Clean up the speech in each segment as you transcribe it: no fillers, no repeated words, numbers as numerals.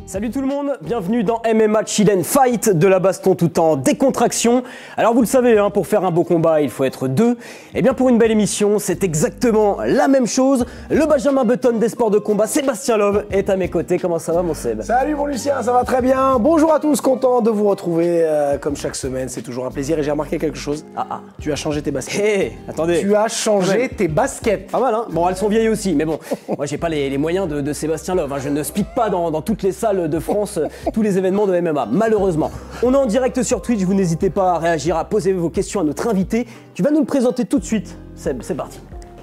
Salut tout le monde, bienvenue dans MMA Chill and Fight, de la baston tout en décontraction. Alors vous le savez, pour faire un beau combat, il faut être deux. Et bien pour une belle émission, c'est exactement la même chose. Le Benjamin Button des sports de combat, Sébastien Love, est à mes côtés. Comment ça va mon Seb? Salut mon Lucien, ça va très bien. Bonjour à tous, content de vous retrouver comme chaque semaine, c'est toujours un plaisir. Et j'ai remarqué quelque chose, tu as changé tes baskets. Hé, attendez. Tu as changé tes baskets. Pas mal Bon, elles sont vieilles aussi, mais bon, moi j'ai pas les moyens de Sébastien Love. Je ne speak pas dans toutes les salles de France, tous les événements de MMA, malheureusement. On est en direct sur Twitch, vous n'hésitez pas à réagir, à poser vos questions à notre invité. Tu vas nous le présenter tout de suite, Seb, c'est parti.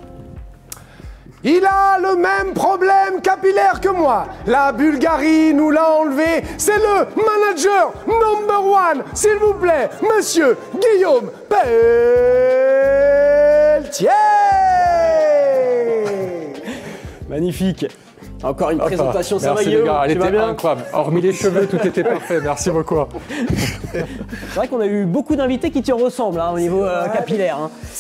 Il a le même problème capillaire que moi. La Bulgarie nous l'a enlevé. C'est le manager number one, s'il vous plaît, monsieur Guillaume Pelletier. Magnifique. Encore une présentation, ça va merci Guillaume, les gars, elle tu vas était bien? incroyable. Hormis les cheveux, tout était parfait. Merci beaucoup. C'est vrai qu'on a eu beaucoup d'invités qui te ressemblent au niveau capillaire.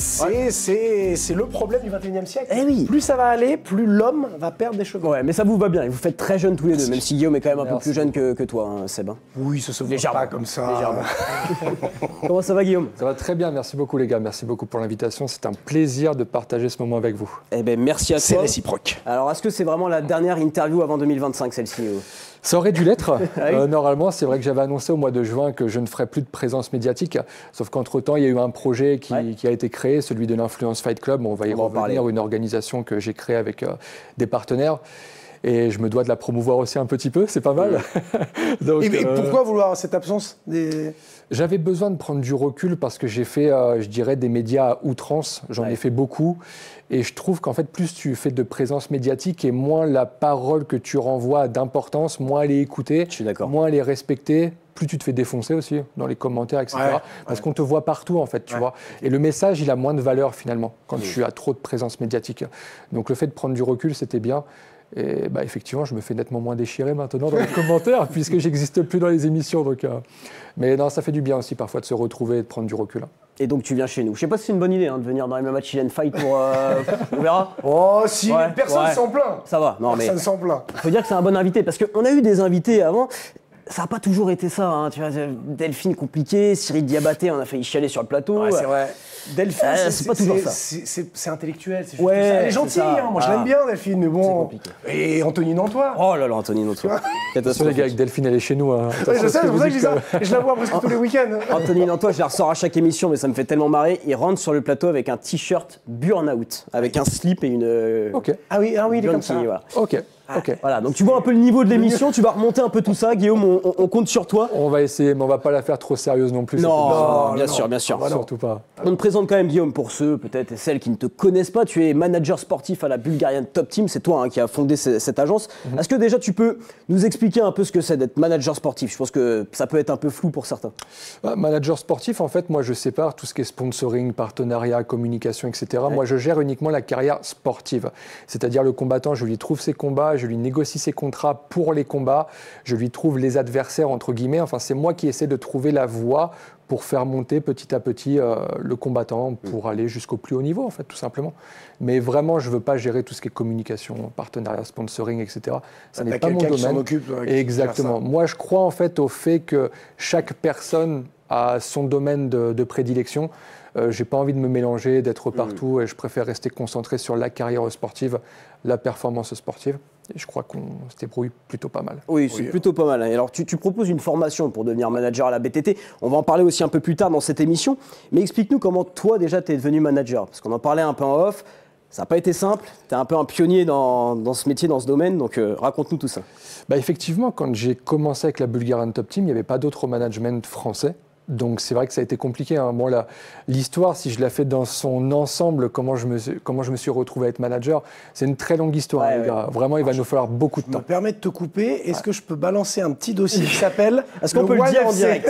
C'est le problème du 21e siècle. Eh oui. Plus ça va aller, plus l'homme va perdre des cheveux. Ouais, mais ça vous va bien, et vous faites très jeunes tous les deux, même si Guillaume est quand même un peu plus jeune que toi, Seb. Oui, ça se voit Légèrement. pas comme ça. Légèrement. Comment ça va Guillaume? Ça va très bien. Merci beaucoup les gars. Merci beaucoup pour l'invitation. C'est un plaisir de partager ce moment avec vous. Eh ben merci à toi. C'est réciproque. Alors est-ce que c'est vraiment la dernière interview avant 2025 celle-ci? Ça aurait dû l'être. oui. Normalement, c'est vrai que j'avais annoncé au mois de juin que je ne ferais plus de présence médiatique. Sauf qu'entre-temps, il y a eu un projet qui a été créé, celui de l'Influence Fight Club. On va y revenir, une organisation que j'ai créée avec des partenaires. Et je me dois de la promouvoir aussi un petit peu, c'est pas mal. Donc, et pourquoi vouloir cette absence J'avais besoin de prendre du recul parce que j'ai fait, je dirais, des médias à outrance. J'en ai fait beaucoup. Et je trouve qu'en fait, plus tu fais de présence médiatique et moins la parole que tu renvoies a d'importance, moins elle est écoutée, moins elle est respectée, plus tu te fais défoncer aussi dans les commentaires, etc. Parce qu'on te voit partout, en fait, tu vois. Et le message, il a moins de valeur, finalement, quand tu as trop de présence médiatique. Donc le fait de prendre du recul, c'était bien. Et bah, effectivement, je me fais nettement moins déchirer maintenant dans les commentaires, puisque j'existe plus dans les émissions. Donc, mais non, ça fait du bien aussi parfois de se retrouver et de prendre du recul. Et donc tu viens chez nous. Je sais pas si c'est une bonne idée de venir dans MMA Chill and Fight pour... on verra. Oh si, personne s'en plaint. Ça va, non personne s'en plaint. Faut dire que c'est un bon invité, parce qu'on a eu des invités avant. Ça n'a pas toujours été ça, tu vois, Delphine compliqué, Cyril Diabaté, on a failli chialer sur le plateau. Ouais, c'est vrai. Delphine, c'est pas toujours ça. C'est intellectuel, c'est ouais, elle est gentille, moi je l'aime bien Delphine, mais bon. C'est compliqué. Et Anthony Nantois. Oh là là, Anthony Nantois. Attention les gars, avec Delphine, elle est chez nous. Ouais, je sais, c'est pour ça que je dis ça. Et je la vois presque tous les week-ends. Anthony Nantois, je la ressors à chaque émission, mais ça me fait tellement marrer. Il rentre sur le plateau avec un t-shirt Burnout, avec un slip et une. Ah oui, il est comme ça. Voilà. Ok. Voilà, donc tu vois un peu le niveau de l'émission, tu vas remonter un peu tout ça, Guillaume, on compte sur toi. On va essayer, mais on va pas la faire trop sérieuse non plus. Non, bien sûr. Surtout pas. On te présente quand même, Guillaume, pour ceux peut-être et celles qui ne te connaissent pas. Tu es manager sportif à la Bulgarian Top Team, c'est toi qui as fondé cette agence. Est-ce que déjà tu peux nous expliquer un peu ce que c'est d'être manager sportif? Je pense que ça peut être un peu flou pour certains. Manager sportif, en fait, moi je sépare tout ce qui est sponsoring, partenariat, communication, etc. Moi je gère uniquement la carrière sportive. C'est-à-dire le combattant, je lui trouve ses combats, je lui négocie ses contrats pour les combats, je lui trouve les adversaires, entre guillemets. Enfin, c'est moi qui essaie de trouver la voie pour faire monter petit à petit le combattant pour aller jusqu'au plus haut niveau, en fait, tout simplement. Mais vraiment, je ne veux pas gérer tout ce qui est communication, partenariat, sponsoring, etc. Ça n'est pas mon domaine. Qui s'en occupe, exactement. Moi, je crois en fait au fait que chaque personne a son domaine de prédilection. J'ai pas envie de me mélanger, d'être partout, et je préfère rester concentré sur la carrière sportive, la performance sportive. Et je crois qu'on se débrouille plutôt pas mal. Oui, c'est plutôt pas mal. Et alors, tu proposes une formation pour devenir manager à la BTT. On va en parler aussi un peu plus tard dans cette émission. Mais explique-nous comment toi, déjà, tu es devenu manager. Parce qu'on en parlait un peu en off. Ça n'a pas été simple. Tu es un peu un pionnier dans ce métier, dans ce domaine. Donc, raconte-nous tout ça. Effectivement, quand j'ai commencé avec la Bulgarian Top Team, il n'y avait pas d'autre management français. Donc c'est vrai que ça a été compliqué. Bon, l'histoire, si je la fais dans son ensemble, comment je me suis retrouvé à être manager, c'est une très longue histoire, les gars. Vraiment, il va nous falloir beaucoup de temps. Je me permets de te couper. Est-ce que je peux balancer un petit dossier qui s'appelle Est-ce qu'on peut le dire en direct?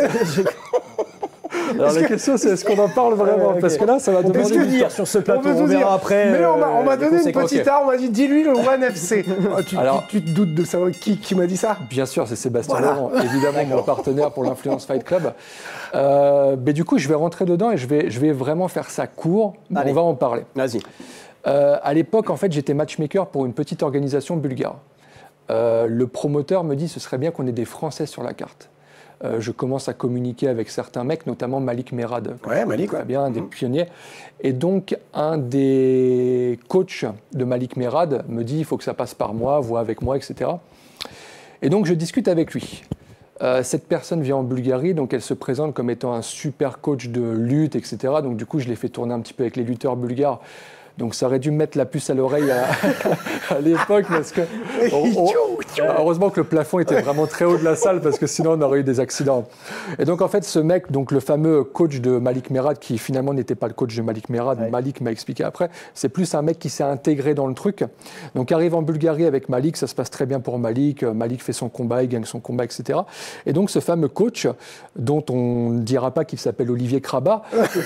Alors la question c'est est-ce qu'on en parle vraiment parce que là ça va demander du dire sur ce plateau, on verra après. Mais on m'a donné une petite arme, on m'a dit dis-lui le One FC. Tu te doutes de savoir qui m'a dit ça? Bien sûr, c'est Sébastien Laurent, évidemment mon partenaire pour l'Influence Fight Club. Mais du coup je vais rentrer dedans et je vais vraiment faire ça court. On va en parler. Vas-y. À l'époque en fait j'étais matchmaker pour une petite organisation bulgare. le promoteur me dit ce serait bien qu'on ait des Français sur la carte. Je commence à communiquer avec certains mecs, notamment Malik Merad, Malik, bien, un des pionniers. Et donc, un des coachs de Malik Merad me dit il faut que ça passe par moi, vois avec moi, etc. Et donc, je discute avec lui. Cette personne vient en Bulgarie, donc elle se présente comme étant un super coach de lutte, etc. Donc, du coup, je l'ai fait tourner un petit peu avec les lutteurs bulgares. Donc ça aurait dû me mettre la puce à l'oreille à l'époque parce que heureusement que le plafond était vraiment très haut de la salle parce que sinon on aurait eu des accidents. Et donc en fait ce mec, donc le fameux coach de Malik Merad qui finalement n'était pas le coach de Malik Merad, Malik m'a expliqué après, c'est plus un mec qui s'est intégré dans le truc. Donc arrive en Bulgarie avec Malik, ça se passe très bien pour Malik, Malik fait son combat, il gagne son combat, etc. Et donc ce fameux coach dont on ne dira pas qu'il s'appelle Olivier Krabat,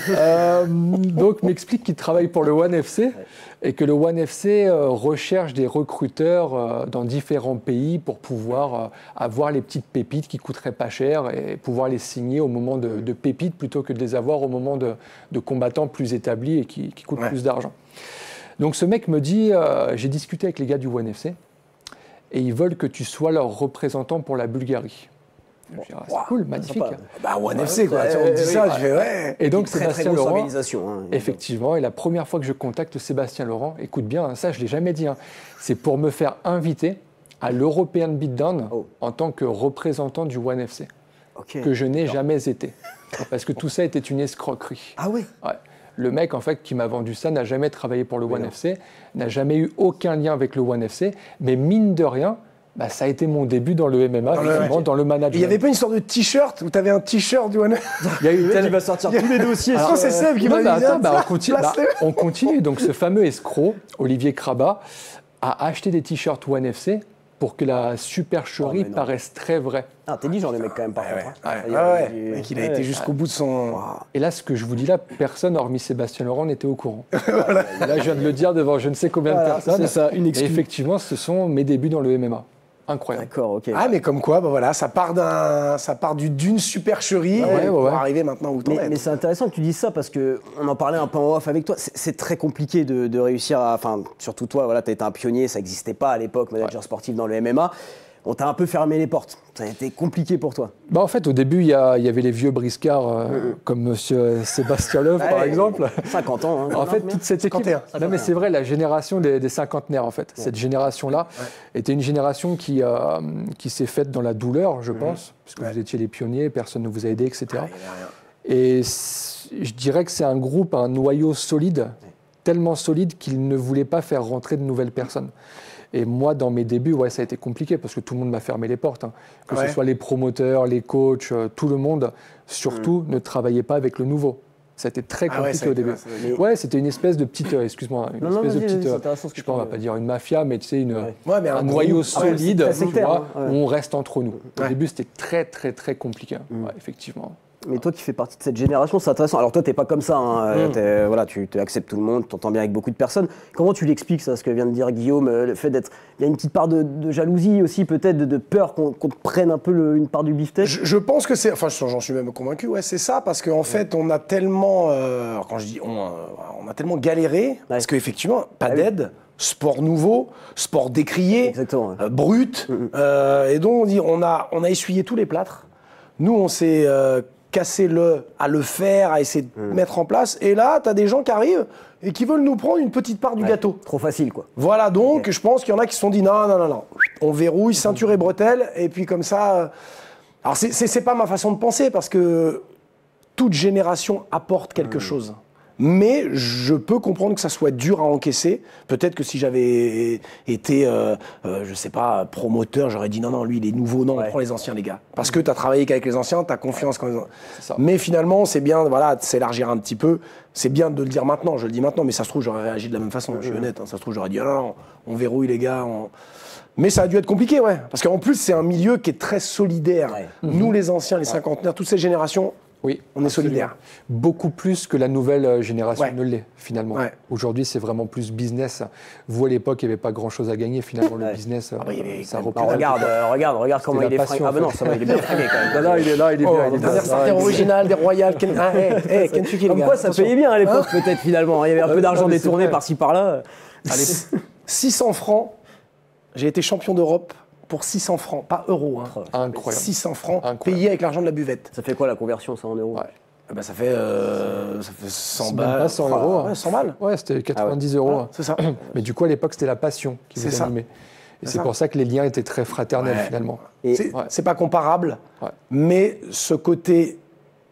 donc m'explique qu'il travaille pour le ONE FC. Et que le ONE FC recherche des recruteurs dans différents pays pour pouvoir avoir les petites pépites qui coûteraient pas cher et pouvoir les signer au moment de pépites plutôt que de les avoir au moment de combattants plus établis et qui coûtent plus d'argent. Donc ce mec me dit, j'ai discuté avec les gars du ONE FC et ils veulent que tu sois leur représentant pour la Bulgarie. C'est cool, magnifique. ONE FC, quoi. On dit ça, je fais ouais. Et donc, Sébastien Laurent, hein, effectivement, et la première fois que je contacte Sébastien Laurent, écoute bien, ça, je ne l'ai jamais dit, c'est pour me faire inviter à l'European Beatdown en tant que représentant du ONE FC, que je n'ai jamais été. Parce que tout ça était une escroquerie. Ah oui? Ouais. Le mec, en fait, qui m'a vendu ça n'a jamais travaillé pour le ONE FC, n'a jamais eu aucun lien avec le ONE FC, mais mine de rien, ça a été mon début dans le MMA, dans le management. Il n'y avait pas une sorte de t-shirt où tu avais un t-shirt du ONE FC? Il y a eu il va sortir tous les dossiers. Alors, c'est Seb qui m'a dit on continue. Donc ce fameux escroc, Olivier Krabat, a acheté des t-shirts ONE FC pour que la supercherie paraisse très vraie. Ah, t'es dit genre le mec quand même par contre. Il a été jusqu'au bout de son... Et là, ce que je vous dis là, personne, hormis Sébastien Laurent, n'était au courant. Là, je viens de le dire devant je ne sais combien de personnes. C'est ça, une excuse. Et effectivement, ce sont mes débuts dans le MMA. Incroyable. D'accord, ok. Ah, mais comme quoi, ça part d'une supercherie pour arriver maintenant où t'en es. Mais c'est intéressant que tu dises ça parce qu'on en parlait un peu en off avec toi. C'est très compliqué de réussir à... Enfin, surtout toi, voilà, tu as été un pionnier, ça n'existait pas à l'époque, manager sportif dans le MMA. On t'a un peu fermé les portes. Ça a été compliqué pour toi. En fait, au début, il y avait les vieux briscards comme monsieur Sébastien Loeb, par exemple. 50 ans. En fait, toute cette équipe... Non, mais c'est vrai, la génération des cinquantenaires, en fait. Cette génération-là était une génération qui s'est faite dans la douleur, je pense, puisque vous étiez les pionniers, personne ne vous a aidé, etc. Et je dirais que c'est un groupe, un noyau solide, tellement solide qu'il ne voulait pas faire rentrer de nouvelles personnes. Et moi, dans mes débuts, ça a été compliqué parce que tout le monde m'a fermé les portes. Que ce soit les promoteurs, les coachs, tout le monde, surtout, ne travaillait pas avec le nouveau. Ça a été très compliqué au début. C'était une espèce de petite, excuse-moi, une espèce de petite, je sais pas, on va pas dire une mafia, mais tu sais, un noyau solide où on reste entre nous. Au début, c'était très, très, très compliqué, effectivement. Mais toi qui fais partie de cette génération, c'est intéressant. Alors toi, t'es pas comme ça. Tu acceptes tout le monde, tu t'entends bien avec beaucoup de personnes. Comment tu l'expliques ça, ce que vient de dire Guillaume, le fait d'être... Il y a une petite part de jalousie aussi, peut-être, de peur qu'on te prenne un peu une part du beefsteak. Je pense que c'est... Enfin, j'en suis même convaincu, c'est ça, parce qu'en fait, on a tellement... quand je dis on a tellement galéré, parce qu'effectivement, pas d'aide, sport nouveau, sport décrié, brut, et donc on a essuyé tous les plâtres. Nous, on s'est... casser à le faire, à essayer de mettre en place. Et là, tu as des gens qui arrivent et qui veulent nous prendre une petite part du gâteau. Trop facile, quoi. Voilà, donc je pense qu'il y en a qui se sont dit non. On verrouille, ceinture et bretelles, et puis comme ça... Alors, c'est pas ma façon de penser, parce que toute génération apporte quelque chose. Mais je peux comprendre que ça soit dur à encaisser. Peut-être que si j'avais été, je sais pas, promoteur, j'aurais dit non, lui, il est nouveau, non, on prend les anciens, les gars. Parce que tu as travaillé qu'avec les anciens, tu as confiance. Mais finalement, c'est bien de s'élargir un petit peu. C'est bien de le dire maintenant, je le dis maintenant, mais ça se trouve, j'aurais réagi de la même façon, je suis honnête. Ça se trouve, j'aurais dit non, on verrouille, les gars. Mais ça a dû être compliqué, Parce qu'en plus, c'est un milieu qui est très solidaire. Nous, les anciens, les cinquantenaires, toutes ces générations, oui, on est solidaires. Beaucoup plus que la nouvelle génération ne l'est, finalement. Aujourd'hui, c'est vraiment plus business. Vous, à l'époque, il n'y avait pas grand-chose à gagner. Finalement, le business, ça représente... Regarde comment il est fringué. Ah ben non, ça va, il est bien fringué quand même. Non, il est là, il est bien. Dernière starter originale des Royales. Kentucky, comme quoi, ça payait bien à l'époque, peut-être, finalement. Il y avait un peu d'argent détourné par-ci, par-là. Allez, 600 francs, j'ai été champion d'Europe pour 600 francs, pas euros. Hein. Incroyable. 600 francs Incroyable. payés avec l'argent de la buvette. Ça fait quoi la conversion, ça, en euros? Ouais. Bah, ça fait 100 C'est balles. même pas 100 euros. Ouais, 100 balles. Ouais, c'était 90 euros. Voilà, c'est ça. Mais du coup, à l'époque, c'était la passion qui C'est vous ça. animait. Et C'est c'est ça. pour ça que les liens étaient très fraternels, Ouais. finalement. Et- C'est pas comparable, Ouais. mais ce côté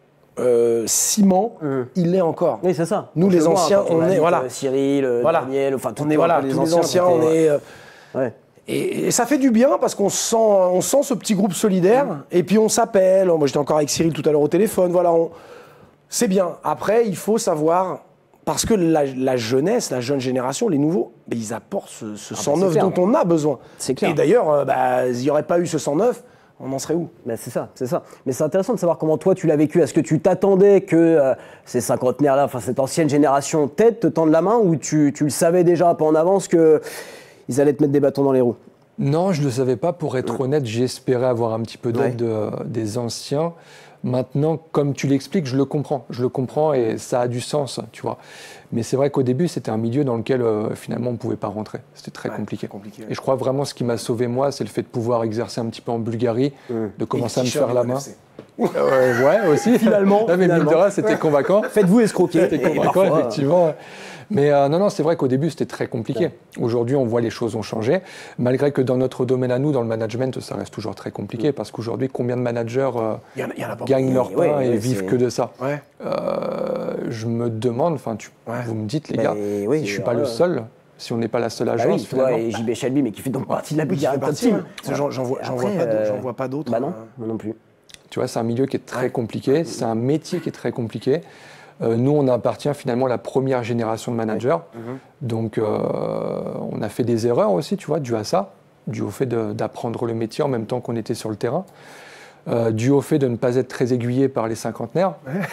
ciment, il est encore. Oui, c'est ça. Nous, Je les le vois, anciens, quand on a est- dit, voilà. Cyril, Voilà. Daniel, enfin, On est voilà, tous les anciens, on c'était- est. Ouais. Et ça fait du bien parce qu'on sent ce petit groupe solidaire. Et puis on s'appelle. Moi, j'étais encore avec Cyril tout à l'heure au téléphone. Voilà, c'est bien. Après, il faut savoir. Parce que la jeunesse, la jeune génération, les nouveaux, ben, ils apportent ce sang c'est neuf clair. dont on a besoin. C'est clair. Et d'ailleurs, il n'y aurait pas eu ce sang neuf, on en serait où? Ben, c'est ça, c'est ça. Mais c'est intéressant de savoir comment toi tu l'as vécu. Est-ce que tu t'attendais que ces cinquantenaires-là, enfin cette ancienne génération, te tendent la main, ou tu le savais déjà un peu en avance qu'ils allaient te mettre des bâtons dans les roues? Non, je ne le savais pas. Pour être honnête, j'espérais avoir un petit peu d'aide des anciens. Maintenant, comme tu l'expliques, je le comprends. Je le comprends et ça a du sens, tu vois. Mais c'est vrai qu'au début, c'était un milieu dans lequel, finalement, on ne pouvait pas rentrer. C'était très compliqué. compliqué, ouais. Et je crois vraiment ce qui m'a sauvé, moi, c'est le fait de pouvoir exercer un petit peu en Bulgarie, de commencer à me faire la main. Ouais, aussi. Finalement, Là, mais mine de finalement. rien, c'était convaincant. Faites-vous escroquer. C'était Et convaincant, parfois, effectivement. Mais non, c'est vrai qu'au début, c'était très compliqué. Aujourd'hui, on voit les choses ont changé. Malgré que dans notre domaine à nous, dans le management, ça reste toujours très compliqué. Parce qu'aujourd'hui, combien de managers Il y en a pas gagnent leur Ouais, pain et ouais, vivent c'est- que de ça? Ouais. Je me demande, enfin, vous me dites, les Ben, gars, oui, si je ne suis pas le ouais. seul, si on n'est pas la seule Bah agence, oui, toi finalement. et JB Shelby, mais qui fait donc partie de la Oui, qui Bulgarie fait Top partie, Team. ouais. Parce que j'en vois pas d'autres. Bah non, moi non plus. Tu vois, c'est un milieu qui est très compliqué, c'est un métier qui est très compliqué. Nous, on appartient finalement à la première génération de managers. Donc, on a fait des erreurs aussi, tu vois, dû à ça, dû au fait d'apprendre le métier en même temps qu'on était sur le terrain. Dû au fait de ne pas être très aiguillé par les cinquantenaires.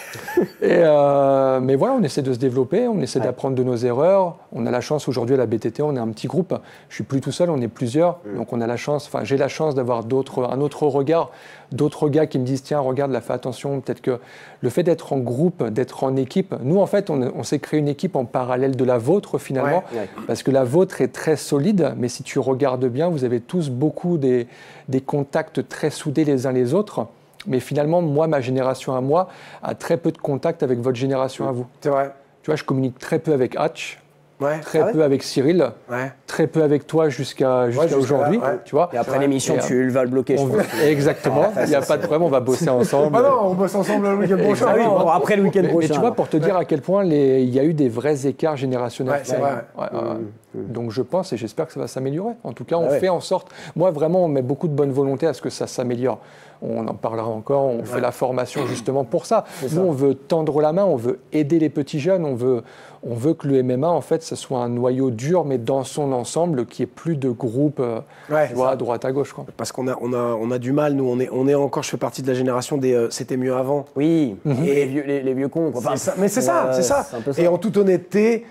Mais voilà, on essaie de se développer, on essaie d'apprendre de nos erreurs. On a la chance aujourd'hui à la BTT, on est un petit groupe. Je suis plus tout seul, on est plusieurs. Donc on a la chance, enfin j'ai la chance d'avoir un autre regard, d'autres gars qui me disent tiens regarde là fais attention. Peut-être que le fait d'être en groupe, d'être en équipe. Nous en fait on s'est créé une équipe en parallèle de la vôtre finalement, Ouais. parce que la vôtre est très solide. Mais si tu regardes bien, vous avez tous beaucoup des contacts très soudés les uns les autres. Mais finalement, moi, ma génération à moi, a très peu de contact avec votre génération à vous. C'est vrai. Tu vois, je communique très peu avec Hatch, Ouais. très peu avec Cyril, Ouais. très peu avec toi jusqu'à jusqu'à aujourd'hui. là, ouais. Tu vois. Et après l'émission, Et, tu vas le bloquer, je pense. Exactement. Il n'y a pas de problème, on va bosser ensemble. Ah non, on bosse ensemble le week-end prochain. Ah oui, bon, après le week-end Mais prochain. tu vois, alors. pour te dire à quel point il y a eu des vrais écarts générationnels. Ouais, c'est vrai. Ouais. Donc je pense et j'espère que ça va s'améliorer. En tout cas, on Ah ouais. fait en sorte. Moi, vraiment, on met beaucoup de bonne volonté à ce que ça s'améliore. On en parlera encore. On fait la formation justement pour ça. Nous, on veut tendre la main, on veut aider les petits jeunes, on veut que le MMA, en fait, ce soit un noyau dur, mais dans son ensemble, qu'il n'y ait plus de groupes, Ouais, tu vois, à droite, à gauche, quoi. Parce qu'on a du mal, nous, on est encore, je fais partie de la génération des c'était mieux avant. Oui, et les vieux cons. Quoi. Enfin, C'est ça. Mais c'est ça, c'est ça. un peu ça. Et en toute honnêteté,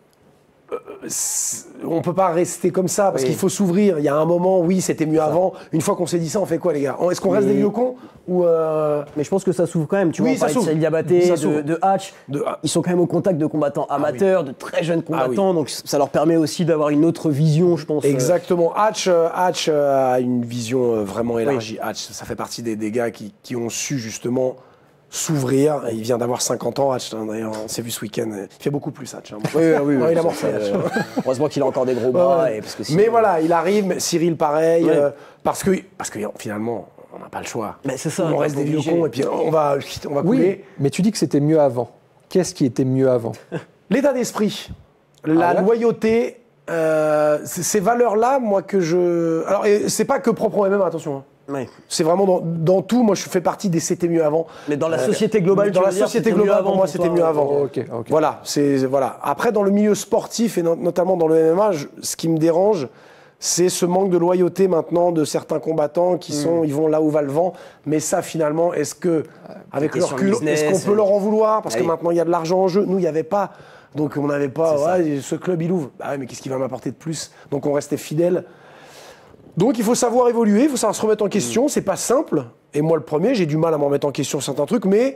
on peut pas rester comme ça, parce Oui. qu'il faut s'ouvrir. Il y a un moment, oui, c'était mieux avant. Une fois qu'on s'est dit ça, on fait quoi, les gars? Est-ce qu'on reste Mais- des vieux cons ou Mais je pense que ça s'ouvre quand même. Tu Oui, vois, on ça parlait de s'ouvre. Cyril Diabaté, Ça s'ouvre. de Hatch. Ils sont quand même au contact de combattants amateurs, de très jeunes combattants. Donc ça leur permet aussi d'avoir une autre vision, je pense. Exactement. Hatch a une vision vraiment élargie. Hatch, ça fait partie des gars qui ont su justement s'ouvrir. Il vient d'avoir 50 ans, Hatch. D'ailleurs, on s'est vu ce week-end. Il fait beaucoup plus, Hatch. Oui, Ouais, il a ça, morflé, Hatch. heureusement qu'il a encore des gros bras. Ouais. Et parce que sinon- Mais voilà, il arrive. Cyril, pareil. Ouais. Parce que finalement, on n'a pas le choix. Mais c'est ça, On reste des vieux obligé. cons et puis on va Oui, couler. mais tu dis que c'était mieux avant. Qu'est-ce qui était mieux avant? L'état d'esprit, la Ah ouais loyauté, ces valeurs-là, moi, que je... Alors, et c'est pas que propre au MMA, attention. Hein. Ouais. C'est vraiment dans tout. Moi, je fais partie des c'était mieux avant. Mais dans la société globale, Dans tu la veux dire, société c'était mieux globale, avant pour moi, pour c'était toi, mieux avant. Ok. Voilà, voilà. Après, dans le milieu sportif et notamment dans le MMA, ce qui me dérange, c'est ce manque de loyauté maintenant de certains combattants qui ils vont là où va le vent. Mais ça, finalement, est-ce que, avec le question de recul, business, est-ce qu'on peut leur en vouloir? Parce que oui. maintenant, il y a de l'argent en jeu. Nous, il n'y avait pas. Donc, on n'avait pas. C'est ça. Ouais, ce club, il ouvre. Bah ouais, mais qu'est-ce qu'il va m'apporter de plus? Donc, on restait fidèles. Donc, il faut savoir évoluer, il faut savoir se remettre en question. C'est pas simple. Et moi, le premier, j'ai du mal à m'en remettre en question sur certains trucs, mais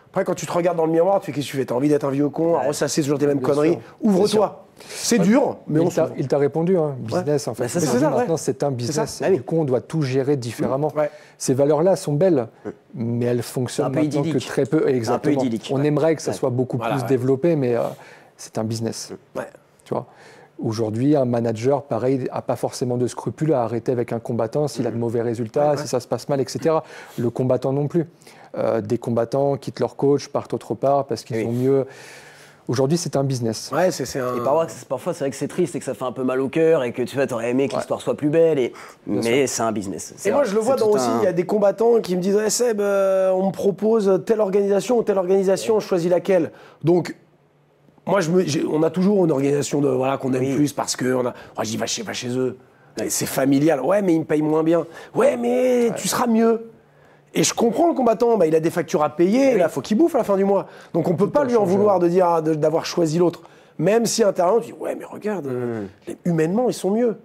Après, quand tu te regardes dans le miroir, tu fais qu'est-ce que tu fais? T'as envie d'être un vieux con, à ressasser toujours tes mêmes conneries. Ouvre-toi. C'est dur, mais il t'a répondu, hein, business en fait. C'est ça, maintenant, c'est un business. Ça. Du coup, on doit tout gérer différemment. Ces valeurs-là sont belles, mais elles fonctionnent maintenant que très peu. Exactement. Un peu idyllique. On aimerait que ça soit beaucoup plus développé, mais c'est un business. Tu vois. Aujourd'hui, un manager, pareil, n'a pas forcément de scrupules à arrêter avec un combattant s'il a de mauvais résultats, si ça se passe mal, etc. Le combattant non plus. Des combattants quittent leur coach, partent autre part parce qu'ils ont mieux. Aujourd'hui, c'est un business. Ouais, c'est un... Et parfois, c'est vrai que c'est triste et que ça fait un peu mal au cœur et que tu aurais aimé que l'histoire soit plus belle. Mais c'est un business. Et moi, je le vois aussi, il y a des combattants qui me disent hey, Seb, on me propose telle organisation ou telle organisation, je choisis laquelle. Donc, moi, on a toujours une organisation qu'on aime plus parce que je dis va chez eux. C'est familial. Ouais, mais ils me payent moins bien. Ouais, mais tu seras mieux. Et je comprends le combattant, il a des factures à payer, il faut qu'il bouffe à la fin du mois. Donc on ne peut pas lui en vouloir d'avoir choisi l'autre. Même si intérieurement, tu dis ouais, mais regarde, humainement, ils sont mieux.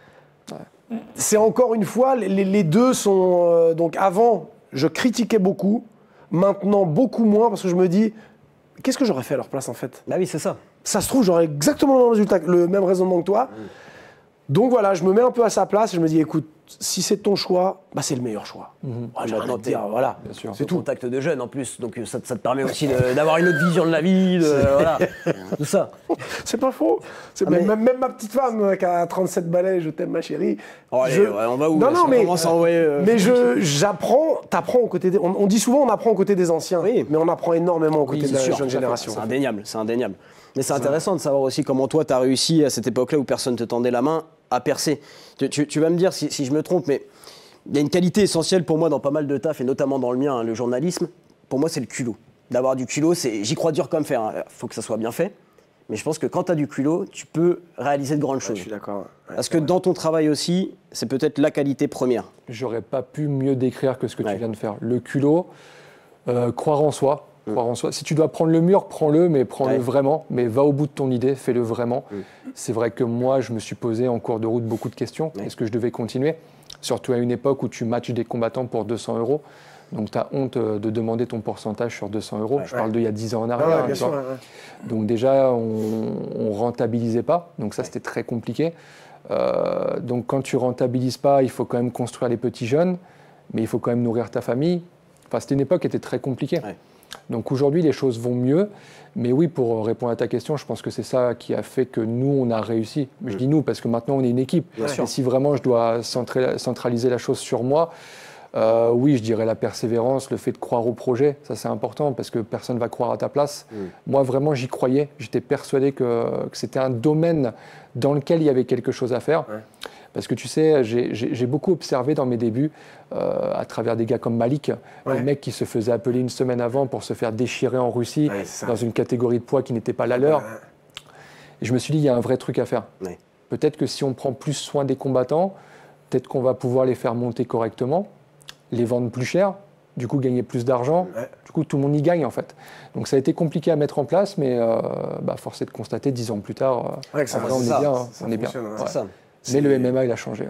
C'est encore une fois, les deux sont. Donc avant, je critiquais beaucoup, maintenant beaucoup moins, parce que je me dis qu'est-ce que j'aurais fait à leur place en fait? Bah oui, c'est ça. Ça se trouve, j'aurais exactement le même raisonnement que toi. Donc voilà, je me mets un peu à sa place et je me dis, écoute, si c'est ton choix, c'est le meilleur choix. J'arrête de dire, voilà, c'est tout. Contact de jeunes en plus, donc ça te permet aussi d'avoir une autre vision de la vie, voilà, tout ça. C'est pas faux. Même ma petite femme qui a 37 balais, je t'aime ma chérie. Oh, allez, on va où? Non, mais j'apprends, t'apprends aux côtés on dit souvent on apprend aux côtés des anciens, mais on apprend énormément aux côtés de la jeune génération. C'est indéniable. Mais c'est intéressant de savoir aussi comment toi, tu as réussi à cette époque-là où personne ne te tendait la main à percer. Tu vas me dire si je me trompe, mais il y a une qualité essentielle pour moi dans pas mal de taf, et notamment dans le mien, le journalisme. Pour moi, c'est le culot. D'avoir du culot, j'y crois dur comme fer. Il faut que ça soit bien fait. Mais je pense que quand tu as du culot, tu peux réaliser de grandes choses. Je suis d'accord. Parce que dans ton travail aussi, c'est peut-être la qualité première. J'aurais pas pu mieux décrire que ce que tu viens de faire. Le culot, croire en soi. Si tu dois prendre le mur, prends-le, mais prends-le vraiment. Mais va au bout de ton idée, fais-le vraiment. C'est vrai que moi, je me suis posé en cours de route beaucoup de questions. Est-ce que je devais continuer? Surtout à une époque où tu matches des combattants pour 200 €. Donc, tu as honte de demander ton pourcentage sur 200 €. Je parle d'il y a 10 ans en arrière. Bien sûr, Donc, déjà, on ne rentabilisait pas. Donc, ça, c'était très compliqué. Donc, quand tu ne rentabilises pas, il faut quand même construire les petits jeunes. Mais il faut quand même nourrir ta famille. Enfin, c'était une époque qui était très compliquée. Donc aujourd'hui, les choses vont mieux. Mais oui, pour répondre à ta question, je pense que c'est ça qui a fait que nous, on a réussi. Je dis nous parce que maintenant, on est une équipe. Et si vraiment je dois centraliser la chose sur moi, oui, je dirais la persévérance, le fait de croire au projet. Ça, c'est important parce que personne ne va croire à ta place. Moi, vraiment, j'y croyais. J'étais persuadé que c'était un domaine dans lequel il y avait quelque chose à faire. Parce que tu sais, j'ai beaucoup observé dans mes débuts, à travers des gars comme Malik, un mec qui se faisait appeler une semaine avant pour se faire déchirer en Russie, dans une catégorie de poids qui n'était pas la leur. Et je me suis dit, il y a un vrai truc à faire. Peut-être que si on prend plus soin des combattants, peut-être qu'on va pouvoir les faire monter correctement, les vendre plus cher, du coup gagner plus d'argent. Du coup, tout le monde y gagne en fait. Donc ça a été compliqué à mettre en place, mais force est de constater 10 ans plus tard, on est bien. Mais le MMA, il a changé.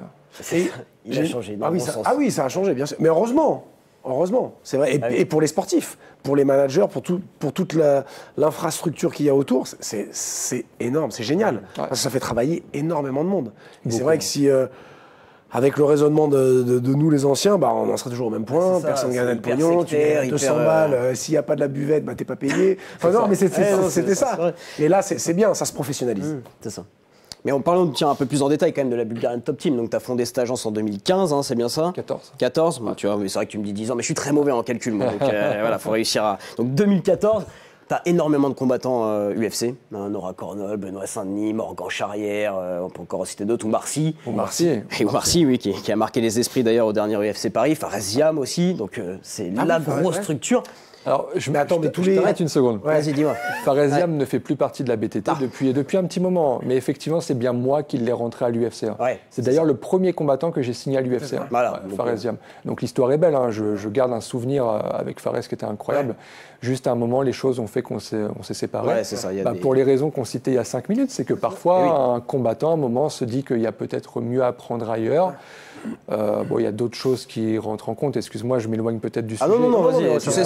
Il a changé. Oui, ça a changé, bien sûr. Mais heureusement, c'est vrai. Et pour les sportifs, pour les managers, pour toute l'infrastructure qu'il y a autour, c'est énorme, c'est génial. Parce que ça fait travailler énormément de monde. Et c'est vrai que si, avec le raisonnement de nous les anciens, on en serait toujours au même point. Personne ne gagne le pognon, tu gagnes 200 balles. S'il n'y a pas de la buvette, t'es pas payé. Mais c'était ça. Et là, c'est bien, ça se professionnalise. C'est ça. Mais en parlant un peu plus en détail quand même de la Bulgarian Top Team, donc tu as fondé cette agence en 2015, c'est bien ça? 14. Tu vois, mais c'est vrai que tu me dis 10 ans, mais je suis très mauvais en calcul, moi, donc voilà, faut réussir à... Donc 2014, tu as énormément de combattants UFC, Nora Cornol, Benoît Saint-Denis, Morgan Charrière, on peut encore en citer d'autres, Oumar Sy. Oumar Sy, oui, qui a marqué les esprits d'ailleurs au dernier UFC Paris, Fares Ziam aussi, donc c'est la grosse structure. Alors, je t'arrête une seconde. Vas-y, dis-moi. Fares Ziam ne fait plus partie de la BTT depuis un petit moment. Mais effectivement, c'est bien moi qui l'ai rentré à l'UFC. C'est d'ailleurs le premier combattant que j'ai signé à l'UFC. Fares Ziam. Donc l'histoire est belle. Je garde un souvenir avec Fares qui était incroyable. Juste à un moment, les choses ont fait qu'on s'est séparés. Pour les raisons qu'on citait il y a 5 minutes, c'est que parfois, un combattant, à un moment, se dit qu'il y a peut-être mieux à apprendre ailleurs. Il y a d'autres choses qui rentrent en compte. Excuse-moi, je m'éloigne peut-être du sujet. Non, vas-y. Tu sais, cette émission,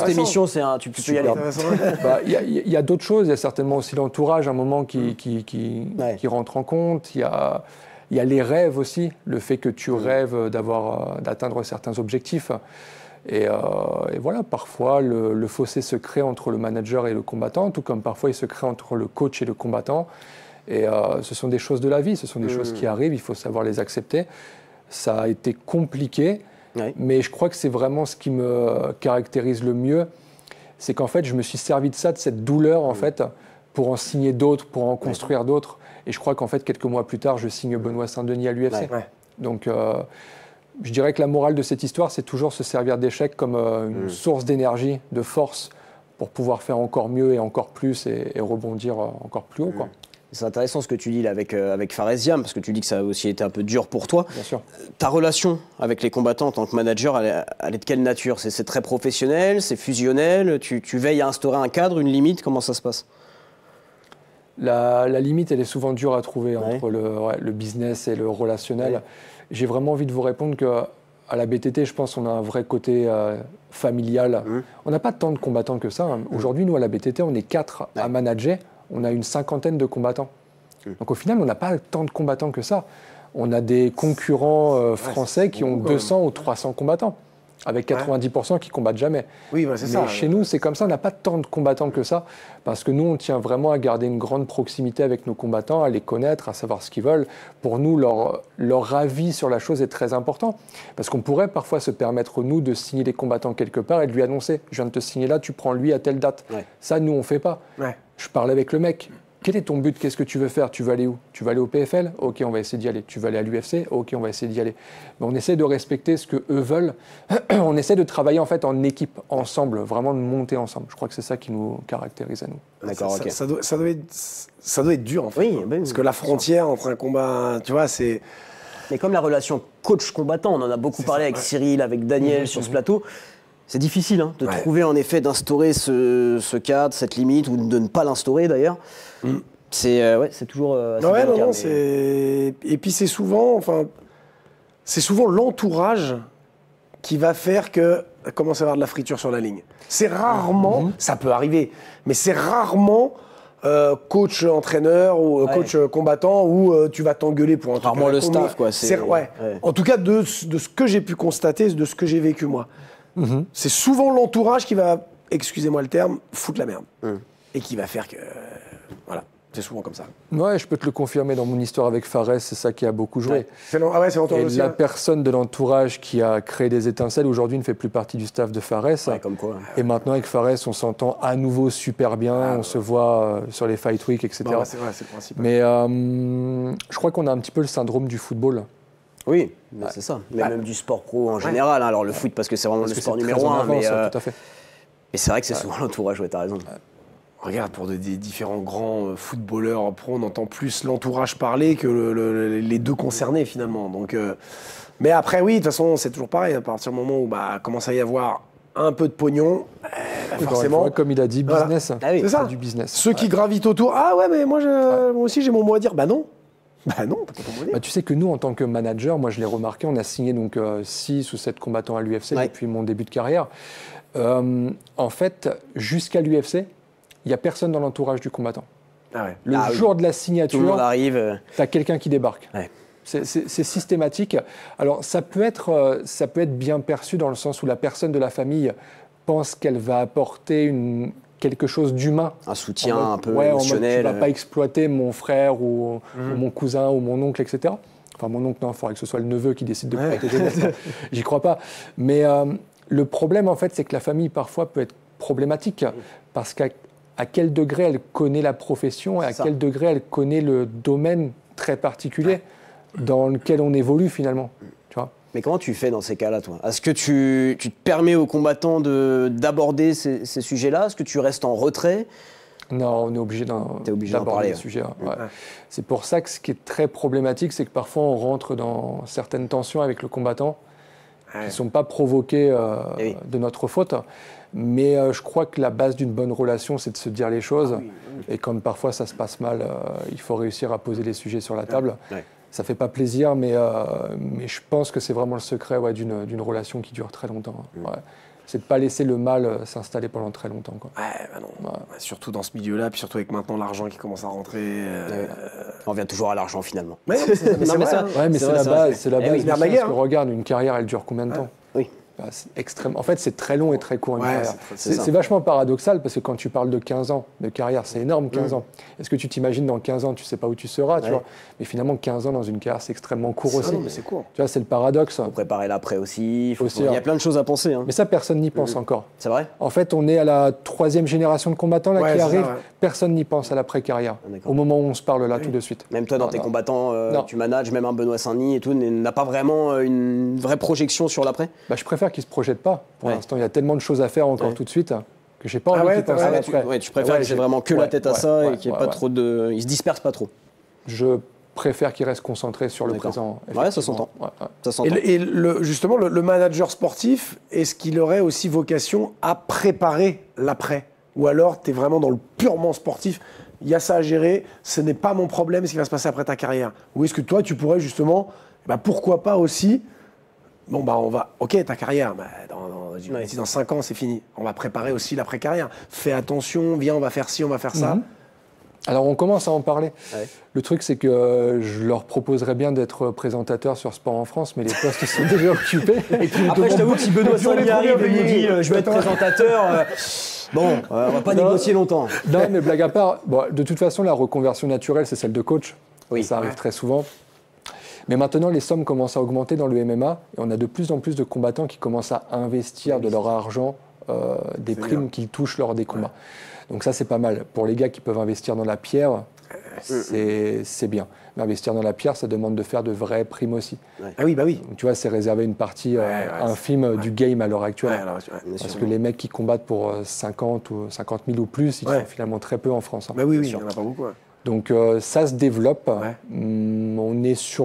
c'est tu peux y aller. Il y a d'autres choses, il y a certainement aussi l'entourage, un moment qui rentre en compte. Il y a les rêves aussi, le fait que tu rêves d'atteindre certains objectifs. Et voilà, parfois le fossé se crée entre le manager et le combattant, tout comme parfois il se crée entre le coach et le combattant. Et ce sont des choses de la vie, ce sont des choses qui arrivent, il faut savoir les accepter. Ça a été compliqué, mais je crois que c'est vraiment ce qui me caractérise le mieux. C'est qu'en fait, je me suis servi de ça, de cette douleur, en fait, pour en signer d'autres, pour en construire d'autres. Et je crois qu'en fait, quelques mois plus tard, je signe Benoît Saint-Denis à l'UFC. Donc, je dirais que la morale de cette histoire, c'est toujours se servir d'échecs comme une source d'énergie, de force, pour pouvoir faire encore mieux et encore plus et rebondir encore plus haut, quoi. C'est intéressant ce que tu dis là avec Fares Ziam, parce que tu dis que ça a aussi été un peu dur pour toi. Bien sûr. Ta relation avec les combattants en tant que manager, elle est de quelle nature? C'est très professionnel, c'est fusionnel, tu veilles à instaurer un cadre, une limite, comment ça se passe? La limite, elle est souvent dure à trouver entre le business et le relationnel. J'ai vraiment envie de vous répondre qu'à la BTT, je pense qu'on a un vrai côté familial. On n'a pas tant de combattants que ça. Aujourd'hui, nous, à la BTT, on est 4 à manager. On a une 50aine de combattants. Donc au final, on n'a pas tant de combattants que ça. On a des concurrents français qui ont 200 ou 300 combattants, avec 90% qui ne combattent jamais. Oui, c'est ça. Mais chez nous, c'est comme ça, on n'a pas tant de combattants que ça, parce que nous, on tient vraiment à garder une grande proximité avec nos combattants, à les connaître, à savoir ce qu'ils veulent. Pour nous, leur avis sur la chose est très important, parce qu'on pourrait parfois se permettre, nous, de signer les combattants quelque part et de lui annoncer « je viens de te signer là, tu prends lui à telle date ». Ça, nous, on ne fait pas. Je parlais avec le mec. Quel est ton but? Qu'est-ce que tu veux faire? Tu veux aller où? Tu veux aller au PFL? Ok, on va essayer d'y aller. Tu veux aller à l'UFC? Ok, on va essayer d'y aller. Mais on essaie de respecter ce qu'eux veulent. On essaie de travailler en fait en équipe, ensemble, vraiment de monter ensemble. Je crois que c'est ça qui nous caractérise à nous. D'accord, ok. Ça doit être dur en fait. Oui, parce que la frontière entre un combat, tu vois, c'est... Mais comme la relation coach-combattant, on en a beaucoup parlé avec Cyril, avec Daniel sur ce plateau. C'est difficile de trouver, en effet, d'instaurer ce cadre, cette limite, ou de ne pas l'instaurer d'ailleurs. C'est toujours assez délicat, Et puis c'est souvent l'entourage qui va faire que commence à avoir de la friture sur la ligne. C'est rarement, ça peut arriver, mais c'est rarement coach entraîneur ou coach combattant où tu vas t'engueuler pour un truc. Rarement le staff, quoi. En tout cas, de ce que j'ai pu constater, de ce que j'ai vécu moi. C'est souvent l'entourage qui va, excusez-moi le terme, foutre la merde. Et qui va faire que... voilà, c'est souvent comme ça. Ouais, je peux te le confirmer, dans mon histoire avec Fares, c'est ça qui a beaucoup joué. C'est l'entourage aussi. La personne de l'entourage qui a créé des étincelles, aujourd'hui, ne fait plus partie du staff de Fares. Comme quoi. Et maintenant, avec Fares, on s'entend à nouveau super bien, on se voit sur les Fight Week, etc. C'est vrai, c'est le principe. Mais je crois qu'on a un petit peu le syndrome du football. Oui, c'est ça. Mais même du sport pro en général. Alors le foot, parce que c'est vraiment le sport numéro 1. Mais tout à fait. Et c'est vrai que c'est souvent l'entourage, t'as raison. Regarde, pour des différents grands footballeurs pro, on entend plus l'entourage parler que les deux concernés finalement. Donc, mais après, oui, de toute façon, c'est toujours pareil. À partir du moment où commence à y avoir un peu de pognon, forcément. Comme il a dit, business. C'est ça. Du business. Ceux qui gravitent autour, mais moi aussi j'ai mon mot à dire. Bah non, t'as pas ton mot à dire. Tu sais que nous, en tant que manager, moi je l'ai remarqué, on a signé donc 6 ou 7 combattants à l'UFC depuis mon début de carrière. En fait, jusqu'à l'UFC, il n'y a personne dans l'entourage du combattant. Le jour de la signature, tu as quelqu'un qui débarque. C'est systématique. Alors, ça peut être bien perçu dans le sens où la personne de la famille pense qu'elle va apporter quelque chose d'humain. Un soutien un peu émotionnel. Tu ne vas pas exploiter mon frère ou mon cousin ou mon oncle, etc. Enfin, mon oncle, non, il faudrait que ce soit le neveu qui décide de protéger. J'y crois pas. Mais le problème, en fait, c'est que la famille, parfois, peut être problématique parce qu'à quel degré elle connaît la profession et à quel degré elle connaît le domaine très particulier dans lequel on évolue finalement. Tu vois. Mais comment tu fais dans ces cas-là, toi? Est-ce que tu te permets aux combattants d'aborder ces sujets-là? Est-ce que tu restes en retrait? Non, on est obligé d'aborder les sujets. C'est pour ça que ce qui est très problématique, c'est que parfois on rentre dans certaines tensions avec le combattant qui ne sont pas provoquées de notre faute. Mais je crois que la base d'une bonne relation, c'est de se dire les choses. Et quand parfois ça se passe mal, il faut réussir à poser les sujets sur la table. Ça ne fait pas plaisir, mais je pense que c'est vraiment le secret d'une relation qui dure très longtemps. c'est de ne pas laisser le mal s'installer pendant très longtemps, quoi. Ouais, bah non. Ouais, surtout dans ce milieu-là, puis surtout avec maintenant l'argent qui commence à rentrer. On revient toujours à l'argent finalement. Mais c'est vrai. ça- Hein. Ouais, mais c'est la base, c'est la Eh base. oui, du sens, Naguère, parce que regarde, une carrière, elle dure combien de temps? Oui. Bah, c'est extrême. En fait, c'est très long et très court une Ouais, carrière. c'est ça. C'est vachement paradoxal parce que quand tu parles de 15 ans de carrière, c'est énorme 15 ans. Est-ce que tu t'imagines dans 15 ans, tu sais pas où tu seras, tu vois? Mais finalement, 15 ans dans une carrière, c'est extrêmement court aussi. Non, mais c'est court. Tu vois, c'est le paradoxe. Faut préparer l'après aussi. Aussi, Il y a hein. plein de choses à penser. Hein. Mais ça, personne n'y pense encore. C'est vrai? En fait, on est à la 3e génération de combattants là, Ouais, qui c'est ça, arrive. ouais. Personne n'y pense à l'après-carrière. d'accord. Au moment où on se parle là, tout de suite. Même toi, dans Non, tes non. combattants, Non. tu manages, même un Benoît Saint-Denis et tout, n'a pas vraiment une vraie projection sur l'après? Bah, je préfère qu'ils ne se projettent pas. Pour Ouais. l'instant, il y a tellement de choses à faire encore tout de suite que j'ai pas Ah envie ouais, qu'ils pensent à ouais, l'après. Tu préfères que j'ai vraiment que la tête à ça et qu'il n'y ait pas trop de. Ils se dispersent pas trop. Je préfère qu'ils restent concentrés sur le D'accord. présent. Ouais, ça effectivement. s'entend. Ouais, ouais. Ça s'entend. Justement, le manager sportif, est-ce qu'il aurait aussi vocation à préparer l'après? Ou alors, tu es vraiment dans le purement sportif, il y a ça à gérer, ce n'est pas mon problème ce qui va se passer après ta carrière? Ou est-ce que toi, tu pourrais justement, pourquoi pas aussi, bon, on va, ok, ta carrière, dans 5 ans, c'est fini. On va préparer aussi l'après-carrière. Fais attention, viens, on va faire ci, on va faire ça. Alors, on commence à en parler. Ouais. Le truc, c'est que je leur proposerais bien d'être présentateur sur Sport en France, mais les postes sont déjà occupés. Et puis, Après, je t'avoue que si Benoît puis on les Saint-Denis arrive et nous premiers dit billets. je vais être présentateur, bon, on va pas négocier longtemps. Non, mais blague à part, bon, de toute façon, la reconversion naturelle, c'est celle de coach. Oui. Ça arrive très souvent. Mais maintenant, les sommes commencent à augmenter dans le MMA et on a de plus en plus de combattants qui commencent à investir de leur argent, des primes qu'ils touchent lors des combats. Donc ça, c'est pas mal. Pour les gars qui peuvent investir dans la pierre, c'est bien. Mais investir dans la pierre, ça demande de faire de vraies primes aussi. Ah oui, bah oui. Donc tu vois, c'est réservé une partie infime du game à l'heure actuelle. Ouais, alors, Parce que les mecs qui combattent pour 50 000 ou plus, ils sont finalement très peu en France. Hein. Bah oui, il n'y en a pas beaucoup. Ouais. Donc ça se développe. On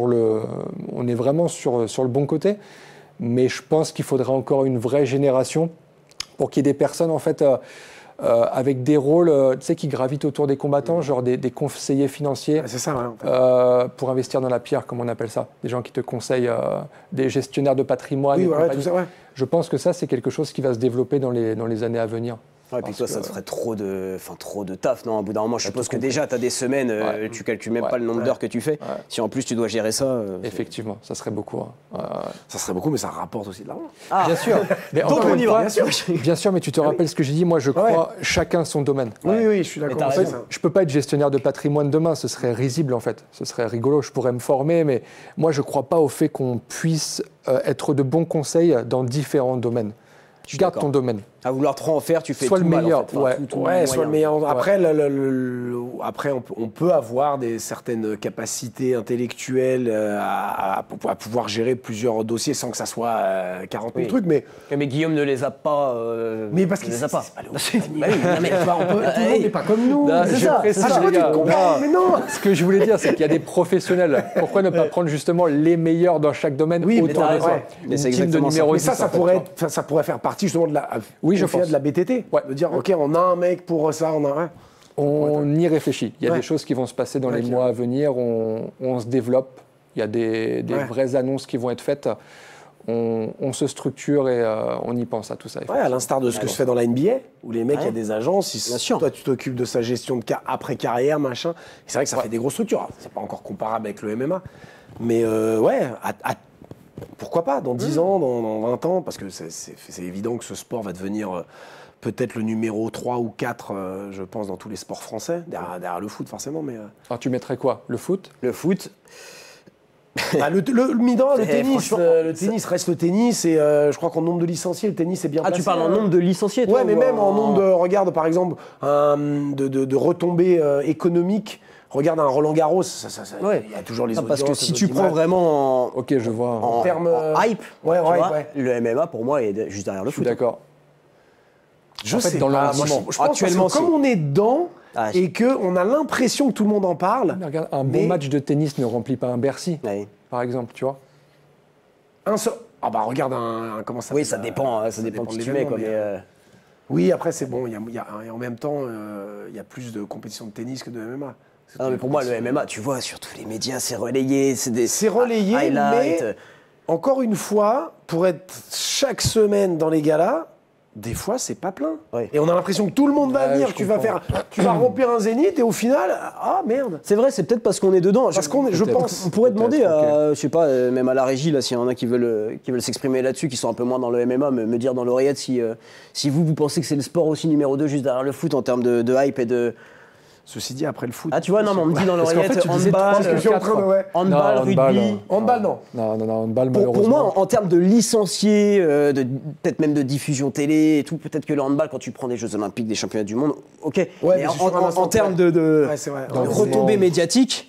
est vraiment sur le bon côté. Mais je pense qu'il faudra encore une vraie génération pour qu'il y ait des personnes en fait avec des rôles qui gravitent autour des combattants, genre des conseillers financiers. C'est ça, ouais, en fait. Pour investir dans la pierre, comme on appelle ça. Des gens qui te conseillent, des gestionnaires de patrimoine. Oui, et ouais, compagnie. tout ça, ouais. Je pense que ça, c'est quelque chose qui va se développer dans les années à venir. Ouais, et puis toi, ça te ferait trop de taf, non? Au bout d'un moment, je suppose que déjà, tu as des semaines, tu calcules même pas le nombre d'heures que tu fais. Si en plus tu dois gérer ça. Effectivement, ça serait beaucoup. Hein. Ça serait beaucoup, mais ça rapporte aussi de l'argent. Bien sûr. Mais Donc encore on une y va. fois, bien sûr, mais tu te rappelles ce que j'ai dit. Moi, je crois chacun son domaine. Oui, je suis d'accord. t'as avec raison. ça. Je peux pas être gestionnaire de patrimoine demain, ce serait risible en fait. Ce serait rigolo, je pourrais me former, mais moi je crois pas au fait qu'on puisse être de bons conseils dans différents domaines. Garde ton domaine. À vouloir trop en faire, tu fais Sois tout le mal, meilleur, en fait. Enfin, tout Ouais, soit le moyen. meilleur. Après, après on peut avoir certaines capacités intellectuelles à pouvoir gérer plusieurs dossiers sans que ça soit 40 000 trucs, mais Mais Guillaume ne les a pas. mais parce il qu'il les a pas. Bah oui, non, mais tout le monde n'est pas comme nous. Là, c'est je ça, précise, c'est ça. les gars. Non. Mais non. Ce que je voulais dire, c'est qu'il y a des professionnels. Pourquoi ne pas prendre justement les meilleurs dans chaque domaine Oui, mais autour t'as de soi raison. Mais c'est Une team de exactement ça. numéro Mais 10, ça en fait, pourrait tu vois. ça pourrait faire partie justement de la Oui, je au final, pense. de la BTT. Ouais. De dire OK, on a un mec pour ça, on a On y réfléchit. Il y a Ouais. des choses qui vont se passer dans les Ok. mois à venir. On se développe. Il y a des vraies annonces qui vont être faites. On se structure et on y pense à tout ça. Ouais, à l'instar de ce que se fait dans la NBA, où les mecs, il y a des agences, Bien sûr. toi tu t'occupes de sa gestion de après carrière, machin. C'est vrai que ça fait des grosses structures. Alors, c'est pas encore comparable avec le MMA. Mais pourquoi pas, dans 10 ans, dans 20 ans, parce que c'est évident que ce sport va devenir peut-être le numéro 3 ou 4, je pense, dans tous les sports français, derrière le foot forcément. Mais, Alors tu mettrais quoi? Le foot? Le foot. le tennis, franchement, le tennis reste le tennis et je crois qu'en nombre de licenciés, le tennis est bien Ah, placé. tu parles en nombre de licenciés, toi? Ouais, mais ou même en nombre de, regarde par exemple, de retombées économiques. Regarde un Roland Garros, il y a toujours les Non, audiences. parce que si les tu prends audimat. vraiment Ok, je vois. en termes, hype, ouais, tu ouais, vois, ouais. le MMA pour moi est juste derrière le Je suis foot. d'accord. Je En fait, sais dans pas. l'engouement. Moi, je pense Actuellement, parce que comme on est dedans Ah, et qu'on a l'impression que tout le monde en parle, Mais regarde, un Mais- bon match de tennis ne remplit pas un Bercy, Ouais. par exemple, tu vois. un seul. Ah bah regarde comment ça. Oui, ça dépend de qui tu mets, quoi. Mais, Oui, après c'est bon. Et en même temps, il y a plus de compétitions de tennis que de MMA. non, mais pour moi, le MMA, tu vois, sur tous les médias, c'est relayé, C'est relayé, highlights. mais encore une fois, pour être chaque semaine dans les galas, des fois, c'est pas plein. Ouais. Et on a l'impression que tout le monde va venir, je tu vas remplir un zénith et au final, ah merde. C'est vrai, c'est peut-être parce qu'on est dedans. Parce qu'on est, je pense. On pourrait demander à, ok. je sais pas, même à la régie, là, s'il y en a qui veulent s'exprimer là-dessus, qui sont un peu moins dans le MMA, me dire dans l'oreillette si vous pensez que c'est le sport aussi numéro 2 juste derrière le foot en termes de hype et de... Ceci dit, après le foot. Ah, tu vois, non, mais on me dit dans Parce qu'en l'oreillette, fait, tu disais trois, parce que je suis en train de. Ouais. handball, rugby... Handball, non. Non, handball, Pour malheureusement. moi, en termes de licenciés, peut-être même de diffusion télé et tout, peut-être que le handball, quand tu prends des Jeux Olympiques, des championnats du monde, ok. Ouais, mais mais c'est sur un instant, en termes de Ouais, c'est vrai. retombées médiatiques,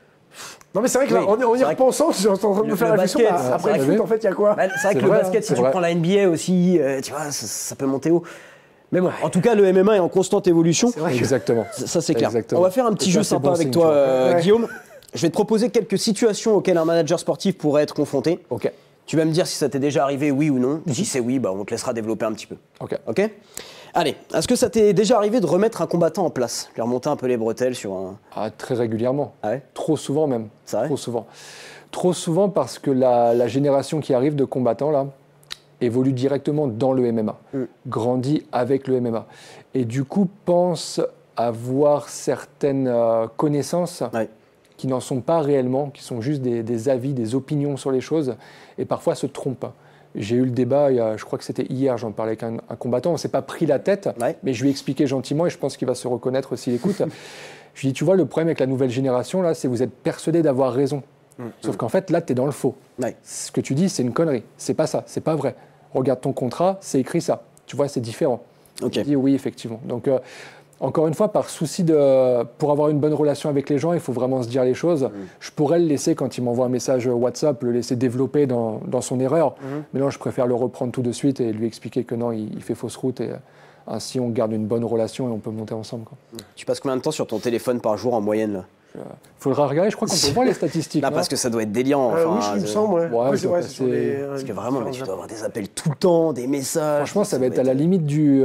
Non, mais c'est vrai que là, Oui, en y c'est vrai repensant, je suis en train de me le faire la réflexion. basket, Après c'est le vrai foot, en fait, il y a quoi bah, c'est vrai que C'est le vrai, basket, si c'est tu vrai. prends la NBA aussi, tu vois, ça peut monter haut. Mais bon, en tout cas, le MMA est en constante évolution. C'est vrai que- Exactement. Ça, c'est clair. Exactement. On va faire un petit Et ça, jeu c'est sympa bon avec signe, toi, tu vois. Ouais. Guillaume. Je vais te proposer quelques situations auxquelles un manager sportif pourrait être confronté. Ok. Tu vas me dire si ça t'est déjà arrivé, oui ou non. Si c'est oui, bah, on te laissera développer un petit peu. Ok. Ok ? Allez, est-ce que ça t'est déjà arrivé de remettre un combattant en place ? Lui remonter un peu les bretelles sur un... Ah, très régulièrement. Ah ouais ? Trop souvent même. C'est vrai ? Trop souvent. Trop souvent parce que la génération qui arrive de combattants, là, évolue directement dans le MMA, grandit avec le MMA. Et du coup, pense avoir certaines connaissances Ouais. qui n'en sont pas réellement, qui sont juste des avis, des opinions sur les choses, et parfois se trompent. J'ai eu le débat, je crois que c'était hier, j'en parlais avec un combattant, on ne s'est pas pris la tête, Ouais. mais je lui ai expliqué gentiment, et je pense qu'il va se reconnaître s'il écoute. Je lui ai dit, tu vois, le problème avec la nouvelle génération, là, c'est que vous êtes persuadé d'avoir raison. Sauf qu'en fait, là, tu es dans le faux. Ouais. Ce que tu dis, c'est une connerie. C'est pas ça, c'est pas vrai. Regarde ton contrat, c'est écrit ça. Tu vois, c'est différent. Ok. Je dis oui, effectivement. Donc, encore une fois, par souci pour avoir une bonne relation avec les gens, il faut vraiment se dire les choses. Je pourrais le laisser, quand il m'envoie un message WhatsApp, le laisser développer dans son erreur. Mais non, je préfère le reprendre tout de suite et lui expliquer que non, il fait fausse route. Et ainsi, on garde une bonne relation et on peut monter ensemble, quoi. Tu passes combien de temps sur ton téléphone par jour en moyenne là ? Faudra regarder, je crois qu'on peut voir les statistiques. Là, non parce que ça doit être déliant. Oui, enfin, il me semble, ouais. Ouais, Ouais, je c'est dois vrai, c'est sur passer- les. Parce que vraiment, mais tu dois avoir des appels tout le temps, des messages. Franchement, ça va être à la limite du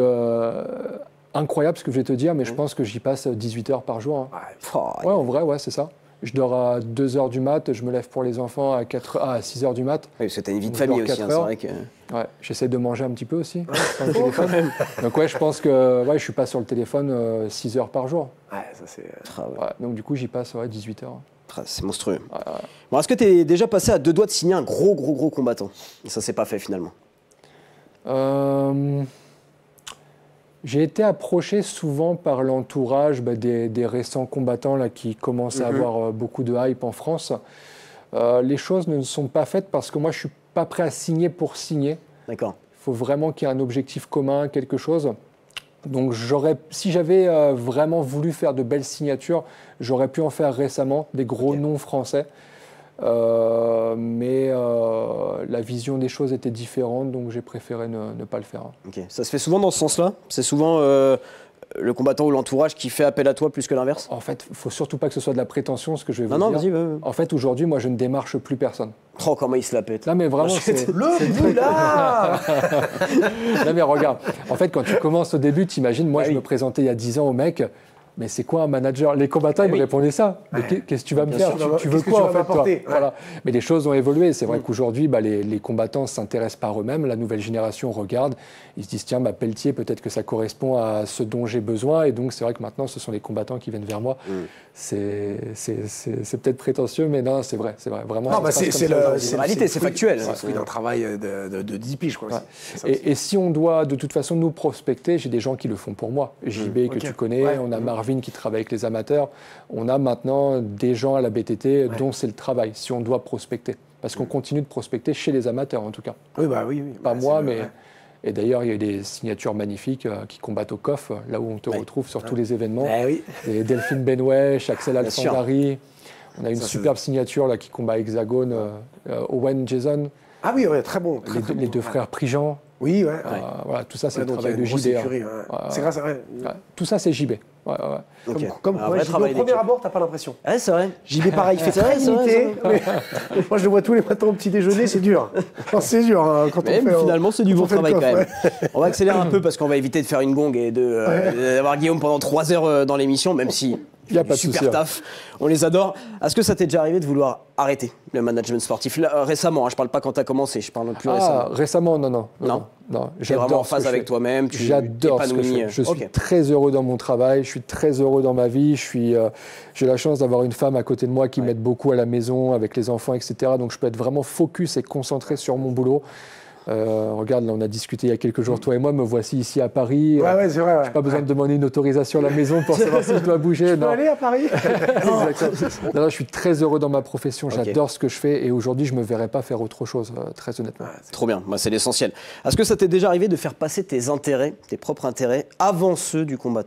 incroyable ce que je vais te dire, mais je pense que j'y passe 18 heures par jour, hein. Oh, Ouais, en vrai, ouais, c'est ça. Je dors à 2 heures du mat, je me lève pour les enfants à 6 heures du mat. Oui, parce que t'as une vie de Je famille dors aussi, 4 hein, c'est heures. vrai que... Ouais, j'essaie de manger un petit peu aussi. sur le téléphone. Donc ouais, je pense que je suis pas sur le téléphone 6 heures par jour. Ouais, ça c'est. Ah ouais. Ouais, donc du coup, j'y passe 18 heures. Ah, c'est monstrueux. Bon, est-ce que t'es déjà passé à 2 doigts de signer un gros combattant ? Et ça s'est pas fait finalement. J'ai été approché souvent par l'entourage des récents combattants là, qui commencent à avoir beaucoup de hype en France. Les choses ne sont pas faites parce que moi, je ne suis pas prêt à signer pour signer. D'accord. Il faut vraiment qu'il y ait un objectif commun, quelque chose. Donc, si j'avais vraiment voulu faire de belles signatures, j'aurais pu en faire récemment, des gros noms français. Mais la vision des choses était différente, donc j'ai préféré ne pas le faire. Ok. Ça se fait souvent dans ce sens-là ? C'est souvent le combattant ou l'entourage qui fait appel à toi plus que l'inverse ? En fait, il ne faut surtout pas que ce soit de la prétention, ce que je vais vous Non, dire. vas-y. Ouais. En fait, aujourd'hui, moi, je ne démarche plus personne. Oh, comment il se la pète. Là, mais vraiment, c'est... Le boulard. Non, mais regarde, en fait, quand tu commences au début, t'imagines, moi, Ah je oui. me présentais il y a 10 ans au mec, mais c'est quoi un manager ? Les combattants, ils me oui. répondaient ça. Mais qu'est-ce que tu vas me Bien faire ? sûr. Tu veux Qu'est-ce que quoi, tu en vas fait, toi m'apporter ? Ouais. Voilà. Mais les choses ont évolué. C'est vrai qu'aujourd'hui, les combattants ne s'intéressent pas à eux-mêmes. La nouvelle génération regarde. Ils se disent, tiens, Pelletier, peut-être que ça correspond à ce dont j'ai besoin. Et donc, c'est vrai que maintenant, ce sont les combattants qui viennent vers moi. C'est peut-être prétentieux, mais non, c'est vrai. Vraiment, Non, ça se passe c'est comme ça le. aujourd'hui. c'est la réalité, c'est factuel. C'est le fruit d'un travail de 10 piges, quoi. Ouais. C'est ça aussi. Et si on doit de toute façon nous prospecter, j'ai des gens qui le font pour moi. JB que Ok. tu connais, Ouais. on a Marvin qui travaille avec les amateurs, on a maintenant des gens à la BTT dont c'est le travail, si on doit prospecter. Parce qu'on continue de prospecter chez les amateurs en tout cas. Oui, bah oui. Pas Bah, moi, c'est- mais... ouais. Et d'ailleurs, il y a eu des signatures magnifiques qui combattent au COF, là où on te retrouve sur tous les événements. Eh oui. Et Delphine Benouesh, Axel Bien sûr. Alessandari. On a une Ça, c'est- superbe signature là, qui combat à Hexagone, Owen Jason, Ah oui, ouais, très bon. Très, les, très les bon. deux frères Prigent. Oui, ouais. Voilà, tout ça, c'est Ouais, le donc, il y a travail de une grosse JB. hein. écurie, ouais. C'est grâce à. Ouais. Ouais, tout ça, c'est JB. Ouais. Ok. Comme Un ouais, vrai JB, travail au premier d'équipe. abord, t'as pas l'impression. Ouais, c'est vrai. JB, pareil, il fait C'est vrai, très c'est vrai, limité. mais moi, je le vois tous les matins au petit déjeuner, c'est dur. Non, c'est dur hein, quand Mais on fait. finalement, c'est du quand bon on fait le travail quand coffre, même. ouais. On va accélérer un peu parce qu'on va éviter de faire une gong et d'avoir Guillaume pendant 3 heures dans l'émission, même si Il y a pas de super taf. On les adore. Est-ce que ça t'est déjà arrivé de vouloir arrêter le management sportif récemment, je parle pas quand tu as commencé, je parle plus récemment. Récemment, non. Tu es vraiment en phase avec toi-même, j'adore ce que je fais. Je suis très heureux dans mon travail, je suis très heureux dans ma vie. J'ai la chance d'avoir une femme à côté de moi qui m'aide beaucoup à la maison, avec les enfants, etc. Donc je peux être vraiment focus et concentré sur mon boulot. Regarde, là, on a discuté il y a quelques jours, toi et moi, me voici ici à Paris. C'est vrai. Je n'ai pas besoin de demander une autorisation à la maison pour savoir si je dois bouger. Je peux aller à Paris. Non, je suis très heureux dans ma profession, j'adore ce que je fais et aujourd'hui, je ne me verrais pas faire autre chose, très honnêtement. Trop bien, c'est l'essentiel. Est-ce que ça t'est déjà arrivé de faire passer tes intérêts, tes propres intérêts, avant ceux du combattant ?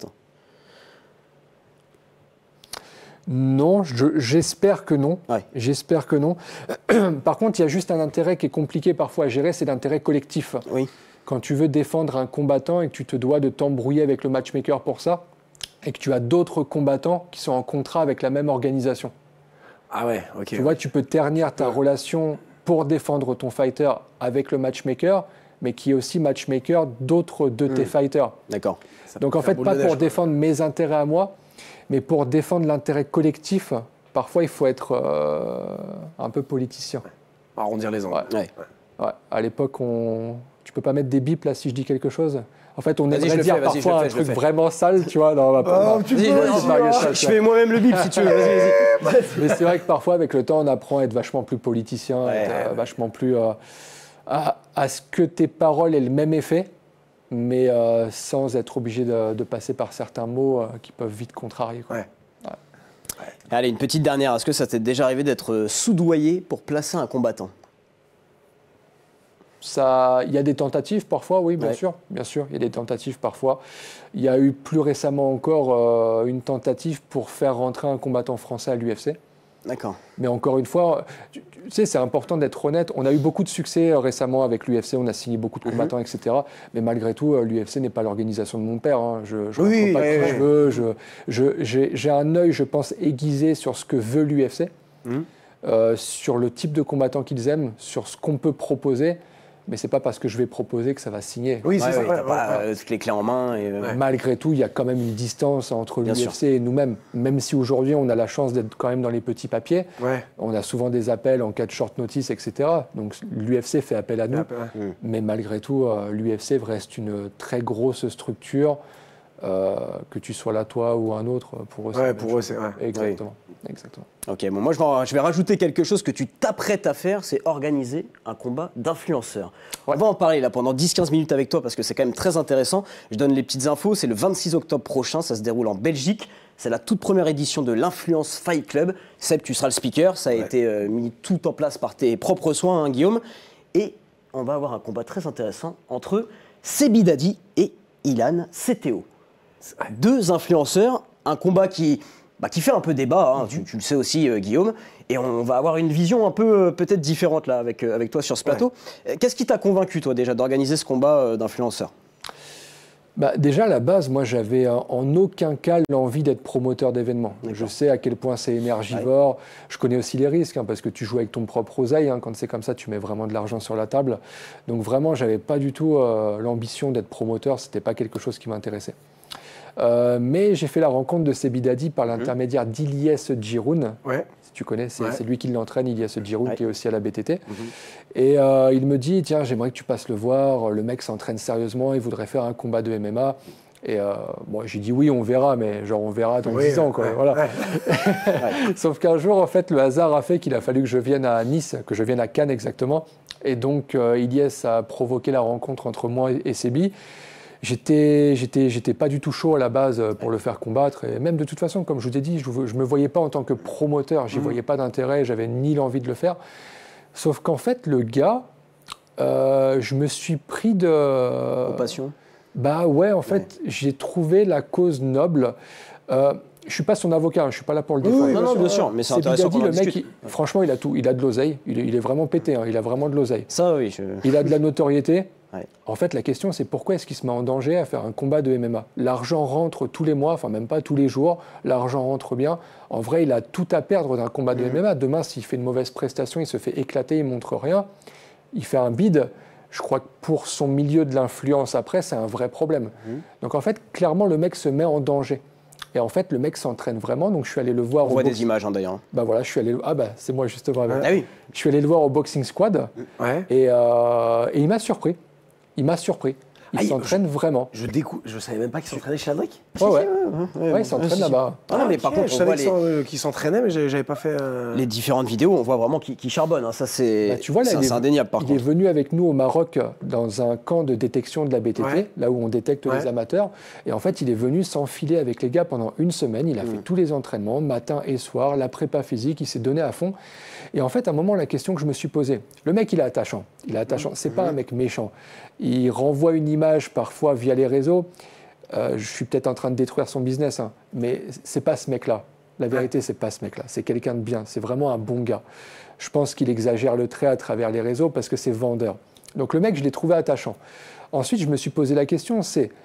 Non, j'espère que non. Ouais. J'espère que non. Par contre, il y a juste un intérêt qui est compliqué parfois à gérer, c'est l'intérêt collectif. Oui. Quand tu veux défendre un combattant et que tu te dois de t'embrouiller avec le matchmaker pour ça, et que tu as d'autres combattants qui sont en contrat avec la même organisation. Ah ouais, ok. Tu vois, tu peux ternir ta relation pour défendre ton fighter avec le matchmaker, mais qui est aussi matchmaker d'autres de tes fighters. D'accord. Donc en fait, pas pour défendre mes intérêts à moi, mais pour défendre l'intérêt collectif, parfois il faut être un peu politicien. Arrondir les angles. Ouais. À l'époque, tu peux pas mettre des bips là si je dis quelque chose. En fait, on aimerait dire parfois un truc vraiment sale, tu vois. Je fais moi-même le bip si tu veux. Vas-y. Mais c'est vrai que parfois, avec le temps, on apprend à être vachement plus politicien, vachement plus à ce que tes paroles aient le même effet, mais sans être obligé de passer par certains mots qui peuvent vite contrarier. Quoi. Allez, une petite dernière. Est-ce que ça t'est déjà arrivé d'être soudoyé pour placer un combattant ? Il y a des tentatives parfois, oui, bien sûr, il y a des tentatives parfois. Il y a eu plus récemment encore une tentative pour faire rentrer un combattant français à l'UFC. D'accord. Mais encore une fois, tu sais, c'est important d'être honnête. On a eu beaucoup de succès récemment avec l'UFC, on a signé beaucoup de combattants, etc. Mais malgré tout, l'UFC n'est pas l'organisation de mon père. Hein. Je ne pas ce que je veux. J'ai un œil, je pense, aiguisé sur ce que veut l'UFC, sur le type de combattant qu'ils aiment, sur ce qu'on peut proposer. Mais ce n'est pas parce que je vais proposer que ça va signer. Oui, c'est ça. Tu n'as pas toutes les clés en main. Malgré tout, il y a quand même une distance entre l'UFC et nous-mêmes. Même si aujourd'hui, on a la chance d'être quand même dans les petits papiers. On a souvent des appels en cas de short notice, etc. Donc l'UFC fait appel à nous. Mais malgré tout, l'UFC reste une très grosse structure. Que tu sois là, toi ou un autre, pour eux, c'est vrai. Exactement. Ok, bon, moi je vais rajouter quelque chose que tu t'apprêtes à faire, c'est organiser un combat d'influenceurs. On va en parler là pendant 10-15 minutes avec toi parce que c'est quand même très intéressant. Je donne les petites infos, c'est le 26 octobre prochain, ça se déroule en Belgique. C'est la toute première édition de l'Influence Fight Club. Seb, tu seras le speaker, ça a été mis tout en place par tes propres soins, hein, Guillaume. Et on va avoir un combat très intéressant entre Sebi Dadi et Ilan CTO. Deux influenceurs, un combat qui fait un peu débat, hein, tu le sais aussi Guillaume, et on va avoir une vision un peu peut-être différente là avec toi sur ce plateau. Qu'est-ce qui t'a convaincu toi déjà d'organiser ce combat d'influenceurs ? Déjà à la base, moi j'avais en aucun cas l'envie d'être promoteur d'événements. Je sais à quel point c'est énergivore, je connais aussi les risques, parce que tu joues avec ton propre oseille, quand c'est comme ça tu mets vraiment de l'argent sur la table. Donc vraiment j'avais pas du tout l'ambition d'être promoteur, c'était pas quelque chose qui m'intéressait. Mais j'ai fait la rencontre de Sebi Dadi par l'intermédiaire d'Ilyes Djiroun. Si tu connais, c'est lui qui l'entraîne, Ilyes Djiroun, qui est aussi à la BTT. Et il me dit, tiens, j'aimerais que tu passes le voir. Le mec s'entraîne sérieusement, il voudrait faire un combat de MMA. Et j'ai dit oui, on verra, mais genre on verra dans 10 ans. Quoi, voilà. Sauf qu'un jour, en fait, le hasard a fait qu'il a fallu que je vienne à Nice, que je vienne à Cannes exactement. Et donc, Ilyes a provoqué la rencontre entre moi et Sebi. J'étais pas du tout chaud à la base pour le faire combattre. Et même de toute façon, comme je vous ai dit, je me voyais pas en tant que promoteur. J'y voyais pas d'intérêt, j'avais ni l'envie de le faire. Sauf qu'en fait, le gars, je me suis pris de... Compassion. En fait, j'ai trouvé la cause noble. Je suis pas son avocat, je suis pas là pour le défendre. Non, bien sûr, mais c'est intéressant qu'on en discute. Franchement, il a tout. Il a de l'oseille. Il est vraiment pété. Il a vraiment de l'oseille. Ça, oui. Il a de la notoriété. En fait, la question, c'est pourquoi est-ce qu'il se met en danger à faire un combat de MMA ? L'argent rentre tous les mois, enfin même pas tous les jours. L'argent rentre bien. En vrai, il a tout à perdre d'un combat de MMA. Demain, s'il fait une mauvaise prestation, il se fait éclater, il montre rien. Il fait un bide. Je crois que pour son milieu de l'influence après, c'est un vrai problème. Donc en fait, clairement, le mec se met en danger. Et en fait, le mec s'entraîne vraiment. Donc, je suis allé le voir. On voit des images d'ailleurs. Bah voilà, je suis allé. Ah bah c'est moi justement. Ah oui. Je suis allé le voir au Boxing Squad. Ouais. Et il m'a surpris. Il m'a surpris. Il s'entraîne vraiment. Je savais même pas qu'il s'entraînait chez Adric. Ouais, il s'entraîne là-bas. Ah non, mais par contre, je on savais voit qu'il s'entraînait, mais j'avais pas fait. les différentes vidéos, on voit vraiment qu'il charbonne. Hein. Ça, c'est Bah, tu vois, là, c'est indéniable par il contre. est venu avec nous au Maroc dans un camp de détection de la BTT, là où on détecte les amateurs. Et en fait, il est venu s'enfiler avec les gars pendant une semaine. Il a fait tous les entraînements, matin et soir, la prépa physique, il s'est donné à fond. Et en fait, à un moment, la question que je me suis posée, le mec, il est attachant. C'est pas un mec méchant. Il renvoie une image parfois via les réseaux. Je suis peut-être en train de détruire son business, hein, mais c'est pas ce mec-là. La vérité, c'est pas ce mec-là. C'est quelqu'un de bien. C'est vraiment un bon gars. Je pense qu'il exagère le trait à travers les réseaux parce que c'est vendeur. Donc le mec, je l'ai trouvé attachant. Ensuite, je me suis posé la question,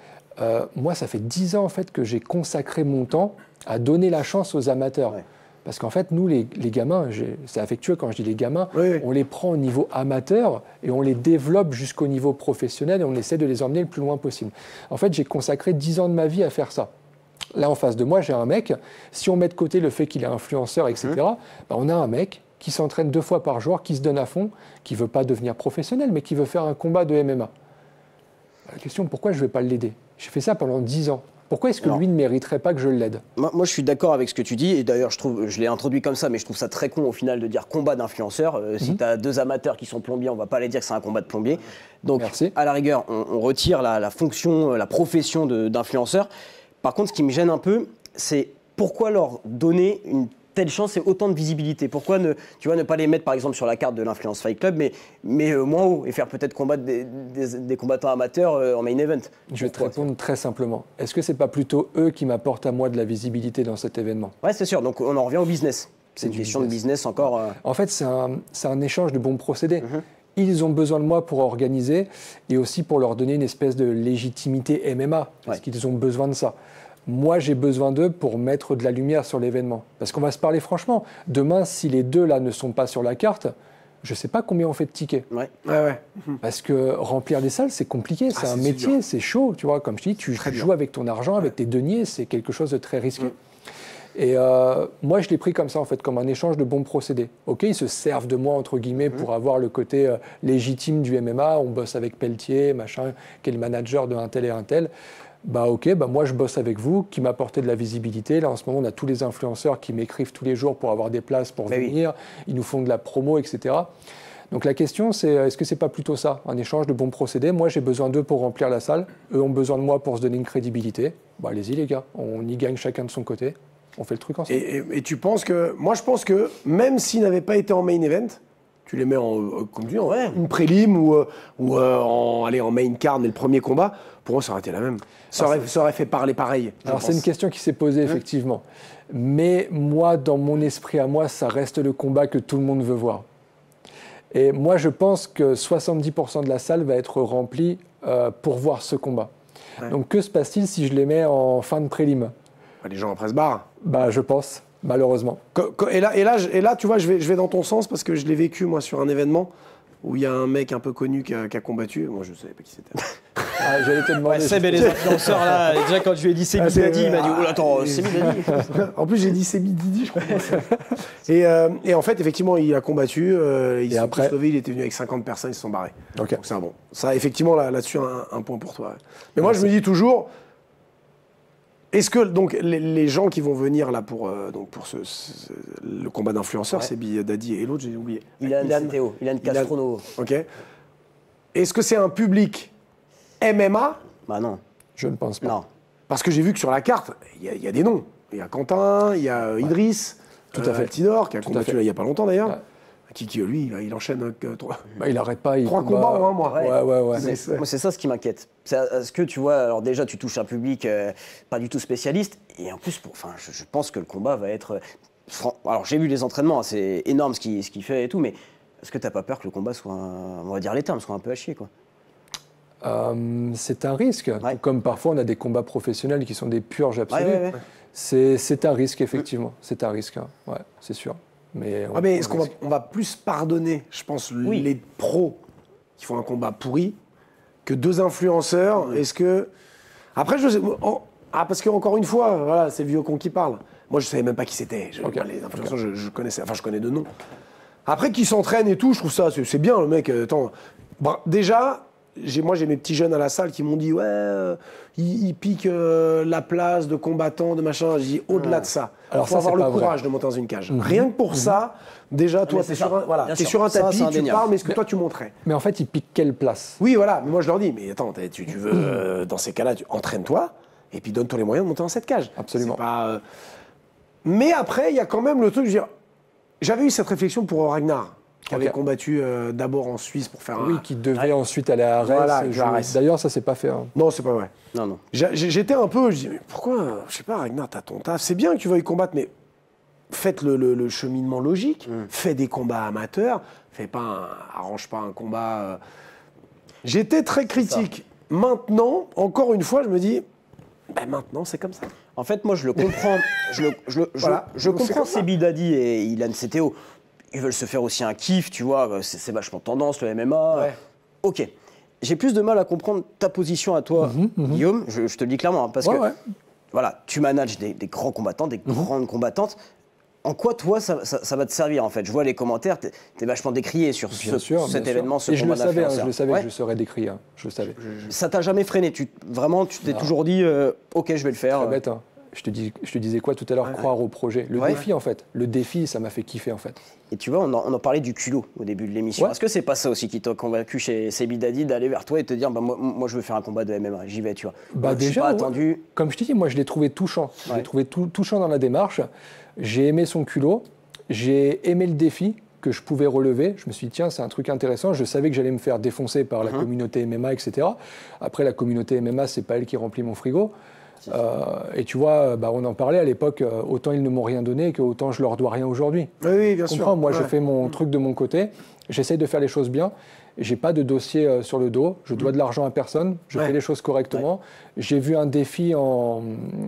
moi, ça fait 10 ans en fait que j'ai consacré mon temps à donner la chance aux amateurs. Ouais. Parce qu'en fait, nous, les gamins, c'est affectueux quand je dis les gamins, Oui. on les prend au niveau amateur et on les développe jusqu'au niveau professionnel et on essaie de les emmener le plus loin possible. En fait, j'ai consacré 10 ans de ma vie à faire ça. Là, en face de moi, j'ai un mec, si on met de côté le fait qu'il est influenceur, etc., on a un mec qui s'entraîne 2 fois par jour, qui se donne à fond, qui ne veut pas devenir professionnel, mais qui veut faire un combat de MMA. La question, pourquoi je ne vais pas l'aider? J'ai fait ça pendant 10 ans. Pourquoi est-ce que lui ne mériterait pas que je l'aide? Moi, je suis d'accord avec ce que tu dis, et d'ailleurs, je l'ai introduit comme ça, mais je trouve ça très con au final de dire combat d'influenceurs. Si tu as 2 amateurs qui sont plombiers, on va pas aller dire que c'est un combat de plombier. Donc, à la rigueur, on retire la fonction, la profession d'influenceur. Par contre, ce qui me gêne un peu, c'est pourquoi leur donner une telle chance et autant de visibilité. Pourquoi ne pas les mettre par exemple sur la carte de l'Influence Fight Club, mais moins haut, et faire peut-être combattre des combattants amateurs en main event? Je vais te répondre très simplement. Est-ce que c'est pas plutôt eux qui m'apportent à moi de la visibilité dans cet événement? Ouais, c'est sûr. Donc on en revient au business. C'est une question de business encore. En fait, c'est un échange de bons procédés. Ils ont besoin de moi pour organiser et aussi pour leur donner une espèce de légitimité MMA, parce qu'ils ont besoin de ça. Moi, j'ai besoin d'eux pour mettre de la lumière sur l'événement. Parce qu'on va se parler franchement. Demain, si les 2 là ne sont pas sur la carte, je ne sais pas combien on fait de tickets. Ouais. Parce que remplir des salles, c'est compliqué. C'est un métier, c'est chaud. Tu vois, comme je dis, tu joues avec ton argent, avec tes deniers. C'est quelque chose de très risqué. Et moi, je l'ai pris comme ça, en fait, comme un échange de bons procédés. OK, ils se servent de moi, entre guillemets, pour avoir le côté légitime du MMA. On bosse avec Pelletier, machin, qui est le manager de un tel et un tel. Moi je bosse avec vous, qui m'apportez de la visibilité. Là en ce moment on a tous les influenceurs qui m'écrivent tous les jours pour avoir des places pour venir, ils nous font de la promo, etc. Donc la question c'est, est-ce que c'est pas plutôt ça, un échange de bons procédés? Moi j'ai besoin d'eux pour remplir la salle, eux ont besoin de moi pour se donner une crédibilité. Allez-y les gars, on y gagne chacun de son côt, on fait le truc ensemble. Et tu penses que... Moi je pense que même s'ils n'avaient pas été en main event, tu les mets comme tu dis, en une prélim ou en main card, mais le premier combat, pour eux, ça aurait été la même. Ça aurait fait parler pareil. Alors, c'est une question qui s'est posée, effectivement. Mais moi, dans mon esprit à moi, ça reste le combat que tout le monde veut voir. Et moi, je pense que 70% de la salle va être remplie pour voir ce combat. Donc, que se passe-t-il si je les mets en fin de prélim? Les gens après se barrent. Je pense. Malheureusement. Et là, tu vois, je vais dans ton sens parce que je l'ai vécu, moi, sur un événement où il y a un mec un peu connu qui a combattu. Moi, je ne savais pas qui c'était. J'allais te demander. Seb et les influenceurs, là, déjà, quand je lui ai dit Seb Didi, il m'a dit « Oh, attends, Seb Didi !» En plus, j'ai dit Seb Didi, je crois. Et en fait, effectivement, il a combattu. Il s'est tous levé, il était venu avec 50 personnes, ils se sont barrés. Okay. Donc, c'est bon. Ça, effectivement, là-dessus, un point pour toi. Mais moi, je me dis toujours... Est-ce que donc les gens qui vont venir là pour le combat d'influenceurs, c'est Daddy et l'autre, j'ai oublié. Ilan Castrono. Ok. Est-ce que c'est un public MMA? Non. Je ne pense pas. Non. Parce que j'ai vu que sur la carte, il y a des noms. Il y a Quentin, il y a Idriss, tout à fait. Tidor, qui a combattu là, il n'y a pas longtemps d'ailleurs. Ouais. Qui lui, il enchaîne 3. Il n'arrête pas. 3 combats en un mois. Ouais. Moi, c'est ça ce qui m'inquiète. Est-ce que tu vois, alors déjà, tu touches un public pas du tout spécialiste, et en plus, je pense que le combat va être. Alors, j'ai vu les entraînements, c'est énorme ce qu'il fait et tout, mais est-ce que tu n'as pas peur que le combat soit, on va dire les termes, soit un peu à chier, quoi? C'est un risque. Comme parfois, on a des combats professionnels qui sont des purges absolues. Ouais. C'est un risque, effectivement. C'est un risque, hein. Ouais, c'est sûr. Mais est-ce qu'on va plus pardonner, je pense, les pros qui font un combat pourri que 2 influenceurs? Est-ce que... Après, Ah, parce qu'encore une fois, voilà, c'est le vieux con qui parle. Moi, je savais même pas qui c'était. Ok. Les influenceurs, je connaissais, enfin, je connais de nom. Après, qui s'entraîne et tout, je trouve ça, c'est bien, le mec. Attends. Bon, déjà, moi, j'ai mes petits jeunes à la salle qui m'ont dit, ouais, il pique la place de combattant, de machin. J'ai dit, au-delà de ça, il faut avoir le courage de monter dans une cage. Rien que pour ça, déjà, toi, t'es sur un tapis, tu parles, mais ce que toi, tu montrais. Mais en fait, il pique quelle place? Oui, voilà. Mais moi, je leur dis, mais attends, tu veux, dans ces cas-là, entraîne-toi et puis donne-toi les moyens de monter dans cette cage. Absolument. C'est pas, mais après, il y a quand même le truc, je veux dire, j'avais eu cette réflexion pour Ragnar, qui avait combattu d'abord en Suisse pour faire Oui, qui devait ensuite aller à Arès. Voilà, D'ailleurs, ça s'est pas fait. Hein. Non, c'est pas vrai. Non. J'étais un peu, je dis, mais pourquoi, je sais pas, Ragnar, t'as ton taf. C'est bien que tu veuilles combattre, mais faites le cheminement logique. Fais des combats amateurs. Arrange pas un combat. J'étais très critique. Maintenant, encore une fois, je me dis, maintenant, c'est comme ça. En fait, moi, je le comprends. Je comprends Sebi Dadi et Ilan CTO. Ils veulent se faire aussi un kiff, tu vois. C'est vachement tendance, le MMA. Ouais. Ok. J'ai plus de mal à comprendre ta position à toi, Guillaume. Je te le dis clairement. Parce que, voilà, tu manages des grands combattants, des grandes combattantes. En quoi, toi, ça va te servir, en fait? Je vois les commentaires, t'es vachement décrié sur cet événement, ce combat d'influenceur. Je le savais que je serais décrié. Hein. Je le savais. Ça t'a jamais freiné? Tu t'es toujours dit, ok, je vais le faire. C'est bête, hein. Je te disais quoi tout à l'heure? Croire au projet. Le défi, en fait. Le défi, ça m'a fait kiffer, en fait. Et tu vois, on en parlait du culot au début de l'émission. Est-ce que c'est pas ça aussi qui t'a convaincu chez Sebi Dadi d'aller vers toi et te dire, moi je veux faire un combat de MMA, j'y vais, tu vois. Déjà, je suis pas attendu. Comme je t'ai dit, moi je l'ai trouvé touchant. Je l'ai trouvé touchant dans la démarche. J'ai aimé son culot. J'ai aimé le défi que je pouvais relever. Je me suis dit, tiens, c'est un truc intéressant. Je savais que j'allais me faire défoncer par la communauté MMA, etc. Après, la communauté MMA, c'est pas elle qui remplit mon frigo. Et tu vois, on en parlait à l'époque, autant ils ne m'ont rien donné que autant je leur dois rien aujourd'hui. Oui, bien sûr. Moi, je fais mon truc de mon côté. J'essaye de faire les choses bien. J'ai pas de dossier sur le dos. Je dois de l'argent à personne. Je fais les choses correctement. J'ai vu un défi en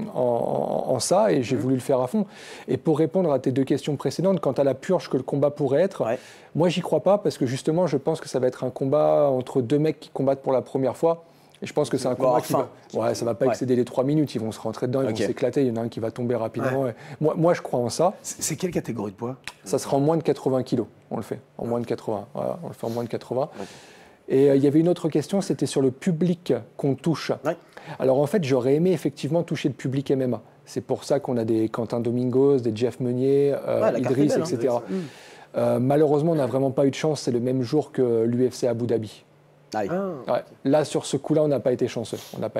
ça et j'ai voulu le faire à fond. Et pour répondre à tes deux questions précédentes, quant à la purge que le combat pourrait être, moi, j'y crois pas parce que justement, je pense que ça va être un combat entre deux mecs qui combattent pour la première fois. Et je pense que c'est un combat qui ça va pas excéder les 3 minutes. Ils vont se rentrer dedans, ils vont s'éclater. Il y en a un qui va tomber rapidement. Moi, je crois en ça. C'est quelle catégorie de poids? Ça sera en moins de 80 kilos. On le fait en moins de 80. Voilà, on le fait en moins de 80. Et il y avait une autre question, c'était sur le public qu'on touche. Alors en fait, j'aurais aimé effectivement toucher le public MMA. C'est pour ça qu'on a des Quentin Domingos, des Jeff Meunier, Idriss, etc. Malheureusement, on n'a vraiment pas eu de chance. C'est le même jour que l'UFC Abu Dhabi. Là, sur ce coup-là, on n'a pas été chanceux.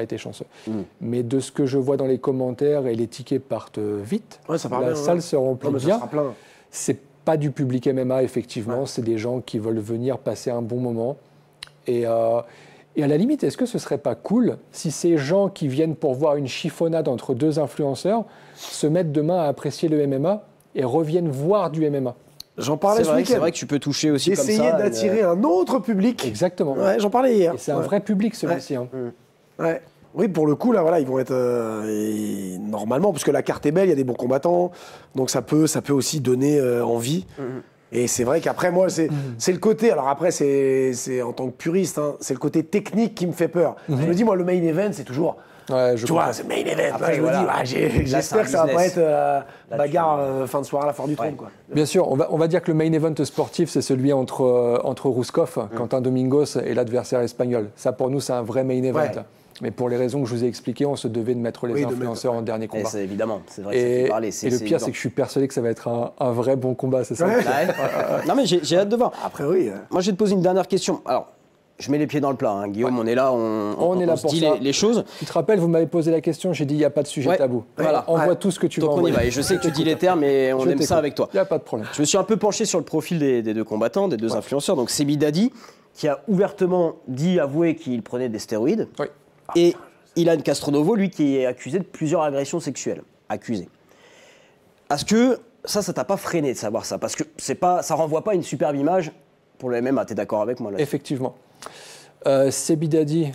Mais de ce que je vois dans les commentaires, et les tickets partent vite, la salle se remplit bien. C'est pas du public MMA, effectivement. C'est des gens qui veulent venir passer un bon moment. Et à la limite, est-ce que ce serait pas cool si ces gens qui viennent pour voir une chiffonnade entre deux influenceurs se mettent demain à apprécier le MMA et reviennent voir du MMA? J'en parlais ce week-end. C'est vrai que tu peux toucher aussi comme ça. Essayer d'attirer un autre public. Exactement. Ouais, j'en parlais hier. Et c'est un vrai public, celui-ci. Oui, pour le coup, là, voilà, ils vont être normalement, parce que la carte est belle, il y a des bons combattants, donc ça peut aussi donner envie. Et c'est vrai qu'après, moi, c'est le côté. Alors après, c'est en tant que puriste, hein, c'est le côté technique qui me fait peur. Je me dis, moi, le main event, c'est toujours. Tu vois, c'est main event. Après, je me dis, j'espère que ça va pas être bagarre fin de soirée à la Foire du Trône, quoi. Bien sûr, on va dire que le main event sportif, c'est celui entre Rouskov, Quentin Domingos et l'adversaire espagnol. Ça, pour nous, c'est un vrai main event. Mais pour les raisons que je vous ai expliquées, on se devait de mettre les influenceurs en dernier combat. C'est évidemment, c'est vrai que ça fait parler. Et le pire, c'est que je suis persuadé que ça va être un vrai bon combat, c'est ça? Non, mais j'ai hâte de voir. Après, oui. Moi, je vais te poser une dernière question. Alors, je mets les pieds dans le plat, hein. Guillaume, on est là, on est là se pour dit ça. les choses. Tu te rappelles, vous m'avez posé la question, j'ai dit il n'y a pas de sujet tabou. Voilà. Envoie tout ce que tu veux. Donc on y va. Et je sais que tu dis les termes, mais on aime ça avec toi. Il n'y a pas de problème. Je me suis un peu penché sur le profil des deux combattants, des deux influenceurs. Donc Sebi Dadi, qui a ouvertement avoué qu'il prenait des stéroïdes. Et Ilan Castronovo, lui, qui est accusé de plusieurs agressions sexuelles. Accusé. Est-ce que ça t'a pas freiné de savoir ça? Parce que ça renvoie pas une superbe image pour le MMA. T'es d'accord avec moi là? Effectivement. Sebi Dadi,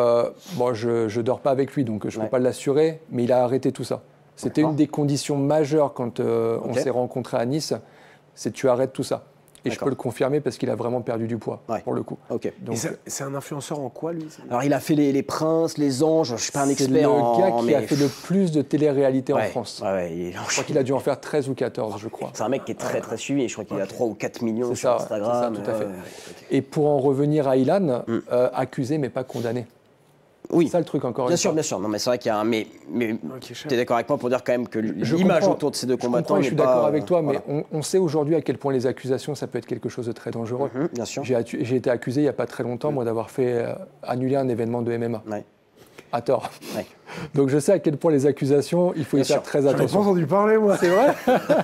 je dors pas avec lui, donc je ne peux pas l'assurer, mais il a arrêté tout ça. C'était une des conditions majeures quand on s'est rencontrés à Nice, c'est tu arrêtes tout ça. Et je peux le confirmer parce qu'il a vraiment perdu du poids, pour le coup. Ok. Donc, c'est un influenceur en quoi, lui? Alors, il a fait les princes, les anges. Je ne suis pas un expert. C'est le gars qui a fait le plus de télé-réalité en France. Je crois qu'il a dû en faire 13 ou 14, je crois. C'est un mec qui est très, très suivi. Je crois qu'il a 3 ou 4 millions sur Instagram. C'est ça, tout à fait. Et pour en revenir à Ilan, accusé mais pas condamné. Oui. C'est ça le truc encore une fois. Bien sûr. Non, mais c'est vrai qu'il y a un. Mais tu es d'accord avec moi pour dire quand même que l'image autour de ces deux combattants. Je suis d'accord avec toi, mais on sait aujourd'hui à quel point les accusations, ça peut être quelque chose de très dangereux. Bien sûr. J'ai été accusé il n'y a pas très longtemps, moi, d'avoir fait annuler un événement de MMA. À tort. Donc je sais à quel point les accusations, il faut y faire très attention. J'ai pas entendu parler, moi. C'est vrai.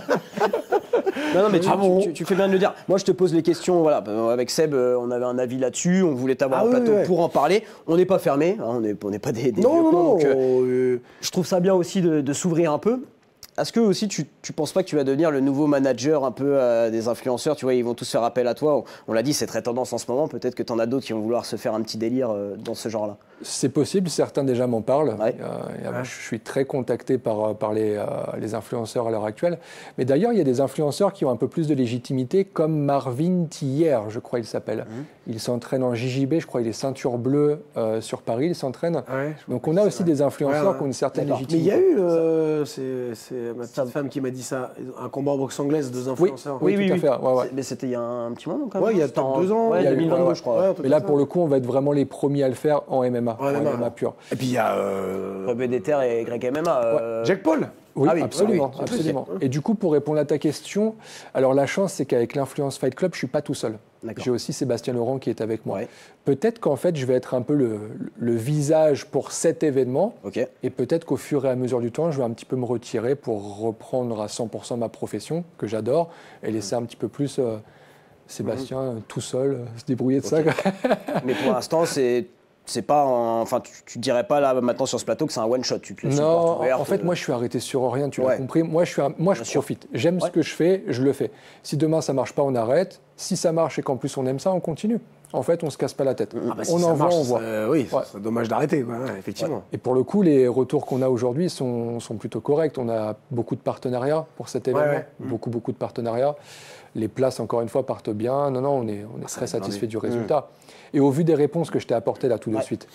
Non, mais tu fais bien de le dire. Moi, je te pose les questions. Voilà, avec Seb, on avait un avis là-dessus. On voulait t'avoir en plateau pour en parler. On n'est pas fermé. On n'est pas des vieux cons, donc, je trouve ça bien aussi de s'ouvrir un peu. Est-ce que aussi tu penses pas que tu vas devenir le nouveau manager un peu des influenceurs? Tu vois, ils vont tous faire appel à toi. On l'a dit, c'est très tendance en ce moment. Peut-être que tu en as d'autres qui vont vouloir se faire un petit délire dans ce genre-là. C'est possible, certains déjà m'en parlent. Je suis très contacté par les influenceurs à l'heure actuelle. Mais d'ailleurs, il y a des influenceurs qui ont un peu plus de légitimité, comme Marvin Thier, je crois il s'appelle. Il s'entraîne en JJB, je crois il est ceinture bleue sur Paris, il s'entraîne. Donc on a aussi des influenceurs qui ont une certaine légitimité. Mais il y a eu, c'est ma petite femme qui m'a dit ça, un combat en boxe anglaise, 2 influenceurs. Oui, tout à fait. Mais c'était il y a un petit moment quand même. Il y a 2 ans. Il y a 2022, je crois. Mais là, pour le coup, on va être vraiment les premiers à le faire en MMA. MMA pur. Et puis il y a Bédéter et Greg MMA. Jack Paul. Oui, absolument. Et du coup, pour répondre à ta question, alors la chance, c'est qu'avec l'Influence Fight Club, je suis pas tout seul. J'ai aussi Sébastien Laurent qui est avec moi. Peut-être qu'en fait, je vais être un peu le visage pour cet événement. Et peut-être qu'au fur et à mesure du temps, je vais un petit peu me retirer pour reprendre à 100% ma profession, que j'adore, et laisser un petit peu plus Sébastien tout seul se débrouiller de ça. Mais pour l'instant, c'est pas enfin tu dirais pas là maintenant sur ce plateau que c'est un one shot, tu te laisses non, en fait moi je suis arrêté sur rien, tu l'as compris. Moi je profite, j'aime ce que je fais, je le fais. Si demain ça marche pas, on arrête. Si ça marche et qu'en plus on aime ça, on continue. En fait, on se casse pas la tête. On envoie, on voit. C'est dommage d'arrêter, effectivement. Et pour le coup, les retours qu'on a aujourd'hui sont plutôt corrects. On a beaucoup de partenariats pour cet événement, beaucoup de partenariats. Les places, encore une fois, partent bien. Non, on est très satisfait du résultat. Et au vu des réponses que je t'ai apportées là tout de suite,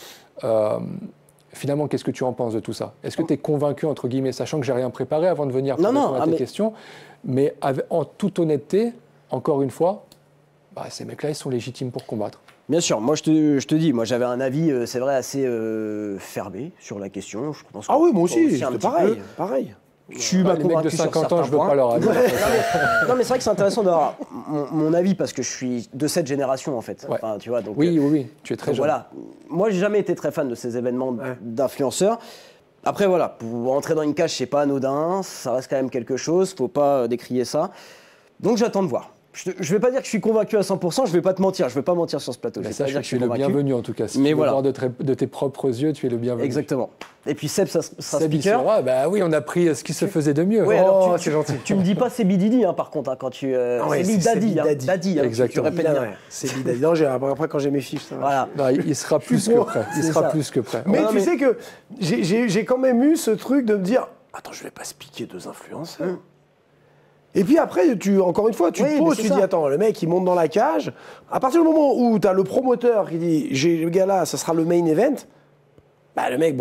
finalement, qu'est-ce que tu en penses de tout ça? Est-ce que tu es convaincu, entre guillemets, sachant que j'ai rien préparé avant de venir pour répondre à tes questions, mais en toute honnêteté, encore une fois, ces mecs-là, ils sont légitimes pour combattre. Bien sûr, moi je te dis, moi j'avais un avis, c'est vrai, assez fermé sur la question. Je pense moi aussi, pareil. Tu m'as les mecs de 50 ans, je ne veux pas leur avis. Non, mais c'est vrai que c'est intéressant d'avoir mon avis parce que je suis de cette génération en fait. Enfin, tu vois, donc, oui, tu es très jeune. Voilà. Moi, j'ai jamais été très fan de ces événements d'influenceurs. Après, voilà, pour rentrer dans une cage, c'est pas anodin, ça reste quand même quelque chose, faut pas décrier ça. Donc j'attends de voir. Je ne vais pas dire que je suis convaincu à 100%, je ne vais pas te mentir, je ne vais pas mentir sur ce plateau. Ça, je suis le bienvenu en tout cas. Si tu veux voir de tes propres yeux, tu es le bienvenu. Exactement. Et puis Seb, ça speaker. Oui, on a pris ce qui se faisait de mieux. Oui, c'est gentil. Tu me dis pas Sebi Didi par contre, quand tu... c'est Sebi Dadi. Exactement. Tu répètes bien. Sebi Dadi. Non, après quand j'ai mes fiches, ça va. Voilà. Il sera plus que prêt. Il sera plus que prêt. Mais tu sais que j'ai quand même eu ce truc de me dire, attends, je vais pas se piquer 2 influenceurs. Et puis après, encore une fois, tu te poses, tu dis, attends, le mec, il monte dans la cage. À partir du moment où tu as le promoteur qui dit, le gars là, ça sera le main event, le mec,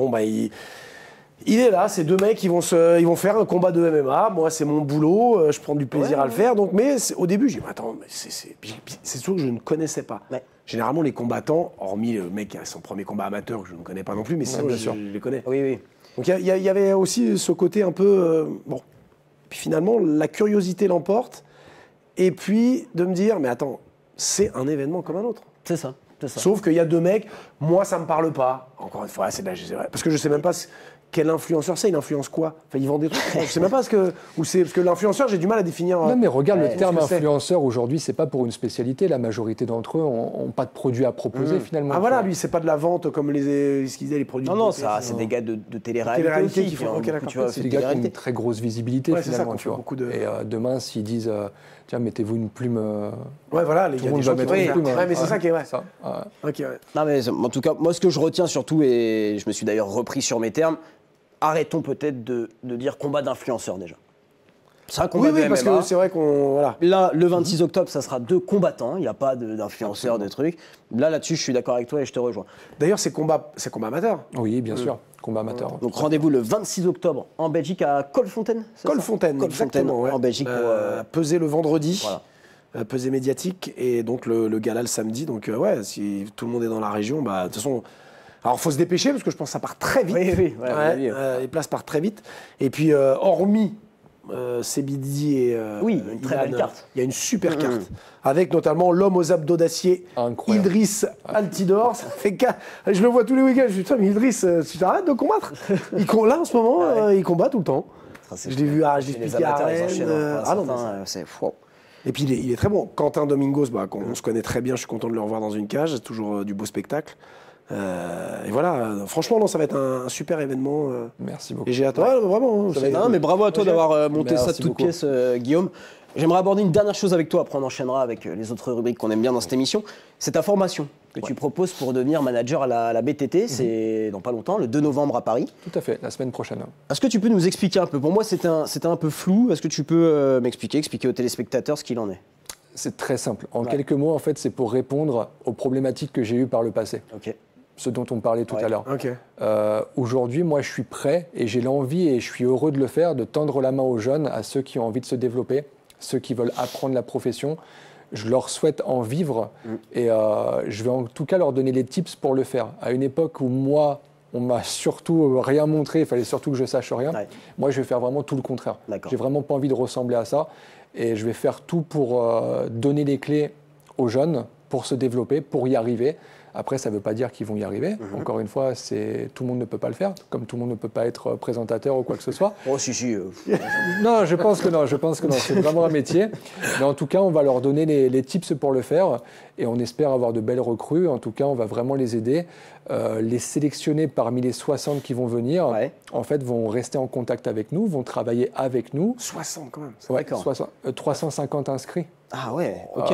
il est là, ces 2 mecs, ils vont faire un combat de MMA. Moi, c'est mon boulot, je prends du plaisir à le faire. Donc, mais au début, je dis, attends, c'est sûr que je ne connaissais pas. Généralement, les combattants, hormis le mec qui a son premier combat amateur, que je ne connais pas non plus, mais sinon, je les connais. Oui. Donc, il y avait aussi ce côté un peu, Puis finalement, la curiosité l'emporte. Et puis, de me dire, mais attends, c'est un événement comme un autre. C'est ça. Sauf qu'il y a 2 mecs, moi, ça ne me parle pas. Encore une fois, c'est parce que je ne sais même pas quel influenceur c'est. Il influence quoi? Enfin, il vend des trucs. Je ne sais même pas parce que l'influenceur, j'ai du mal à définir. Non, mais regarde, le terme influenceur aujourd'hui, ce n'est pas pour une spécialité. La majorité d'entre eux n'ont pas de produits à proposer finalement. Ah voilà, lui, c'est pas de la vente comme ce qu'ils disaient, les produits. Non, c'est des gars de télé-réalité qui font. C'est des gars qui ont une très grosse visibilité finalement. Tu vois. Et demain, s'ils disent, tiens, mettez-vous une plume. Voilà, les gars, tout le monde va mettre une plume. Mais c'est ça qui est vrai. Non, mais en tout cas, moi, ce que je retiens surtout, et je me suis d'ailleurs repris sur mes termes, arrêtons peut-être de dire combat d'influenceurs déjà. C'est un combat Oui, de parce MMA. que c'est vrai qu'on... Voilà. Là, le 26 octobre, ça sera 2 combattants. Il n'y a pas d'influenceurs, de trucs. Là-dessus, je suis d'accord avec toi et je te rejoins. D'ailleurs, c'est combat amateur. Oui, bien sûr, combat amateur. Donc rendez-vous le 26 octobre en Belgique à Colfontaine. Colfontaine, exactement. Ouais. En Belgique pour... Peser le vendredi. Voilà. Pesée médiatique et donc le gala le samedi. Donc ouais, si tout le monde est dans la région, bah de toute façon, alors faut se dépêcher parce que je pense que ça part très vite. Oui, les places partent très vite. Et puis hormis Sebidi et oui, une très belle carte. il y a une super carte avec notamment l'homme aux abdos d'acier, Incroyable. Idriss Altidor. Ça fait je le vois tous les week-ends. Je dis putain, mais Idriss, tu t'arrêtes de combattre. Là en ce moment, il combat tout le temps. Je l'ai vu à les amateurs, ils enchaînent. Ah non, c'est fou. Et puis il est très bon. Quentin Domingos, on se connaît très bien, je suis content de le revoir dans une cage, c'est toujours du beau spectacle. Et voilà, franchement, non, ça va être un super événement. Merci beaucoup. Et j'ai hâte. Ouais, vraiment. Non, mais bravo à toi d'avoir monté ça de Merci toutes beaucoup. pièces, Guillaume. J'aimerais aborder une dernière chose avec toi, après on enchaînera avec les autres rubriques qu'on aime bien dans cette émission. C'est ta formation que tu proposes pour devenir manager à la BTT. C'est dans pas longtemps, le 2 novembre à Paris. Tout à fait, la semaine prochaine. Est-ce que tu peux nous expliquer un peu? Pour moi, c'était un peu flou. Est-ce que tu peux expliquer aux téléspectateurs ce qu'il en est? C'est très simple. En quelques mots, en fait, c'est pour répondre aux problématiques que j'ai eues par le passé. Ok. Ce dont on parlait tout à l'heure. Ok. Aujourd'hui, moi, je suis prêt et j'ai l'envie et je suis heureux de le faire, de tendre la main aux jeunes, à ceux qui ont envie de se développer, ceux qui veulent apprendre la profession. Je leur souhaite en vivre et je vais en tout cas leur donner les tips pour le faire. À une époque où moi, on m'a surtout rien montré, il fallait surtout que je sache rien. Ouais. Moi, je vais faire vraiment tout le contraire. J'ai vraiment pas envie de ressembler à ça et je vais faire tout pour donner les clés aux jeunes pour se développer, pour y arriver. Après, ça ne veut pas dire qu'ils vont y arriver. Encore une fois, tout le monde ne peut pas le faire, comme tout le monde ne peut pas être présentateur ou quoi que ce soit. Oh, si. Non, je pense que non. C'est vraiment un métier. Mais en tout cas, on va leur donner les tips pour le faire. Et on espère avoir de belles recrues. En tout cas, on va vraiment les aider. Les sélectionner parmi les 60 qui vont venir, en fait, vont rester en contact avec nous, vont travailler avec nous. 60 quand même. Ouais, 350 inscrits. Ah ouais, ok.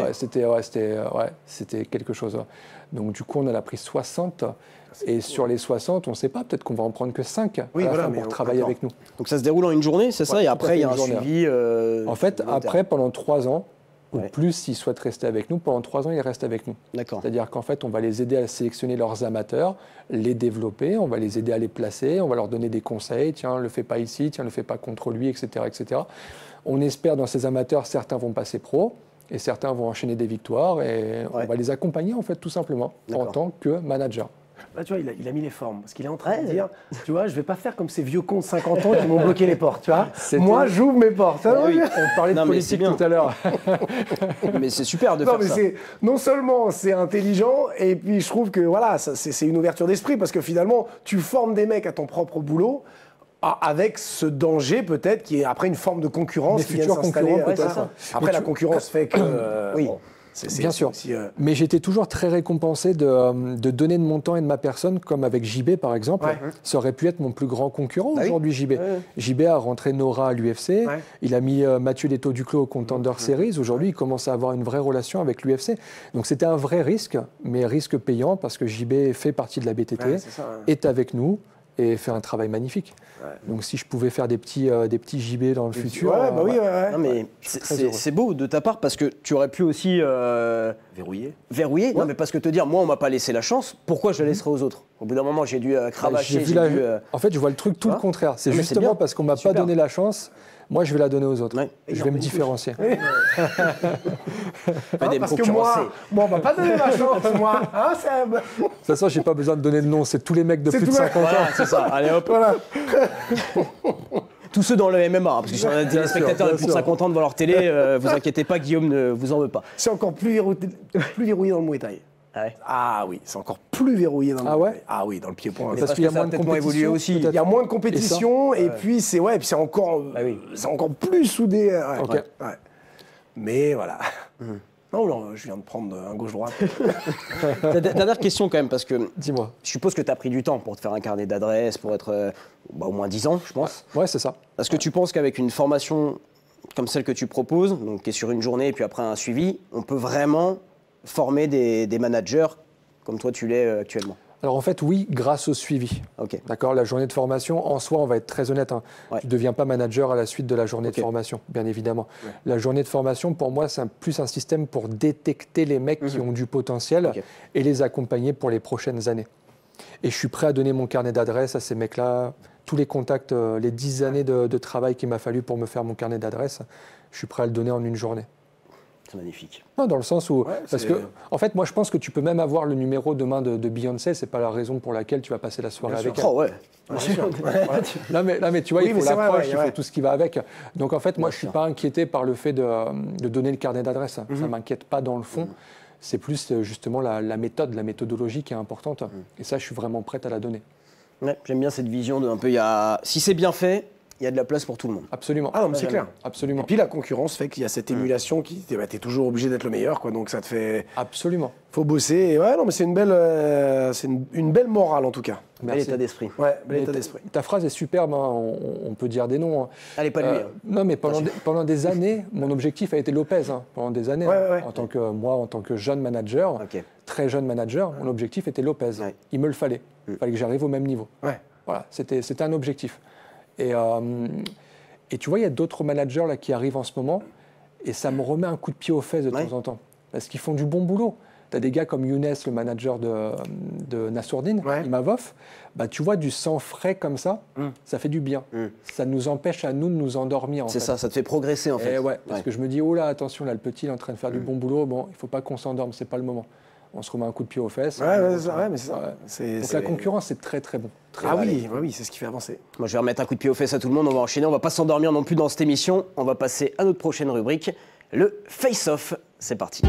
C'était quelque chose. Donc du coup, on en a pris 60. Et sur les 60, on ne sait pas, peut-être qu'on va en prendre que 5 pour travailler avec nous. Donc ça se déroule en une journée, c'est ça? Et après, il y a un suivi en fait, après, pendant 3 ans, ou plus, s'ils souhaitent rester avec nous, pendant 3 ans, ils restent avec nous. C'est-à-dire qu'en fait, on va les aider à sélectionner leurs amateurs, les développer, on va les aider à les placer, on va leur donner des conseils. Tiens, le fais pas ici, tiens, le fais pas contre lui, etc., etc. On espère, dans ces amateurs, certains vont passer pro. Et certains vont enchaîner des victoires et on va les accompagner en fait tout simplement en tant que manager. Là, tu vois, il a mis les formes parce qu'il est en train de dire, tu vois, je vais pas faire comme ces vieux cons de 50 ans qui m'ont bloqué les portes, tu vois. Moi, j'ouvre mes portes. Oui. On parlait de politique tout à l'heure. Mais c'est super de faire ça. Non seulement c'est intelligent et puis je trouve que voilà, c'est une ouverture d'esprit parce que finalement, tu formes des mecs à ton propre boulot. Avec ce danger peut-être qui est après une forme de concurrence qui vient de s'installer. Après la concurrence fait que... oui, bien sûr. Aussi, mais j'étais toujours très récompensé de donner de mon temps et de ma personne, comme avec JB par exemple. Ça aurait pu être mon plus grand concurrent aujourd'hui, JB. JB a rentré Nora à l'UFC, il a mis Mathieu Leto Duclos au Contender Series. Aujourd'hui, il commence à avoir une vraie relation avec l'UFC. Donc c'était un vrai risque, mais risque payant parce que JB fait partie de la BTT, est avec nous et fait un travail magnifique. Donc si je pouvais faire des petits JB dans le futur... Non, mais c'est beau de ta part parce que tu aurais pu aussi... Verrouiller. Non, mais parce que te dire, moi, on m'a pas laissé la chance, pourquoi je la laisserai aux autres? Au bout d'un moment, j'ai dû cravacher. En fait, je vois le truc tout le contraire. C'est justement parce qu'on m'a pas donné la chance, moi, je vais la donner aux autres. Je vais me différencier. Parce que moi, on m'a pas donné ma chance, moi. Hein, Seb? De toute façon, j'ai pas besoin de donner de nom. C'est tous les mecs de plus de 50 ans. C'est ça. Allez hop. Voilà. Tous ceux dans le MMA, parce que si on a des téléspectateurs de plus de 50 ans devant leur télé, vous inquiétez pas, Guillaume ne vous en veut pas. C'est encore plus verrouillé dans le Muay Thai. Ah oui, c'est encore plus verrouillé dans le Muay Thai. Ah oui, dans le pied-point. Parce qu'il y a moins de compétition aussi. Il y a moins de compétition et puis c'est encore plus soudé. Mais voilà. Non, je viens de prendre un gauche-droite. Dernière question quand même, parce que dis-moi. Je suppose que tu as pris du temps pour te faire un carnet d'adresses, pour être au moins 10 ans, je pense. Ouais, c'est ça. Est-ce que tu penses qu'avec une formation comme celle que tu proposes, donc qui est sur une journée et puis après un suivi, on peut vraiment former des managers comme toi tu l'es actuellement? Alors en fait, oui, grâce au suivi. Ok. D'accord, la journée de formation, en soi, on va être très honnête, hein, Ouais. tu ne deviens pas manager à la suite de la journée Ok. de formation, bien évidemment. Ouais. La journée de formation, pour moi, c'est plus un système pour détecter les mecs qui ont du potentiel Ok. et les accompagner pour les prochaines années. Et je suis prêt à donner mon carnet d'adresses à ces mecs-là, tous les contacts, les 10 années de travail qu'il m'a fallu pour me faire mon carnet d'adresses, je suis prêt à le donner en une journée. C'est magnifique. Non, dans le sens où, Ouais, parce c'est- que, en fait, moi, je pense que tu peux même avoir le numéro demain de Beyoncé. C'est pas la raison pour laquelle tu vas passer la soirée Bien avec sûr. elle. Oh ouais. Bien sûr. Là, mais tu vois, Oui, il mais faut c'est vrai, l'approche, ouais, il ouais. faut tout ce qui va avec. Donc, en fait, moi, Bien je suis sûr. pas inquiété par le fait de donner le carnet d'adresse. Ça m'inquiète pas dans le fond. C'est plus justement la méthode, la méthodologie qui est importante. Et ça, je suis vraiment prêt à la donner. Ouais, j'aime bien cette vision de un peu, si c'est bien fait, il y a de la place pour tout le monde. Absolument. Ah non, mais c'est clair. Absolument. Et puis la concurrence fait qu'il y a cette émulation qui, t'es toujours obligé d'être le meilleur, quoi. Donc ça te fait, Absolument. faut bosser. Et ouais, non, mais c'est une belle, c'est une belle morale en tout cas. Bel Merci. état d'esprit. Ouais, bel Mais état d'esprit. ta phrase est superbe, hein, on peut dire des noms. Hein. Allez, pas lui. hein. Non, mais pendant des années, mon objectif a été Lopez. Hein, pendant des années, Ouais, hein. ouais. En tant que moi, en tant que jeune manager, Ok. très jeune manager, mon objectif était Lopez. Ouais. Il me le fallait. Il fallait que j'arrive au même niveau. Ouais. Voilà, c'était un objectif. Et tu vois, il y a d'autres managers là, qui arrivent en ce moment, et ça me remet un coup de pied aux fesses de Ouais. temps en temps. Parce qu'ils font du bon boulot. Tu as des gars comme Younes, le manager de Nassourdine, Ouais. Imavov. Bah, tu vois, du sang frais comme ça, ça fait du bien. Ça nous empêche à nous de nous endormir. En C'est fait. ça te fait progresser en fait. Et ouais, parce que je me dis, oh là, attention, là, le petit, il est en train de faire du bon boulot. Bon, il ne faut pas qu'on s'endorme, c'est pas le moment. On se remet un coup de pied aux fesses. Ouais, ouais, c'est ça, ouais, mais c'est ça. Ouais. C'est- Donc c'est- la concurrence, c'est très très bon. Très Ah bon. oui, ouais, oui, c'est ce qui fait avancer. Moi, je vais remettre un coup de pied aux fesses à tout le monde. On va enchaîner. On va pas s'endormir non plus dans cette émission. On va passer à notre prochaine rubrique, le face-off. C'est parti.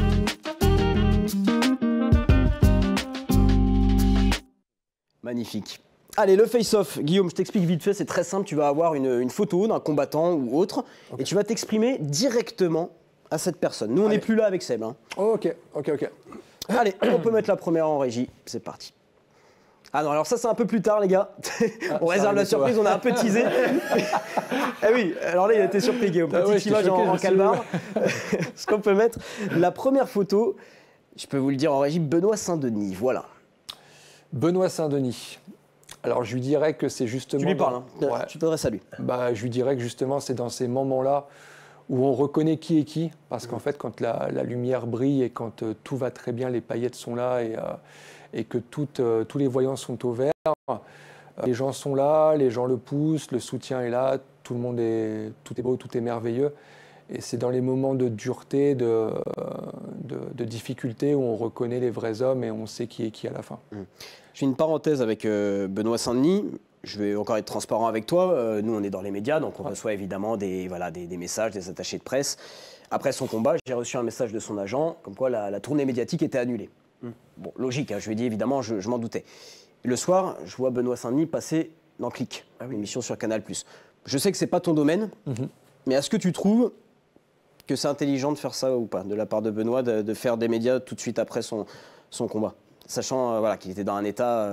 Magnifique. Allez, le face-off. Guillaume, je t'explique vite fait. C'est très simple. Tu vas avoir une photo d'un combattant ou autre et tu vas t'exprimer directement à cette personne. Nous, on n'est plus là avec Seb. Hein. Oh, ok. Allez, on peut mettre la première en régie. C'est parti. Ah non, alors ça, c'est un peu plus tard, les gars. On ça réserve la arrive, tu surprise, vois. on a un peu teasé. Eh oui, alors là, il a été surpris, Guillaume. Ah ouais, Petite j'étais image choqué, je en me suis calbar. Ce qu'on peut mettre. La première photo, je peux vous le dire en régie, Benoît Saint-Denis. Voilà. Benoît Saint-Denis. Alors, je lui dirais que c'est justement... Tu lui parles, hein. Ouais. Tu t'adresses à lui. Bah, je lui dirais que justement, c'est dans ces moments-là où on reconnaît qui est qui. Parce qu'en fait, quand la lumière brille et quand tout va très bien, les paillettes sont là et que tous les voyants sont au vert, les gens sont là, les gens le poussent, le soutien est là, tout est beau, tout est merveilleux. Et c'est dans les moments de dureté, de difficulté où on reconnaît les vrais hommes et on sait qui est qui à la fin. Je fais une parenthèse avec Benoît Saint-Denis. Je vais encore être transparent avec toi. Nous, on est dans les médias, donc on reçoit évidemment des messages, des attachés de presse. Après son combat, j'ai reçu un message de son agent, comme quoi la tournée médiatique était annulée. Bon, logique, hein, je lui ai dit évidemment, je m'en doutais. Le soir, je vois Benoît Saint-Denis passer dans Click, une émission sur Canal+. Je sais que c'est pas ton domaine, mais est-ce que tu trouves que c'est intelligent de faire ça ou pas, de la part de Benoît, de faire des médias tout de suite après son combat, sachant qu'il était dans un état...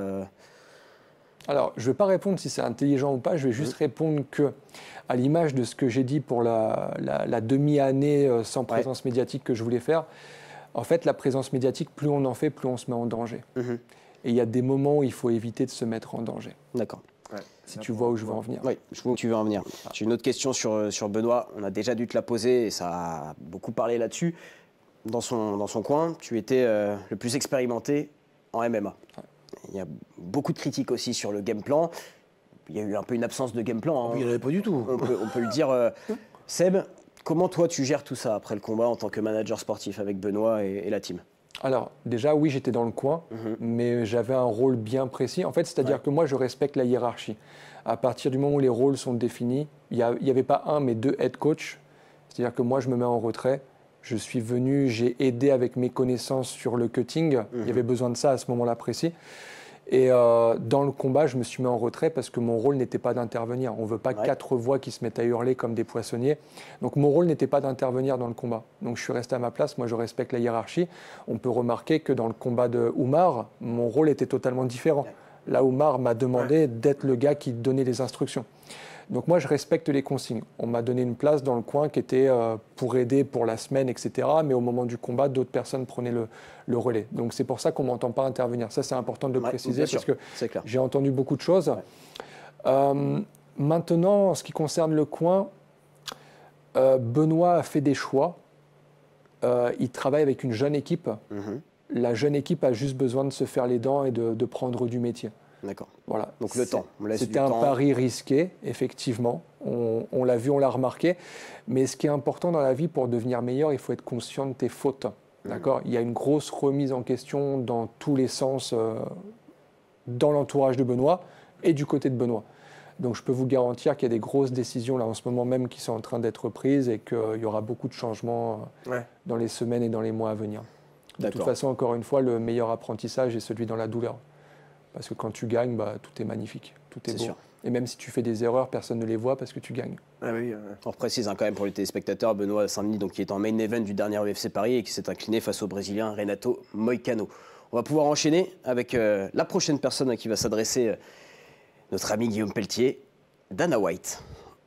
Alors, je ne vais pas répondre si c'est intelligent ou pas, je vais juste répondre que, à l'image de ce que j'ai dit pour la demi-année sans présence médiatique que je voulais faire, en fait, la présence médiatique, plus on en fait, plus on se met en danger. Et il y a des moments où il faut éviter de se mettre en danger. D'accord. Si tu vois où je veux en venir. Oui, je vois où tu veux en venir. J'ai une autre question sur Benoît. On a déjà dû te la poser et ça a beaucoup parlé là-dessus. Dans son coin, tu étais le plus expérimenté en MMA. Il y a beaucoup de critiques aussi sur le game plan. Il y a eu un peu une absence de game plan. Hein. Il n'y en avait pas du tout. On peut le dire. Seb, comment toi tu gères tout ça après le combat en tant que manager sportif avec Benoît et la team? Alors, déjà, oui, j'étais dans le coin, mais j'avais un rôle bien précis. En fait, c'est-à-dire que moi, je respecte la hiérarchie. À partir du moment où les rôles sont définis, il n'y avait pas un, mais deux head coach. C'est-à-dire que moi, je me mets en retrait. Je suis venu, j'ai aidé avec mes connaissances sur le cutting. Il y avait besoin de ça à ce moment-là précis. Et dans le combat, je me suis mis en retrait parce que mon rôle n'était pas d'intervenir. On ne veut pas 4 voix qui se mettent à hurler comme des poissonniers. Donc mon rôle n'était pas d'intervenir dans le combat. Donc je suis resté à ma place. Moi, je respecte la hiérarchie. On peut remarquer que dans le combat de Oumar, mon rôle était totalement différent. Là, Oumar m'a demandé d'être le gars qui donnait les instructions. Donc moi, je respecte les consignes. On m'a donné une place dans le coin qui était pour aider pour la semaine, etc. Mais au moment du combat, d'autres personnes prenaient le relais. Donc c'est pour ça qu'on ne m'entend pas intervenir. Ça, c'est important de le préciser parce que j'ai entendu beaucoup de choses. Maintenant, en ce qui concerne le coin, Benoît a fait des choix. Il travaille avec une jeune équipe. La jeune équipe a juste besoin de se faire les dents et de prendre du métier. D'accord. Voilà. Donc le temps. C'était un pari risqué, effectivement. On l'a vu, on l'a remarqué. Mais ce qui est important dans la vie, pour devenir meilleur, il faut être conscient de tes fautes. D'accord. Il y a une grosse remise en question dans tous les sens, dans l'entourage de Benoît et du côté de Benoît. Donc je peux vous garantir qu'il y a des grosses décisions là en ce moment même qui sont en train d'être prises et qu'il y aura beaucoup de changements dans les semaines et dans les mois à venir. De toute façon, encore une fois, le meilleur apprentissage est celui dans la douleur. Parce que quand tu gagnes, tout est magnifique, tout est beau. Sûr. Et même si tu fais des erreurs, personne ne les voit parce que tu gagnes. On précise quand même pour les téléspectateurs, Benoît Saint-Denis donc, qui est en main event du dernier UFC Paris et qui s'est incliné face au Brésilien Renato Moicano. On va pouvoir enchaîner avec la prochaine personne à qui va s'adresser notre ami Guillaume Pelletier, Dana White.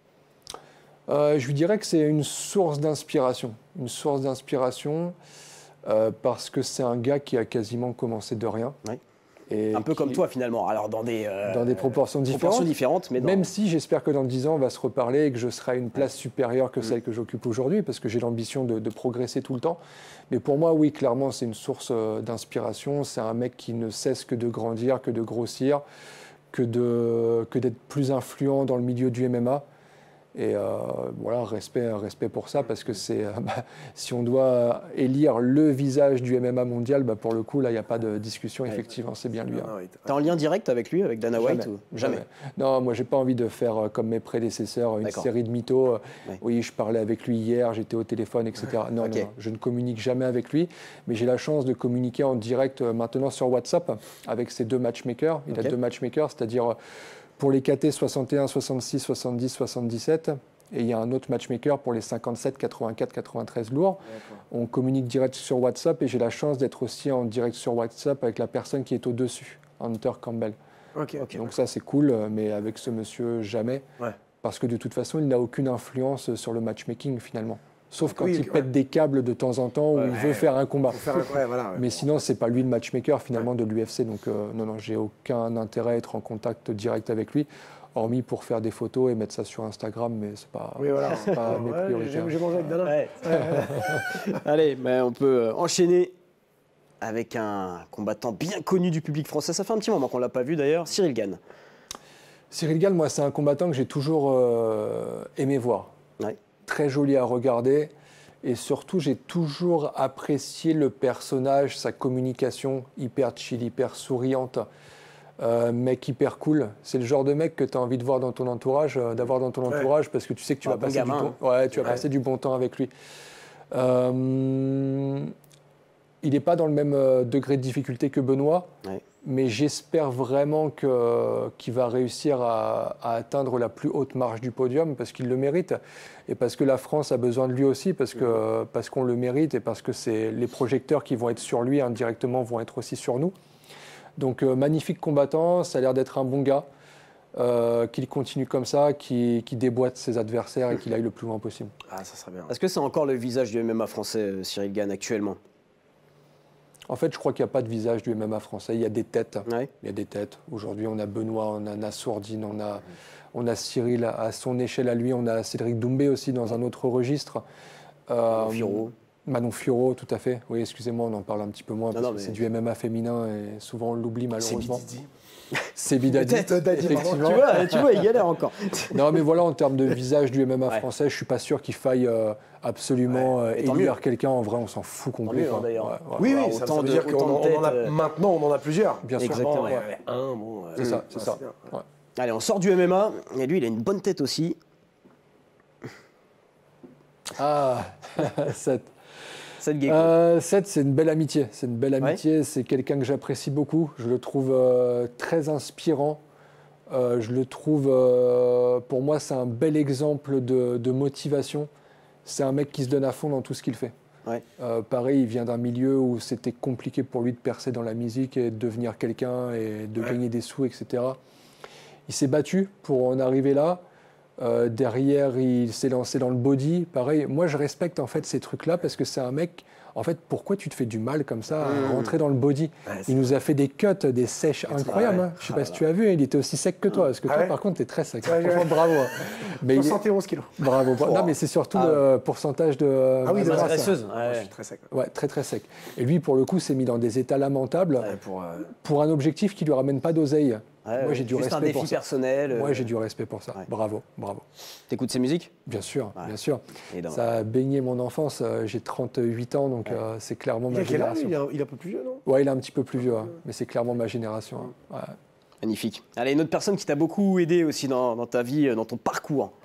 Je lui dirais que c'est une source d'inspiration. Une source d'inspiration parce que c'est un gars qui a quasiment commencé de rien. Et un peu comme toi finalement, alors dans des proportions différentes mais même si j'espère que dans 10 ans on va se reparler et que je serai à une place supérieure que celle que j'occupe aujourd'hui, parce que j'ai l'ambition de progresser tout le temps. Mais pour moi, oui, clairement, c'est une source d'inspiration. C'est un mec qui ne cesse que de grandir, que de grossir, que d'être plus influent dans le milieu du MMA. Et voilà, respect pour ça, parce que si on doit élire le visage du MMA mondial, pour le coup, là, il n'y a pas de discussion, effectivement, c'est bien lui. T'es en lien direct avec lui, avec Dana White Jamais. Non, moi, j'ai pas envie de faire comme mes prédécesseurs, une série de mythos. Oui, je parlais avec lui hier, j'étais au téléphone, etc. Non, je ne communique jamais avec lui, mais j'ai la chance de communiquer en direct maintenant sur WhatsApp avec ses 2 matchmakers. Il a 2 matchmakers, c'est-à-dire... Pour les KT 61, 66, 70, 77, et il y a un autre matchmaker pour les 57, 84, 93 lourds. On communique direct sur WhatsApp et j'ai la chance d'être aussi en direct sur WhatsApp avec la personne qui est au-dessus, Hunter Campbell. Donc ça c'est cool, mais avec ce monsieur jamais, parce que de toute façon il n'a aucune influence sur le matchmaking finalement. Sauf quand il pète des câbles de temps en temps où il veut faire un combat. Mais sinon, c'est pas lui le matchmaker finalement de l'UFC. Donc non, j'ai aucun intérêt à être en contact direct avec lui, hormis pour faire des photos et mettre ça sur Instagram, mais c'est pas, pas mes priorités. J'ai mangé avec Dana. Allez, on peut enchaîner avec un combattant bien connu du public français. Ça fait un petit moment qu'on l'a pas vu d'ailleurs, Cyril Gane. Cyril Gane, moi, c'est un combattant que j'ai toujours aimé voir. Très joli à regarder et surtout j'ai toujours apprécié le personnage, sa communication hyper chill, hyper souriante, mec hyper cool. C'est le genre de mec que tu as envie de voir dans ton entourage, d'avoir dans ton entourage parce que tu sais que tu vas passer passer du bon temps avec lui. Il n'est pas dans le même degré de difficulté que Benoît, mais j'espère vraiment qu'il va réussir à atteindre la plus haute marche du podium parce qu'il le mérite et parce que la France a besoin de lui aussi, parce qu'on le mérite et parce que les projecteurs qui vont être sur lui indirectement vont être aussi sur nous. Donc magnifique combattant, ça a l'air d'être un bon gars, qu'il continue comme ça, qu'il déboîte ses adversaires et qu'il aille le plus loin possible. Ah, ça serait bien. Est-ce que c'est encore le visage du MMA français, Cyril Gane, actuellement ? En fait, je crois qu'il n'y a pas de visage du MMA français. Il y a des têtes. Il y a des têtes. Aujourd'hui, on a Benoît, on a Nassourdine, on a Cyril à son échelle à lui. On a Cédric Doumbé aussi dans un autre registre. Manon Fiorot, tout à fait. Oui, excusez-moi, on en parle un petit peu moins parce que c'est du MMA féminin et souvent on l'oublie malheureusement. C'est Bidadi. Effectivement. Tu vois, il galère encore. Non, mais voilà, en termes de visage du MMA français, je suis pas sûr qu'il faille absolument élire quelqu'un. En vrai, on s'en fout complètement. Oui, ça veut dire maintenant, on en a plusieurs. Bien sûr. Exactement. C'est ça. Allez, on sort du MMA. Et lui, il a une bonne tête aussi. Ah, Seth. Seth, c'est une belle amitié. C'est quelqu'un que j'apprécie beaucoup. Je le trouve très inspirant. Je le trouve, pour moi, c'est un bel exemple de motivation. C'est un mec qui se donne à fond dans tout ce qu'il fait. Pareil, il vient d'un milieu où c'était compliqué pour lui de percer dans la musique et de devenir quelqu'un et de gagner des sous, etc. Il s'est battu pour en arriver là. Derrière, il s'est lancé dans le body. Pareil, moi, je respecte en fait ces trucs-là parce que c'est un mec. En fait, pourquoi tu te fais du mal comme ça à rentrer dans le body? Il nous a fait des cuts, des sèches incroyables. Hein. Je sais pas si tu as vu, il était aussi sec que toi. Parce que toi, par contre, tu es très sec. Franchement, bravo. Mais 71 kilos. Bravo. Non, mais c'est surtout le pourcentage de. De masse graisseuse. Je suis très sec. Ouais, très très sec. Et lui, pour le coup, s'est mis dans des états lamentables pour un objectif qui lui ramène pas d'oseille. Moi, j'ai du respect un défi pour ça. personnel. Moi, j'ai du respect pour ça. Bravo. T'écoutes ses musiques? Bien sûr. Ça a baigné mon enfance. J'ai 38 ans, donc c'est clairement ma génération. Il est un peu plus vieux, non? Ouais, il est un petit peu plus vieux, mais c'est clairement ma génération. Ouais. Magnifique. Allez, une autre personne qui t'a beaucoup aidé aussi dans ta vie, dans ton parcours.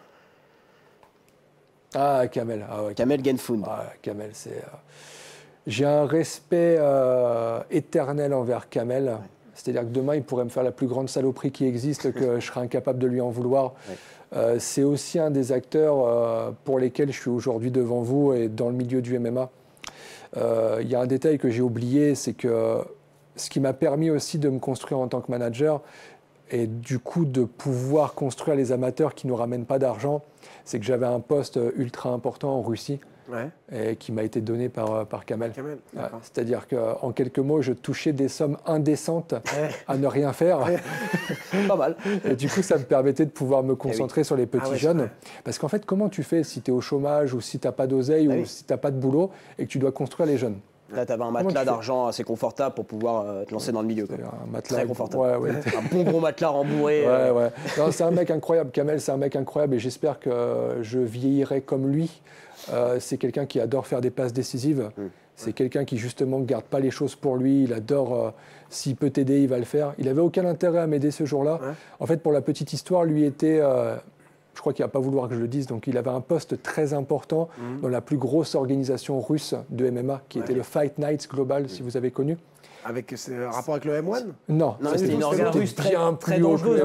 Ah, Kamel. Kamel Genfoun. Kamel, c'est. J'ai un respect éternel envers Kamel. C'est-à-dire que demain, il pourrait me faire la plus grande saloperie qui existe, que je serais incapable de lui en vouloir. C'est aussi un des acteurs pour lesquels je suis aujourd'hui devant vous et dans le milieu du MMA. Il y a un détail que j'ai oublié, c'est que ce qui m'a permis aussi de me construire en tant que manager et du coup de pouvoir construire les amateurs qui ne nous ramènent pas d'argent, c'est que j'avais un poste ultra important en Russie. Et qui m'a été donné par Kamel. C'est-à-dire qu'en quelques mots, je touchais des sommes indécentes à ne rien faire. Pas mal. Et du coup, ça me permettait de pouvoir me concentrer sur les petits jeunes. Parce qu'en fait, comment tu fais si tu es au chômage ou si tu n'as pas d'oseille ou si tu n'as pas de boulot et que tu dois construire les jeunes? Là, tu avais un matelas d'argent assez confortable pour pouvoir te lancer dans le milieu. Un matelas très confortable. Un bon gros matelas rembourré. Non, c'est un mec incroyable. Kamel, c'est un mec incroyable et j'espère que je vieillirai comme lui. C'est quelqu'un qui adore faire des passes décisives. C'est quelqu'un qui, justement, ne garde pas les choses pour lui. Il adore, s'il peut t'aider, il va le faire. Il n'avait aucun intérêt à m'aider ce jour-là. En fait, pour la petite histoire, lui était... je crois qu'il ne va pas vouloir que je le dise. Donc, il avait un poste très important dans la plus grosse organisation russe de MMA, qui était le Fight Nights Global, si vous avez connu. Avec un rapport avec le M1? Non, c'était une organisation russe très dangereuse.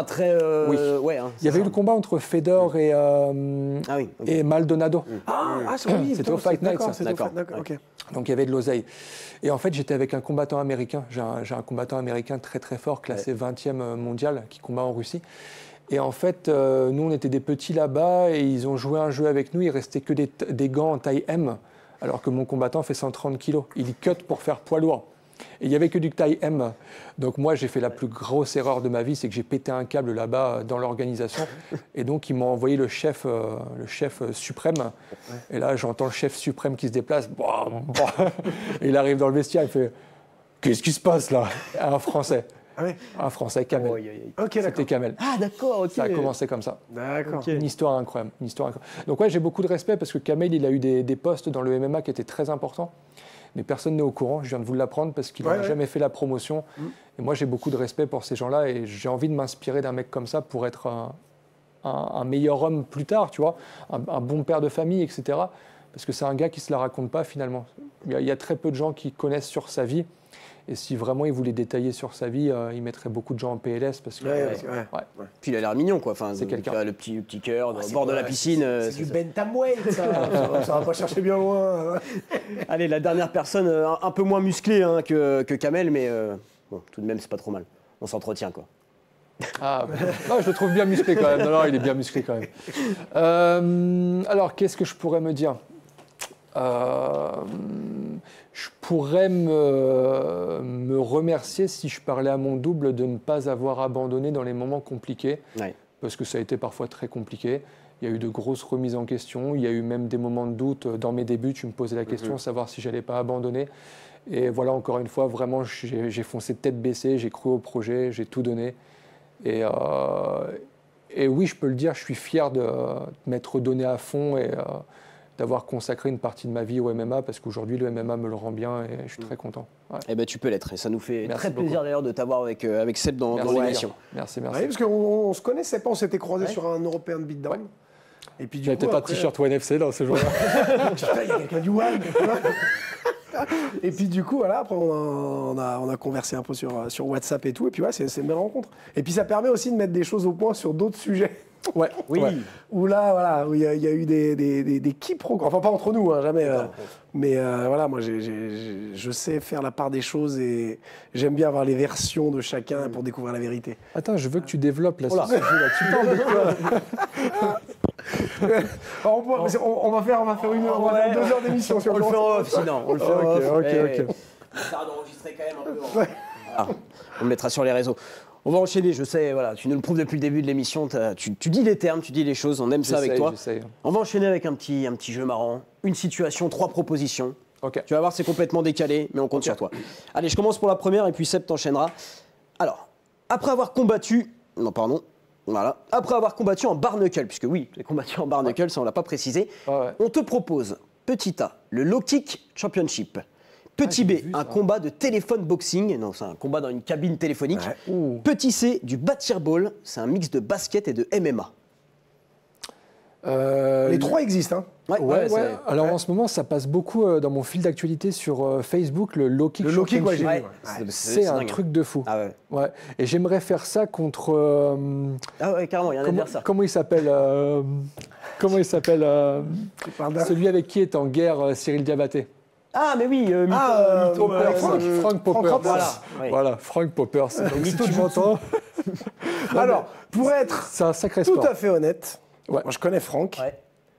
Il y avait eu le combat entre Fedor et Maldonado. C'était au Fight Night. Donc il y avait de l'oseille. Et en fait, j'étais avec un combattant américain. J'ai un combattant américain très très fort, classé 20e mondial, qui combat en Russie. Et en fait, nous, on était des petits là-bas et ils ont joué un jeu avec nous. Il restait que des gants en taille M, alors que mon combattant fait 130 kilos. Il cut pour faire poids lourd. Et il n'y avait que du taille M. Donc moi, j'ai fait la plus grosse erreur de ma vie, c'est que j'ai pété un câble là-bas dans l'organisation. Et donc, ils m'ont envoyé le chef suprême. Et là, j'entends le chef suprême qui se déplace. Et il arrive dans le vestiaire, il fait « Qu'est-ce qui se passe là ?» Un Français. Un Français, Kamel. C'était Kamel. Ah d'accord, Ça a commencé comme ça. D'accord. Une histoire incroyable. Donc ouais, j'ai beaucoup de respect parce que Kamel, il a eu des postes dans le MMA qui étaient très importants. Mais personne n'est au courant, je viens de vous l'apprendre parce qu'il n'a jamais fait la promotion. Et moi, j'ai beaucoup de respect pour ces gens-là et j'ai envie de m'inspirer d'un mec comme ça pour être un meilleur homme plus tard, tu vois, un bon père de famille, etc. Parce que c'est un gars qui ne se la raconte pas finalement. Il y a très peu de gens qui connaissent sur sa vie. Et si vraiment il voulait détailler sur sa vie, il mettrait beaucoup de gens en PLS parce que. Puis il a l'air mignon, quoi. Enfin, c'est quelqu'un. Le petit cœur au bord de la piscine. C'est du bantamweight, ça. Ça va pas chercher bien loin. Allez, la dernière personne, un peu moins musclée que Kamel, mais bon, tout de même, c'est pas trop mal. On s'entretient, quoi. Non, je le trouve bien musclé quand même. Non, il est bien musclé quand même. Alors, qu'est-ce que je pourrais me dire? Je pourrais me remercier si je parlais à mon double de ne pas avoir abandonné dans les moments compliqués, parce que ça a été parfois très compliqué. Il y a eu de grosses remises en question, il y a eu même des moments de doute. Dans mes débuts, tu me posais la question, savoir si j'allais pas abandonner. Et voilà, encore une fois, vraiment, j'ai foncé tête baissée, j'ai cru au projet, j'ai tout donné. Et oui, je peux le dire, je suis fier de m'être donné à fond et d'avoir consacré une partie de ma vie au MMA parce qu'aujourd'hui le MMA me le rend bien et je suis très content. Eh ben, tu peux l'être et ça nous fait très plaisir d'ailleurs de t'avoir avec Seb dans l'émission. Merci. Parce qu'on se connaissait pas, on s'était croisés sur un European Beatdown. Et puis, j'avais peut-être un t-shirt One FC dans ce jour-là. Il y a quelqu'un du One. Et puis du coup, voilà, après on a conversé un peu sur WhatsApp et tout. Et puis c'est une belle rencontre. Et puis ça permet aussi de mettre des choses au point sur d'autres sujets. Ouais, Oui. ouais. Où là, voilà, où il y a eu des quiproquos. Enfin, pas entre nous, hein, jamais. Mais voilà, moi, je sais faire la part des choses et j'aime bien avoir les versions de chacun pour découvrir la vérité. Attends, je veux que tu développes là, Oh là. ce sujet-là. Tu parles de quoi? Alors, on va faire 2 heures d'émission sur On le le fait en off, sinon. On le fait en Ok, off. ok, Eh, ok. Ça va d'enregistrer quand même un peu. Voilà. On le mettra sur les réseaux. On va enchaîner, je sais, voilà, tu nous le prouves depuis le début de l'émission, tu dis les termes, tu dis les choses, on aime ça avec toi. J'essaye. On va enchaîner avec un petit jeu marrant, une situation, 3 propositions. Ok. Tu vas voir, c'est complètement décalé, mais on compte sur toi. Allez, je commence pour la première et puis Seb t'enchaînera. Alors, après avoir combattu en bar knuckle, puisque oui, tu as combattu en bar knuckle, ça on l'a pas précisé, Ouais. on te propose, petit A, le Low Kick Championship. Petit B, un combat de téléphone boxing, non, c'est un combat dans une cabine téléphonique. Ouais. Ouh. Petit C, du ball, c'est un mix de basket et de MMA. Les 3 existent, hein. Ouais. c'est- Alors en ce moment, ça passe beaucoup dans mon fil d'actualité sur Facebook, le low kick. Le low kick, ouais, j'ai vu. Championship. Ouais. C'est un dingue. truc de fou. Ah ouais. Ouais. Et j'aimerais faire ça contre. Ah ouais, carrément, il y a un adversaire. Comment il s'appelle Tu parles d'un- celui avec qui est en guerre Cyril Diabaté. Ah, mais oui, Frank Poppers. Poppers. Voilà, oui. Voilà, Frank Poppers. Donc, si mytho tu de m'entends, Alors, pour être c'est un sacré tout sport. à fait honnête, Ouais. moi je connais Franck, Ouais,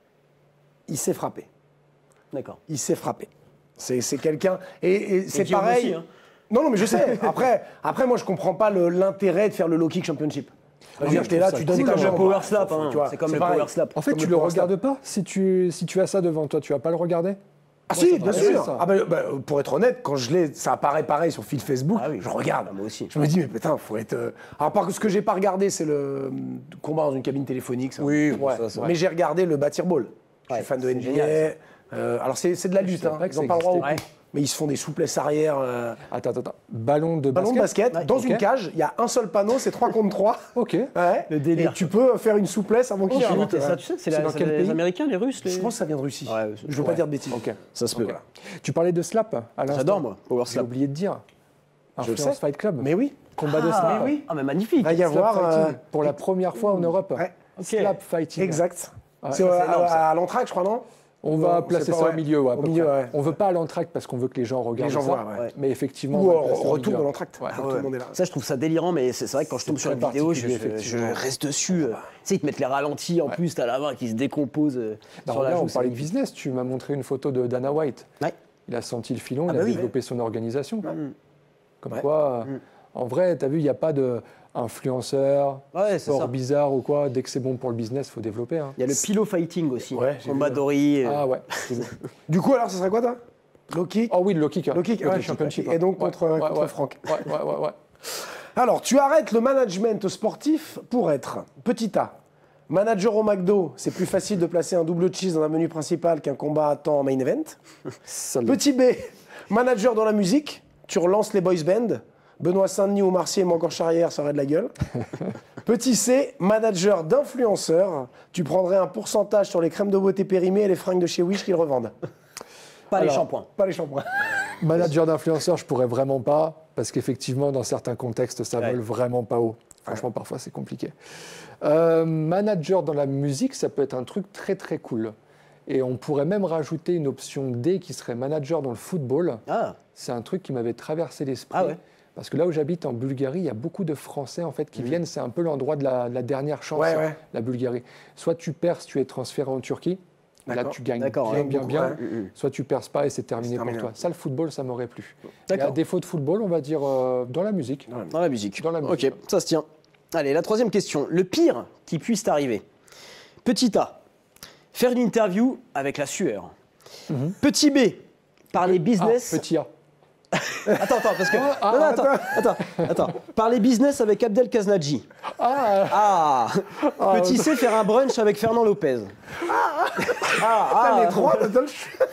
il s'est frappé. d'accord. Il s'est frappé. C'est quelqu'un. Et c'est Guillaume pareil. aussi, hein. Non, mais je sais. Après moi, je comprends pas l'intérêt de faire le low kick championship. Je veux dire, je t'es là, trouve tu ça donnes C'est ta comme le jambe. power slap, hein. Tu vois, C'est comme le pareil. power slap. En fait, Comme tu le le power regardes pas si tu as ça devant toi, tu vas pas le regarder. Ah Moi, si, ça bien m'intéresse, sûr. ça. Ah pour être honnête, quand je l'ai, ça apparaît pareil sur fil Facebook, Ah oui. je regarde. Ah, moi aussi. Je me dis, mais putain, faut être. Alors, par contre, ce que j'ai pas regardé, c'est le combat dans une cabine téléphonique. Ça. Oui, bon, Ouais. ça, c'est Mais j'ai regardé le ball. Je Ouais, suis fan de c'est NBA. génial, Alors, c'est de la lutte, savais hein. pas que Ils ont ça pas le droit au existait. coup. Mais ils se font des souplesses arrière. Attends. Ballon de Ballon basket. de basket, dans ok. une cage, il y a un seul panneau, c'est 3 contre 3. Ok. Ouais. Le délire. Et tu peux faire une souplesse avant qu'il J'ai arrive. noté ça, tu sais, c'est C'est dans c'est quel les pays Américains, les Russes. Je pense que ça vient de Russie. Ouais, je veux pas dire de bêtises. Ok. Ça se peut. Voilà. Tu parlais de slap à l'instant. J'adore, moi, power J'ai slap. oublié de dire. Je le Influence sais. Fight Club. Mais oui. Combat de Ah, slap. mais oui. Ah, mais magnifique. Il va y Slap avoir. fighting. Pour la première fois en Europe. Ouais. Slap fighting. Exact. Ouais. C'est Ça, c'est énorme, ça. à l'entraque, je crois, non? On Non, va c'est placer pas- ça ouais. au milieu. Ouais, à Au peu milieu, près. ouais. On veut pas à l'entracte parce qu'on veut que les gens regardent gens ça. voient, ouais. Mais effectivement, Ou on va au le placer au retour milieu. de l'entracte. Ouais. Quand tout le monde est là. Ça, je trouve ça délirant, mais c'est vrai que quand je tombe C'est sur une très vidéo, je particulier, effectivement. reste dessus. Tu sais, ils te mettent les ralentis en plus, t'as la main qui se décompose Bah, sur la regarde, joue. on parlait de business. Tu m'as montré une photo de Dana White. Ouais. Il a senti le filon, il bah a oui. développé son organisation. Comme Ouais. quoi, en vrai, tu as vu, il n'y a pas d'influenceur, Ouais, c'est ça. sport bizarre ou quoi. Dès que c'est bon pour le business, il faut développer. hein. Il y a le pillow fighting aussi. Ouais, j'ai Combat vu. d'Ori. Ah ouais. Du coup, alors, ce serait quoi, toi? Low kick. Oh oui, le low kick. Low kick, ouais, championship. et donc Ouais, contre ouais, contre ouais. Franck. Ouais. Alors, tu arrêtes le management sportif pour être petit A. Manager au McDo, c'est plus facile de placer un double cheese dans un menu principal qu'un combat à temps en main event. Salut. Petit B, manager dans la musique, tu relances les boys band. Benoît Saint-Denis ou Marseille, mais encore Charrière, ça aurait de la gueule. Petit C, manager d'influenceur, tu prendrais un pourcentage sur les crèmes de beauté périmées et les fringues de chez Wish qu'ils revendent. Pas les Alors, shampoings. Pas les shampoings. Manager d'influenceur, je pourrais vraiment pas, parce qu'effectivement, dans certains contextes, ça Ouais. vole vraiment pas haut. Franchement, parfois, c'est compliqué. Manager dans la musique, ça peut être un truc très très cool. Et on pourrait même rajouter une option D qui serait manager dans le football. Ah, C'est un truc qui m'avait traversé l'esprit. Ah ouais. Parce que là où j'habite en Bulgarie, il y a beaucoup de Français en fait qui viennent. C'est un peu l'endroit de la dernière chance, Ouais, ouais. la Bulgarie. Soit tu perces, tu es transféré en Turquie. Là, D'accord. tu gagnes D'accord, bien, ouais. bien, bien. Ouais. Soit tu perces pas et c'est terminé C'est pour terminé. toi. Ça, le football, ça m'aurait plu. Et D'accord. à défaut de football, on va dire dans la musique. dans la musique. Dans la musique. Ok, ça se tient. Allez, la troisième question. Le pire qui puisse t'arriver. Petit A, faire une interview avec la sueur. Petit B, parler business. Ah, petit A. Attends, parce que. Non, attends. Parler business avec Abdel Kaznadji. Ah. Petit C, faire un brunch avec Fernand Lopez. Là, les trois, t'as le choix.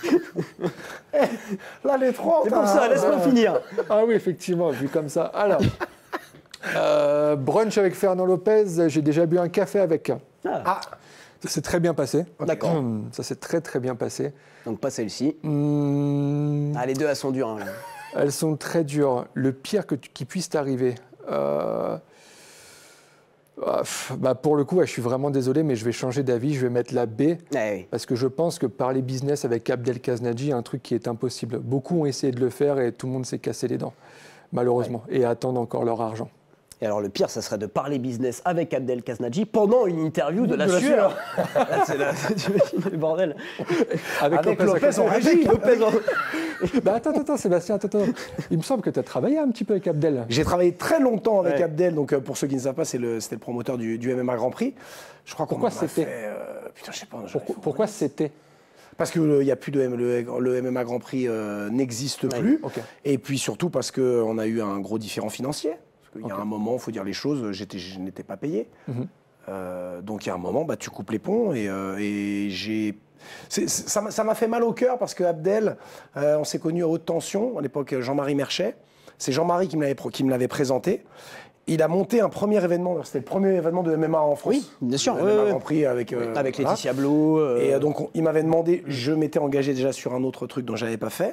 Là, les trois, C'est pour ça, laisse-moi finir. Ah oui, effectivement, vu comme ça. Alors, brunch avec Fernand Lopez, j'ai déjà bu un café avec. Ah, Ça s'est très bien passé. D'accord. Ça s'est très très bien passé. Donc pas celle-ci. Ah, les deux, elles sont dures. Hein. Elles sont très dures. Le pire qui puisse t'arriver. Pour le coup, je suis vraiment désolé, mais je vais changer d'avis. Je vais mettre la B. Oui. Parce que je pense que parler business avec Abdel Khaznadji est un truc qui est impossible. Beaucoup ont essayé de le faire et tout le monde s'est cassé les dents, malheureusement, et attendent encore leur argent. Et alors le pire, ça serait de parler business avec Abdel Khaznadji pendant une interview de la sueur. Là, c'est le bordel. Avec Lopez en régie. Attends, Sébastien, attends. Il me semble que tu as travaillé un petit peu avec Abdel. J'ai travaillé très longtemps avec Abdel, donc pour ceux qui ne savent pas, c'était le promoteur du MMA Grand Prix. Je crois qu'on Pourquoi en a c'était fait, putain, je sais pas. Pourquoi c'était Parce que y a plus de le MMA Grand Prix n'existe plus. Okay. Et puis surtout parce qu'on a eu un gros différend financier. Parce qu'il y a un moment, il faut dire les choses, je n'étais pas payé. Donc il y a un moment, tu coupes les ponts et j'ai... Ça m'a fait mal au cœur parce que Abdel, on s'est connus à haute tension, à l'époque Jean-Marie Merchet. C'est Jean-Marie qui me l'avait présenté. Il a monté un premier événement, c'était le premier événement de MMA en France. Oui, bien sûr. Le MMA Grand Prix avec Laetitia Blo. Et donc il m'avait demandé, je m'étais engagé déjà sur un autre truc dont je n'avais pas fait.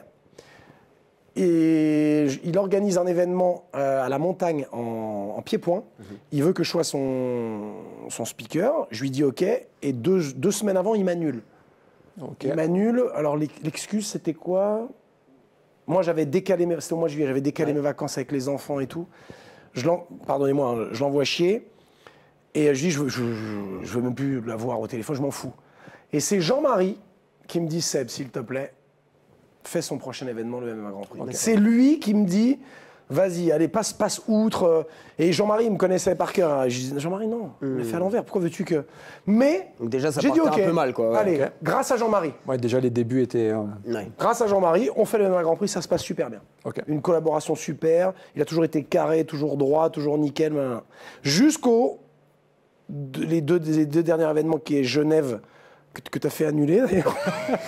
Et il organise un événement à la montagne en pied-point. Il veut que je sois son speaker. Je lui dis OK. Et deux semaines avant, il m'annule. Okay. Il m'annule. Alors l'excuse, c'était quoi? Moi, c'était au mois de juillet, j'avais décalé mes vacances avec les enfants et tout. Pardonnez-moi, hein, je l'envoie chier. Et je dis, je veux même plus la voir au téléphone, je m'en fous. Et c'est Jean-Marie qui me dit, Seb, s'il te plaît, fais son prochain événement, le MMA Grand Prix. Okay. C'est lui qui me dit, vas-y, allez, passe outre. Et Jean-Marie, il me connaissait par cœur. Hein. Je dis, Jean-Marie, non, on l'a fait à l'envers, pourquoi veux-tu que... Mais, donc déjà, ça j'ai dit, partait un peu mal, quoi. Ouais. Allez, grâce à Jean-Marie. Ouais, déjà, les débuts étaient... Grâce à Jean-Marie, on fait le MMA Grand Prix, ça se passe super bien. Okay. Une collaboration super, il a toujours été carré, toujours droit, toujours nickel. Jusqu'aux les deux derniers événements qui est Genève, que tu as fait annuler d'ailleurs.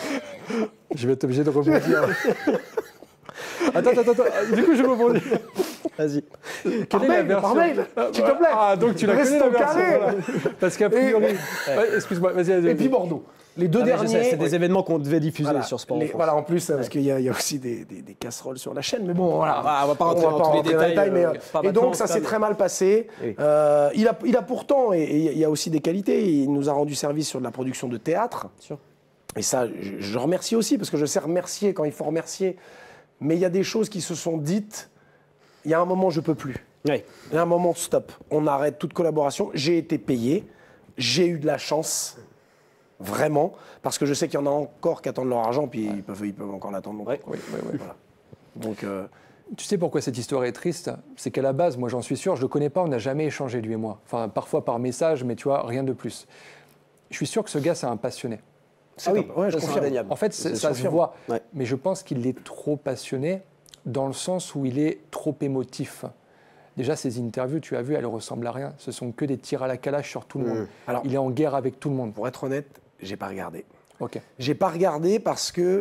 Je vais être obligé de rebondir. Attends. Du coup, je rebondis. Vas-y. Quelle est la version? Par mail, s'il te plaît. Ah, donc tu la connais la version. Voilà. Parce qu'a priori... Excuse-moi, vas-y. Et puis Bordeaux. Les deux derniers... C'est des événements qu'on devait diffuser sur Sport en France. Voilà, en plus, parce qu'il y a aussi des casseroles sur la chaîne. Mais bon, voilà. On va pas rentrer dans tous les détails. Et donc, ça s'est très mal passé. Oui. Il a pourtant, et il y a aussi des qualités, il nous a rendu service sur de la production de théâtre. Sûr. Et ça, je remercie aussi, parce que je sais remercier quand il faut remercier. Mais il y a des choses qui se sont dites, il y a un moment, je ne peux plus. Oui. Il y a un moment, stop. On arrête toute collaboration. J'ai été payé. J'ai eu de la chance. Vraiment. Parce que je sais qu'il y en a encore qui attendent leur argent, puis ils peuvent encore l'attendre. Oui. Voilà. Donc... Tu sais pourquoi cette histoire est triste? C'est qu'à la base, moi j'en suis sûr, je ne le connais pas, on n'a jamais échangé lui et moi. Enfin, parfois par message, mais tu vois, rien de plus. Je suis sûr que ce gars, c'est un passionné. Je confirme. En fait, ça se voit. Ouais. Mais je pense qu'il est trop passionné dans le sens où il est trop émotif. Déjà, ses interviews, tu as vu, elles ne ressemblent à rien. Ce sont que des tirs à la calache sur tout le monde. Alors, il est en guerre avec tout le monde. Pour être honnête, j'ai pas regardé. Ok. J'ai pas regardé parce que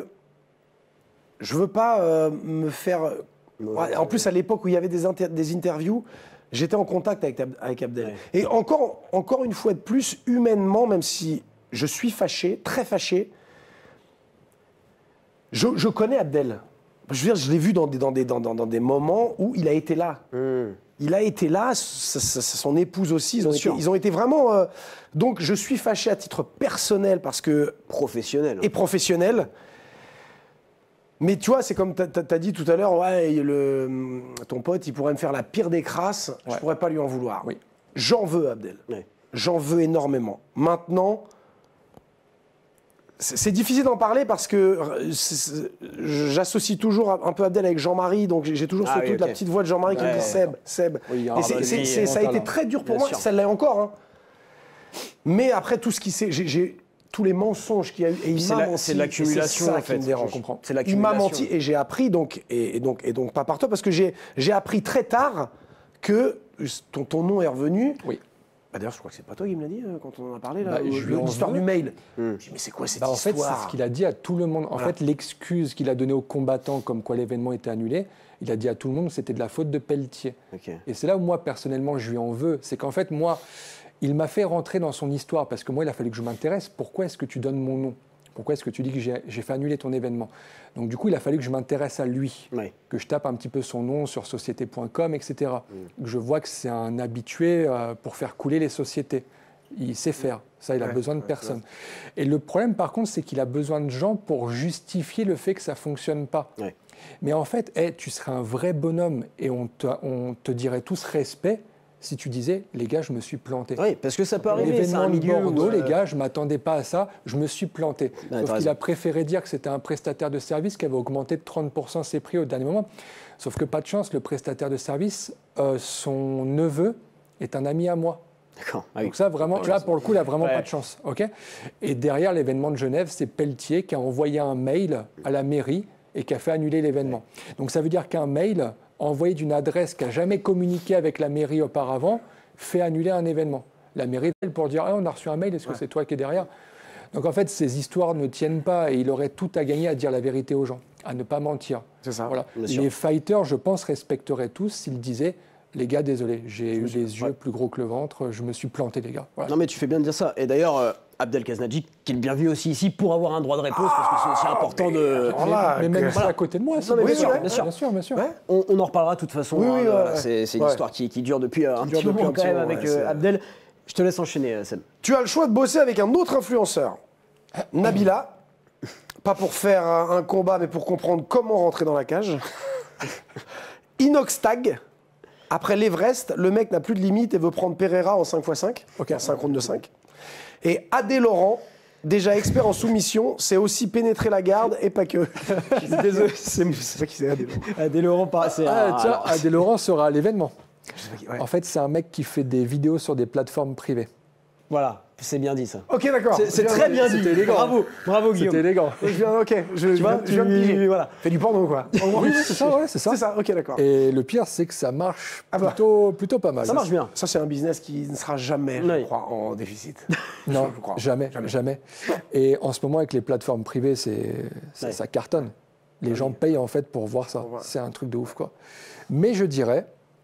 je veux pas me faire... En plus, à l'époque où il y avait des interviews, j'étais en contact avec Abdel. Ouais. Et encore une fois de plus, humainement, même si je suis fâché, très fâché, je connais Abdel. Je veux dire, je l'ai vu dans des moments où il a été là. Il a été là, son épouse aussi, ils ont été vraiment... donc je suis fâché à titre personnel parce que... Professionnel. Et professionnel. Mais tu vois, c'est comme tu as dit tout à l'heure, ouais, ton pote, il pourrait me faire la pire des crasses, je ne pourrais pas lui en vouloir. Oui. J'en veux, Abdel. Oui. J'en veux énormément. Maintenant, c'est difficile d'en parler parce que j'associe toujours un peu Abdel avec Jean-Marie, donc j'ai toujours ce truc, la petite voix de Jean-Marie qui me dit Seb. Oui, et ça a été très dur pour moi, ça l'est encore. Hein. Mais après, tout ce qui s'est... tous les mensonges qu'il y a eu, et il m'a menti. C'est l'accumulation, en fait. Je comprends. Il m'a menti et j'ai appris, donc pas par toi, parce que j'ai appris très tard que ton nom est revenu. Oui. D'ailleurs, je crois que c'est pas toi qui me l'a dit quand on en a parlé, l'histoire du mail. Je me dis, mais c'est quoi cette histoire? En fait, c'est ce qu'il a dit à tout le monde. En fait, l'excuse qu'il a donnée aux combattants, comme quoi l'événement était annulé, il a dit à tout le monde que c'était de la faute de Pelletier. Okay. Et c'est là où moi, personnellement, je lui en veux. C'est qu'en fait, moi... Il m'a fait rentrer dans son histoire parce que moi, il a fallu que je m'intéresse. Pourquoi est-ce que tu donnes mon nom? pourquoi est-ce que tu dis que j'ai fait annuler ton événement? Donc du coup, il a fallu que je m'intéresse à lui, que je tape un petit peu son nom sur société.com, etc. Que je vois que c'est un habitué pour faire couler les sociétés. Il sait faire, ça, il a besoin de personne. Et le problème, par contre, c'est qu'il a besoin de gens pour justifier le fait que ça ne fonctionne pas. Mais en fait, tu serais un vrai bonhomme et on te dirait tous respect si tu disais, les gars, je me suis planté. Oui, parce que ça peut arriver, c'est l'événement un de milieu Bordeaux, où, les gars, je ne m'attendais pas à ça, je me suis planté. Sauf qu'il a préféré dire que c'était un prestataire de service qui avait augmenté de 30% ses prix au dernier moment. Sauf que pas de chance, le prestataire de service, son neveu est un ami à moi. Donc ça, vraiment, là, pour le coup, il n'a vraiment pas de chance. Okay, et derrière l'événement de Genève, c'est Pelletier qui a envoyé un mail à la mairie et qui a fait annuler l'événement. Donc ça veut dire qu'un mail envoyé d'une adresse qui n'a jamais communiqué avec la mairie auparavant fait annuler un événement. La mairie, pour dire on a reçu un mail, est-ce que c'est toi qui es derrière? Donc en fait, ces histoires ne tiennent pas et il aurait tout à gagner à dire la vérité aux gens, à ne pas mentir. C'est ça. Voilà. Les fighters, je pense, respecteraient tous s'ils disaient les gars, désolé, j'ai eu les yeux plus gros que le ventre, je me suis planté, les gars. Voilà. Non, mais tu fais bien de dire ça. Et d'ailleurs, Abdel Khaznadji, qui est le bienvenu aussi ici pour avoir un droit de réponse, parce que c'est aussi important de. Mais même ça à côté de moi, c'est bien sûr. On en reparlera de toute façon. C'est une histoire qui dure depuis un petit moment quand même avec Abdel. Je te laisse enchaîner, Sam. Tu as le choix de bosser avec un autre influenceur, Nabila, pas pour faire un combat, mais pour comprendre comment rentrer dans la cage. Inoxtag. Après l'Everest, le mec n'a plus de limite et veut prendre Pereira en 5x5, en synchrone de 5. Et Adé Laurent, déjà expert en soumission, sait aussi pénétrer la garde et pas que. Désolé, c'est pas qui c'est Adé Laurent. Adé Laurent, Adé Laurent sera à l'événement. En fait, c'est un mec qui fait des vidéos sur des plaplateformes privées. Voilà, c'est bien dit ça. Ok, d'accord. C'est très bien dit. Élégant. Bravo Guillaume. C'était élégant. Je viens de piger. Voilà. Fais du porno, quoi. Oui, c'est ça, c'est ça. C'est ça, ok, d'accord. Et le pire, c'est que ça marche plutôt pas mal. Ça marche bien. Ça, c'est un business qui ne sera jamais, je crois, en déficit. Non, je crois. Jamais. Et en ce moment, avec les plateformes privées, ça cartonne. Les gens payent, en fait, pour voir ça. C'est un truc de ouf, quoi. Mais je dirais...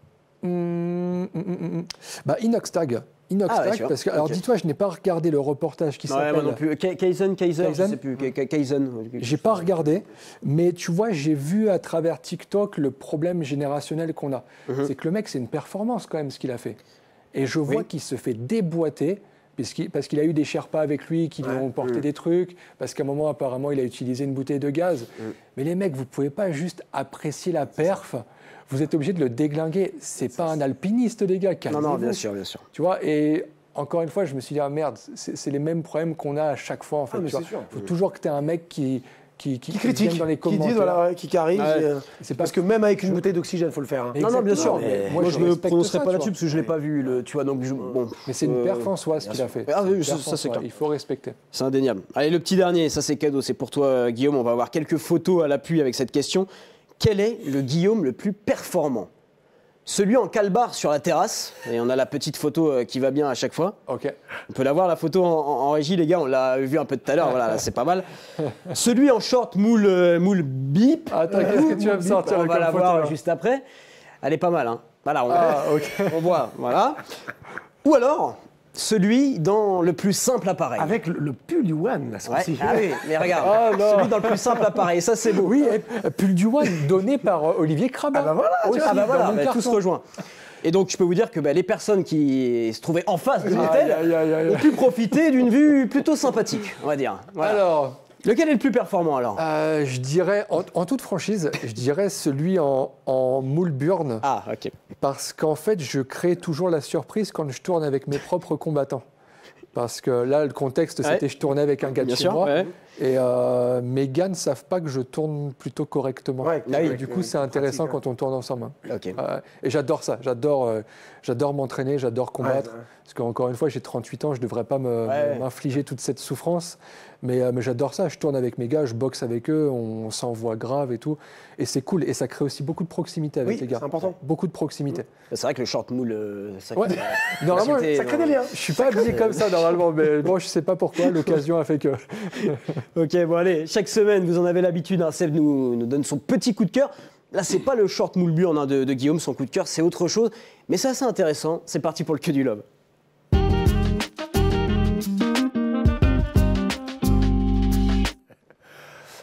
Inoxtag. Parce que, alors dis-toi, je n'ai pas regardé le reportage qui s'appelle... moi non plus. Kaizen, je sais plus. Kaizen. J'ai pas regardé, mais tu vois, j'ai vu à travers TikTok le problème générationnel qu'on a. C'est que le mec, c'est une performance quand même ce qu'il a fait. Et je vois qu'il se fait déboîter parce qu'il a eu des Sherpas avec lui qui lui ont porté des trucs, parce qu'à un moment, apparemment, il a utilisé une bouteille de gaz. Mais les mecs, vous pouvez pas juste apprécier la perf. Vous êtes obligé de le déglinguer. C'est pas un alpiniste, les gars. Non, bien sûr. Tu vois, et encore une fois, je me suis dit, merde, c'est les mêmes problèmes qu'on a à chaque fois, en fait. Il faut toujours que tu aies un mec qui critique dans les commentaires. qui carie. C'est parce que même avec une bouteille d'oxygène, il faut le faire. Non, bien sûr. Moi, je ne me prononcerai pas là-dessus parce que je ne l'ai pas vu. Tu vois, donc, mais c'est une perf en soi, ce qu'il a fait. Ça, c'est clair. Il faut respecter. C'est indéniable. Allez, le petit dernier, ça c'est cadeau. C'est pour toi, Guillaume. On va avoir quelques photos à l'appui avec cette question. Quel est le Guillaume le plus performant? Celui en calbar sur la terrasse, et on a la petite photo qui va bien à chaque fois. Ok. On peut la voir, la photo en régie, les gars, on l'a vu un peu tout à l'heure, voilà, c'est pas mal. Celui en short moule bip. Attends, qu'est-ce que tu vas me sortir? On va la voir juste après. Elle est pas mal, hein. Voilà, on voit, voilà. Ou alors, celui dans le plus simple appareil. Avec le pull du One, là, oui, mais regarde, celui dans le plus simple appareil, ça c'est beau. Oui, pull du One donné par Olivier Crabin. Voilà, tout se rejoint. Et donc, je peux vous dire que les personnes qui se trouvaient en face de l'hôtel ont pu profiter d'une vue plutôt sympathique, on va dire. Voilà. Alors, lequel est le plus performant alors? Je dirais, en toute franchise, je dirais celui en moule burn. Ah, ok. Parce qu'en fait, je crée toujours la surprise quand je tourne avec mes propres combattants. Parce que là, le contexte, c'était je tournais avec un gars de chez moi. Et mes gars ne savent pas que je tourne plutôt correctement. Du coup, c'est intéressant quand on tourne ensemble. Et j'adore ça. J'adore m'entraîner, j'adore combattre. Parce qu'encore une fois, j'ai 38 ans, je ne devrais pas m'infliger toute cette souffrance. Mais j'adore ça. Je tourne avec mes gars, je boxe avec eux, on s'envoie grave et tout. Et c'est cool. Et ça crée aussi beaucoup de proximité avec les gars. C'est important. Beaucoup de proximité. C'est vrai que le short moule, normalement, ça crée des liens. Je ne suis pas habillé comme ça normalement. Mais bon, je ne sais pas pourquoi. L'occasion a fait que... Ok, bon allez, chaque semaine, vous en avez l'habitude, Seb nous donne son petit coup de cœur. Là, c'est pas le short moule burn de Guillaume, son coup de cœur, c'est autre chose. Mais c'est assez intéressant. C'est parti pour le Que du Lob.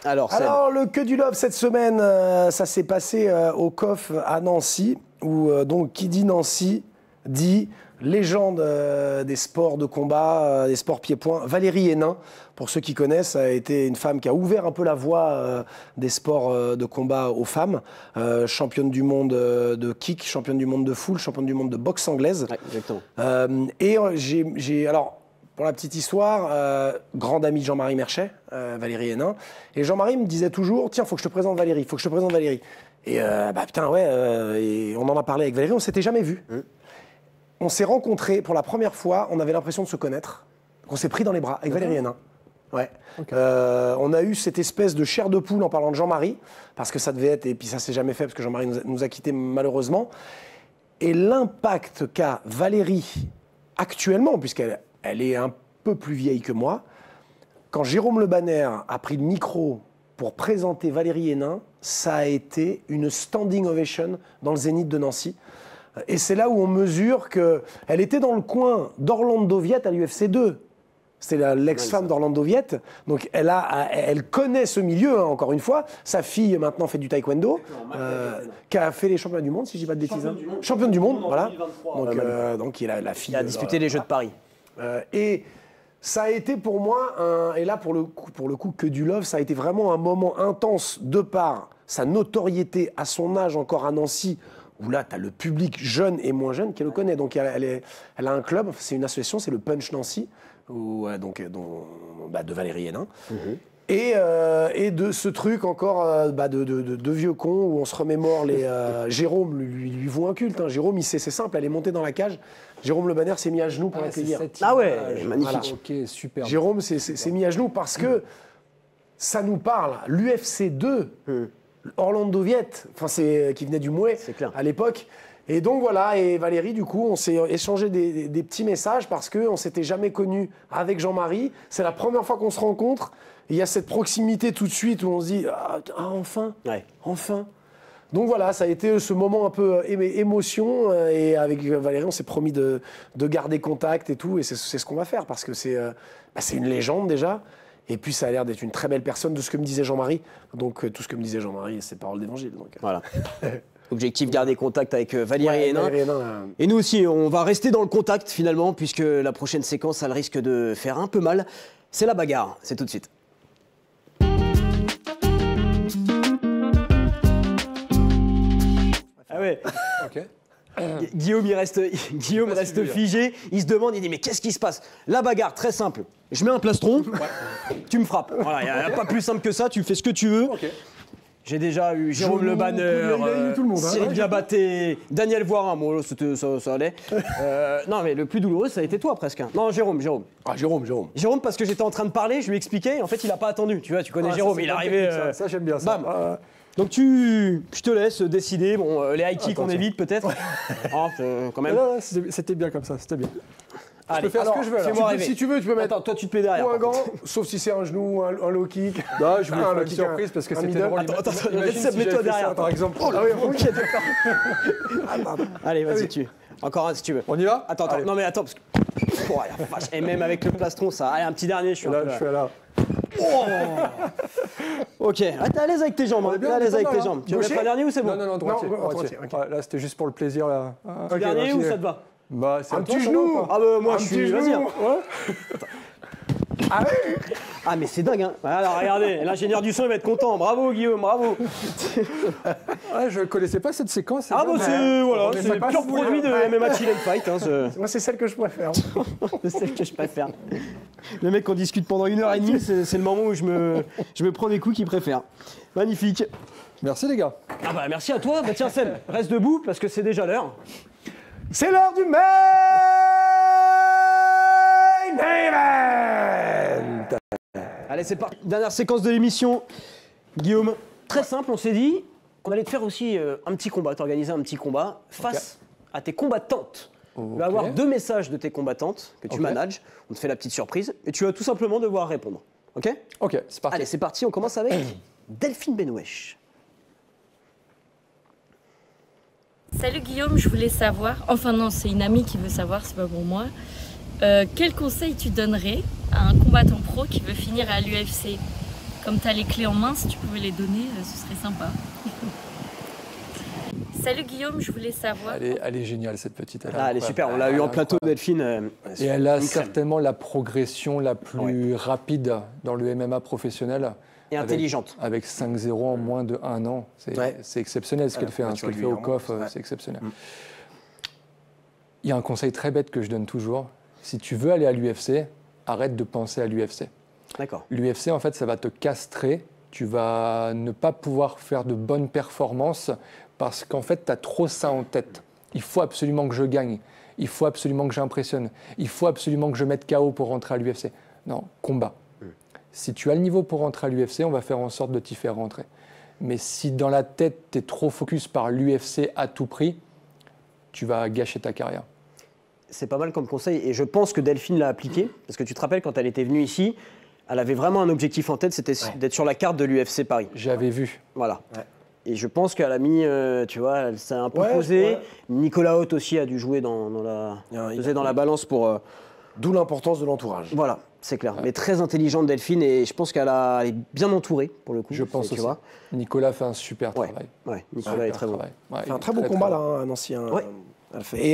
Alors, Seb. Alors, le Que du Love cette semaine, ça s'est passé au COF à Nancy, où donc qui dit Nancy dit légende des sports de combat, des sports pieds-points, Valérie Hénin. Pour ceux qui connaissent, a été une femme qui a ouvert un peu la voie des sports de combat aux femmes. Championne du monde de kick, championne du monde de foule, championne du monde de boxe anglaise. Ouais, exactement. Alors, pour la petite histoire, grande amie de Jean-Marie Merchet, Valérie Hénin. Et Jean-Marie me disait toujours, tiens, faut que je te présente Valérie, faut que je te présente Valérie. Et putain, ouais, et on en a parlé avec Valérie, on s'était jamais vus. On s'est rencontrés pour la première fois, on avait l'impression de se connaître. On s'est pris dans les bras avec Valérie Hénin. Ouais. Okay. On a eu cette espèce de chair de poule en parlant de Jean-Marie, parce que ça devait être, et puis ça s'est jamais fait, parce que Jean-Marie nous a quittés malheureusement. Et l'impact qu'a Valérie actuellement, puisqu'elle est un peu plus vieille que moi, quand Jérôme Le Banner a pris le micro pour présenter Valérie Hénin, ça a été une standing ovation dans le Zénith de Nancy. Et c'est là où on mesure qu'elle était dans le coin d'Orlando Viet à l'UFC 2. C'était l'ex-femme d'Orlando Viet. Donc elle connaît ce milieu, hein, encore une fois. Sa fille maintenant fait du taekwondo, qui a fait les championnats du monde, si je dis pas de bêtises. Championne du monde, voilà. Donc il a la fille. Il a disputé les Jeux de Paris. Et ça a été pour moi, et là pour le coup Que du Love, ça a été vraiment un moment intense de par sa notoriété à son âge encore à Nancy, où là, tu as le public jeune et moins jeune qui le connaît. Donc, elle a un club, c'est une association, c'est le Punch Nancy, de Valérie Hénin. Et de ce truc encore de vieux cons où on se remémore les... Jérôme lui vaut un culte. Hein. Jérôme, c'est simple, elle est montée dans la cage. Jérôme Le Banner s'est mis à genoux pour l'accueillir. Ah ouais, magnifique. Voilà. Ok, super. Jérôme s'est mis à genoux parce que ça nous parle. L'UFC 2... Orlando Viet, qui venait du Mouet à l'époque. Et donc voilà, et Valérie, du coup, on s'est échangé des petits messages parce qu'on ne s'était jamais connus avec Jean-Marie. C'est la première fois qu'on se rencontre. Il y a cette proximité tout de suite où on se dit enfin, enfin. Donc voilà, ça a été ce moment un peu émotion. Et avec Valérie, on s'est promis de garder contact et tout. Et c'est ce qu'on va faire parce que c'est une légende déjà. Et puis, ça a l'air d'être une très belle personne de ce que me disait Jean-Marie. Donc, tout ce que me disait Jean-Marie, c'est parole d'évangile. Donc. Voilà. Objectif, garder contact avec Valérie Hénin. Et nous aussi, on va rester dans le contact, finalement, puisque la prochaine séquence, elle risque de faire un peu mal. C'est la bagarre. C'est tout de suite. Ah ouais. Ok. Guillaume reste figé, il se demande, il dit mais qu'est-ce qui se passe? La bagarre, très simple. Je mets un plastron, tu me frappes. Voilà, il n'y a pas plus simple que ça, tu fais ce que tu veux. Okay. J'ai déjà eu Jérôme Le Banner, Cyril Diabaté, Daniel Voirin, bon ça allait. Non mais le plus douloureux ça a été toi presque. Non Jérôme. Ah Jérôme. Jérôme parce que j'étais en train de parler, je lui expliquais, en fait il n'a pas attendu, tu vois, tu connais Jérôme, il est arrivé... Ça j'aime bien ça. Bam. Donc je te laisse décider, bon les high kicks on évite peut-être. Quand même. Non, c'était bien comme ça, c'était bien. Allez, je peux faire ce que je veux. Si tu veux, tu peux mettre. Attends, toi tu te mets derrière. Ou un gant, sauf si c'est un genou, un low kick. Non, je voulais faire une surprise parce que c'était drôle. Attends, mets-toi derrière. Par exemple. Oh là, oui, ok, d'accord. Allez, vas-y, encore un si tu veux. On y va? Attends, non mais attends, parce que. Oh la vache, et même avec le plastron, ça. Allez, un petit dernier, je suis là. Oh ok, t'es à l'aise avec tes jambes. T'es à l'aise avec tes jambes. Tu veux mettre un dernier ou c'est bon? Non, droitier. Là, c'était juste pour le plaisir. Là. Un dernier ou ça te va? Bah, un petit genou. Ah bah moi je suis. Vas-y. Ah mais c'est dingue hein. Alors regardez, l'ingénieur du son il va être content. Bravo Guillaume, bravo. Ouais, je connaissais pas cette séquence. Ah bah c'est voilà, c'est le pur produit de MMA Chill & Fight. Moi c'est celle que je préfère. C'est celle que je préfère. Le mec on discute pendant 1h30, c'est le moment où je me prends des coups qu'il préfère. Magnifique. Merci les gars. Ah bah merci à toi. Bah tiens Seb, reste debout parce que c'est déjà l'heure. C'est l'heure du main event. Allez, c'est parti. Dernière séquence de l'émission. Guillaume, très simple, on s'est dit qu'on allait te faire aussi un petit combat, t'organiser un petit combat face à tes combattantes. Tu vas avoir 2 messages de tes combattantes que tu manages. On te fait la petite surprise et tu vas tout simplement devoir répondre. Ok? Ok, c'est parti. Allez, c'est parti, on commence avec Delphine Benouèche. Salut Guillaume, je voulais savoir, enfin non, c'est une amie qui veut savoir, c'est pas pour moi. Quel conseil tu donnerais à un combattant pro qui veut finir à l'UFC? Comme tu as les clés en main, si tu pouvais les donner, ce serait sympa. Salut Guillaume, je voulais savoir... Elle est géniale cette petite. Elle est super, on l'a eu en plateau Delphine. Et elle a certainement la progression la plus rapide dans le MMA professionnel. Et intelligente. Avec 5-0 en moins de 1 an. C'est exceptionnel ce qu'elle fait. Ce qu'elle fait au COF, c'est exceptionnel. Il y a un conseil très bête que je donne toujours. Si tu veux aller à l'UFC, arrête de penser à l'UFC. D'accord. L'UFC, en fait, ça va te castrer. Tu vas ne pas pouvoir faire de bonnes performances parce qu'en fait, tu as trop ça en tête. Il faut absolument que je gagne. Il faut absolument que j'impressionne. Il faut absolument que je mette KO pour rentrer à l'UFC. Non, combat. Si tu as le niveau pour rentrer à l'UFC, on va faire en sorte de t'y faire rentrer. Mais si dans la tête, tu es trop focus par l'UFC à tout prix, tu vas gâcher ta carrière. C'est pas mal comme conseil et je pense que Delphine l'a appliqué. Parce que tu te rappelles, quand elle était venue ici, elle avait vraiment un objectif en tête, c'était d'être sur la carte de l'UFC Paris. J'avais vu. Voilà. Ouais. Et je pense qu'elle a mis, tu vois, elle s'est un peu posée. Nicolas Haute aussi a dû jouer dans la balance pour... D'où l'importance de l'entourage. Voilà, c'est clair. Mais très intelligente Delphine et je pense qu'elle est bien entourée pour le coup. Je pense aussi. Nicolas fait un super travail. Ouais, Nicolas est très bon. Il fait un très beau combat là, un ancien. Elle fait.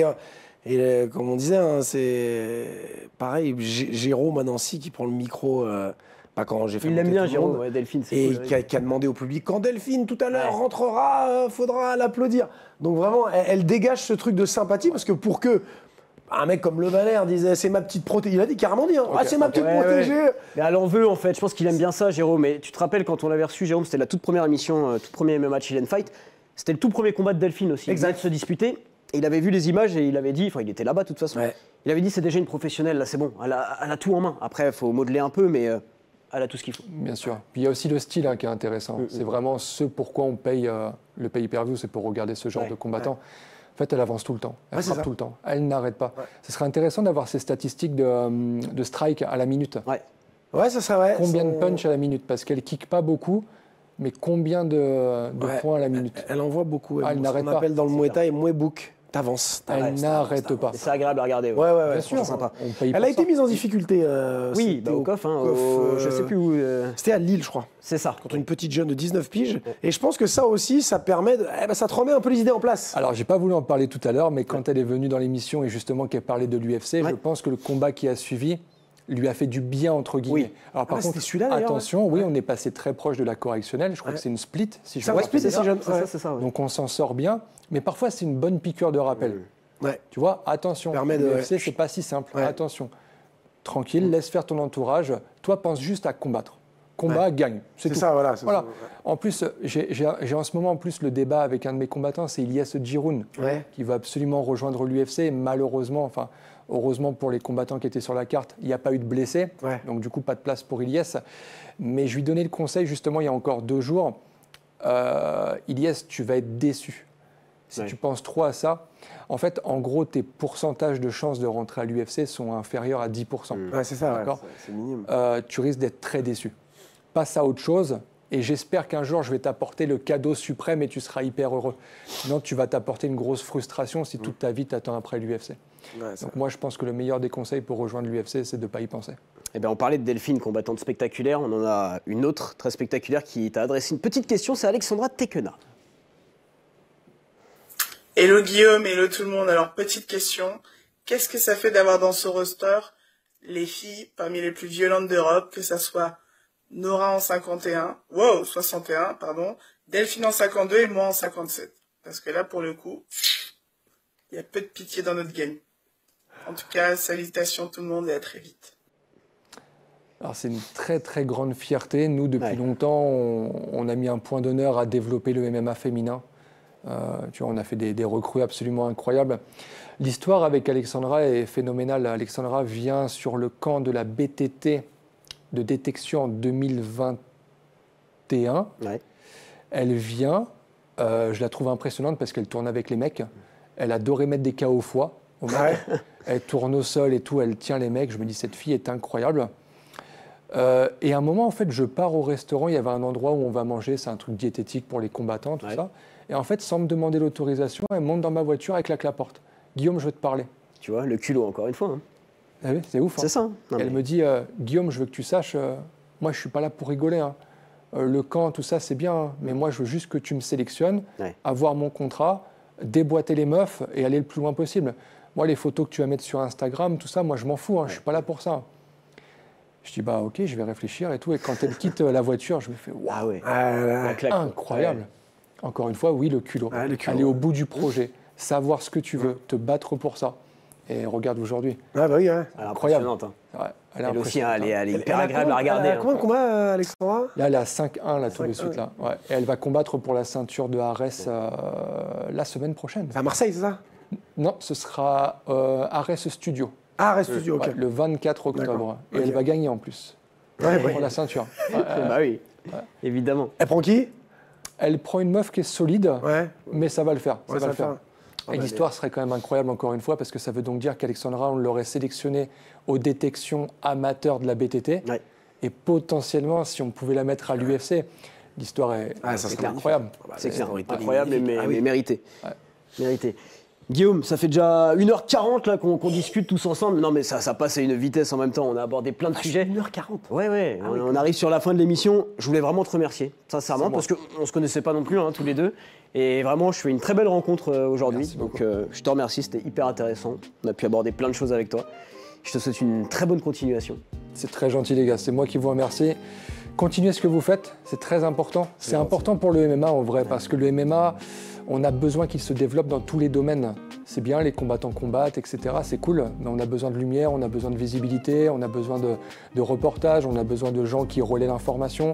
Et comme on disait, hein, c'est pareil, Jérôme à Nancy qui prend le micro. Quand j'ai fait. Il l'aime bien, Jérôme, Delphine. Et cool, qui a demandé au public, quand Delphine tout à l'heure rentrera, faudra l'applaudir. Donc vraiment, elle dégage ce truc de sympathie parce que pour que un mec comme Le Valère disait c'est ma petite protégée, il a dit carrément dit, c'est ma petite protégée. Mais elle en veut en fait, je pense qu'il aime bien ça, Jérôme. Et tu te rappelles quand on l'avait reçu, Jérôme, c'était la toute première émission, tout premier MMA Chilen Fight. C'était le tout premier combat de Delphine aussi. Exact. Il venait de se disputer. Et il avait vu les images et il avait dit, enfin il était là-bas de toute façon. Il avait dit c'est déjà une professionnelle, là c'est bon, elle a tout en main. Après il faut modeler un peu, mais elle a tout ce qu'il faut. Bien sûr. Puis il y a aussi le style qui est intéressant. C'est vraiment ce pourquoi on paye le pay-per-view, c'est pour regarder ce genre de combattants. En fait, elle avance tout le temps, elle frappe tout le temps, elle n'arrête pas. Ce serait intéressant d'avoir ces statistiques de strike à la minute. Ouais, ça serait vrai. Combien de punch à la minute? Parce qu'elle ne kick pas beaucoup, mais combien de points à la minute? Elle envoie beaucoup. Elle n'arrête pas. On appelle dans le Muay Thai Muay Book. T'avances. Elle n'arrête pas. C'est agréable à regarder. Ouais, bien sûr. Sympa. Elle a été mise en difficulté. Oui, au COF. Je sais plus où. C'était à Lille, je crois. C'est ça. Contre une petite jeune de 19 piges. Et je pense que ça aussi, ça permet ça te remet un peu les idées en place. Alors, j'ai pas voulu en parler tout à l'heure, mais quand elle est venue dans l'émission et justement qu'elle parlait de l'UFC, je pense que le combat qui a suivi lui a fait du bien, entre guillemets. Oui. Alors, par contre, attention, on est passé très proche de la correctionnelle. Je crois que c'est une split, si je me rappelle. C'est ça. Donc, on s'en sort bien. Mais parfois, c'est une bonne piqûre de rappel. Tu vois, attention, l'UFC, c'est pas si simple. Attention. Tranquille, laisse faire ton entourage. Toi, pense juste à combattre. Combat, gagne. C'est tout. Ça, voilà. En plus, j'ai en ce moment en plus le débat avec un de mes combattants, c'est Ilyes Djiroun, qui va absolument rejoindre l'UFC. Et malheureusement, heureusement pour les combattants qui étaient sur la carte, il n'y a pas eu de blessés. Donc du coup, pas de place pour Ilyes. Mais je lui donnais le conseil justement il y a encore 2 jours. Ilyes, tu vas être déçu. Si tu penses trop à ça, en fait, en gros, tes pourcentages de chances de rentrer à l'UFC sont inférieurs à 10%. C'est ça, c'est minime. Tu risques d'être très déçu. Passe à autre chose et j'espère qu'un jour, je vais t'apporter le cadeau suprême et tu seras hyper heureux. Sinon, tu vas t'apporter une grosse frustration si toute ta vie t'attend après l'UFC. Donc moi, je pense que le meilleur des conseils pour rejoindre l'UFC, c'est de ne pas y penser. Eh bien, on parlait de Delphine, combattante spectaculaire. On en a une autre très spectaculaire qui t'a adressé une petite question. C'est Alexandra Tekena. Hello Guillaume, hello tout le monde. Alors, petite question. Qu'est-ce que ça fait d'avoir dans ce roster les filles parmi les plus violentes d'Europe, que ça soit Nora en 61, pardon, Delphine en 52 et moi en 57. Parce que là, pour le coup, il y a peu de pitié dans notre game. En tout cas, salutations tout le monde et à très vite. Alors c'est une très très grande fierté. Nous, depuis longtemps, on a mis un point d'honneur à développer le MMA féminin. Tu vois, on a fait des recrues absolument incroyables. L'histoire avec Alexandra est phénoménale. Alexandra vient sur le camp de la BTT de détection en 2021. Elle vient, je la trouve impressionnante parce qu'elle tourne avec les mecs. Elle adorait mettre des KO au foie. Elle tourne au sol et tout, elle tient les mecs. Je me dis, cette fille est incroyable. Et à un moment, en fait, je pars au restaurant. Il y avait un endroit où on va manger. C'est un truc diététique pour les combattants, tout ça. Et en fait, sans me demander l'autorisation, elle monte dans ma voiture, elle claque la porte. Guillaume, je veux te parler. Tu vois, le culot, encore une fois. Hein. Ah oui, c'est ouf. C'est ça. Elle me dit, Guillaume, je veux que tu saches, moi, je ne suis pas là pour rigoler. le camp, tout ça, c'est bien, hein, mais moi, je veux juste que tu me sélectionnes, Ouais. avoir mon contrat, déboîter les meufs et aller le plus loin possible. Moi, les photos que tu vas mettre sur Instagram, tout ça, moi, je m'en fous, hein, je suis pas là pour ça. Je dis, bah ok, je vais réfléchir et tout. Et quand elle quitte la voiture, je me fais, waouh, Ah ouais. Ah, La claque. incroyable. Encore une fois, oui, le culot. Ouais, le culot. Aller au bout du projet, savoir ce que tu veux, te battre pour ça. Et regarde aujourd'hui. bah oui, ouais. Elle est Incroyable. impressionnante, hein. Ouais, elle est Elle aussi, hein, impressionnante, elle est hein. hyper agréable à regarder. Elle a hein. combien de combats, Alexandra? Là, elle est à 5-1 là, tout de 5-1. suite. Là. Ouais. Et elle va combattre pour la ceinture de Arès la semaine prochaine. C'est à Marseille, c'est ça? Non, ce sera Arès Studio, Ah, reste studio, ok. ouais, le 24 octobre. D'accord. Et Ok. elle va gagner en plus Ouais, pour ouais. la ceinture. Ouais, Bah oui, évidemment. Elle prend qui? elle prend une meuf qui est solide, Ouais. mais ça va le faire. Ouais, ça va le faire. Et bah, l'histoire serait quand même incroyable encore une fois parce que ça veut donc dire qu'Alexandra, on l'aurait sélectionnée aux détections amateurs de la BTT. Ouais. Et potentiellement, si on pouvait la mettre à l'UFC, l'histoire est, Ah, ça est serait incroyable. C'est clair, magnifique. incroyable, mais, Ah oui. mais mérité. Ouais. Mérité. Guillaume, ça fait déjà 1h40 là, qu'on discute tous ensemble. Non mais ça passe à une vitesse en même temps, on a abordé plein de sujets. 1h40. Ouais, Ah oui, on arrive sur la fin de l'émission. Je voulais vraiment te remercier, sincèrement, C'est moi. parce qu'on ne se connaissait pas non plus, hein, tous les deux. Et vraiment, je fais une très belle rencontre aujourd'hui. Merci Donc beaucoup. je te remercie, c'était hyper intéressant. On a pu aborder plein de choses avec toi. Je te souhaite une très bonne continuation. C'est très gentil les gars, c'est moi qui vous remercie. Continuez ce que vous faites, c'est très important. C'est important pour le MMA en vrai, parce que le MMA, on a besoin qu'il se développe dans tous les domaines. C'est bien, les combattants combattent, etc. C'est cool, mais on a besoin de lumière, on a besoin de visibilité, on a besoin de reportages, on a besoin de gens qui relaient l'information,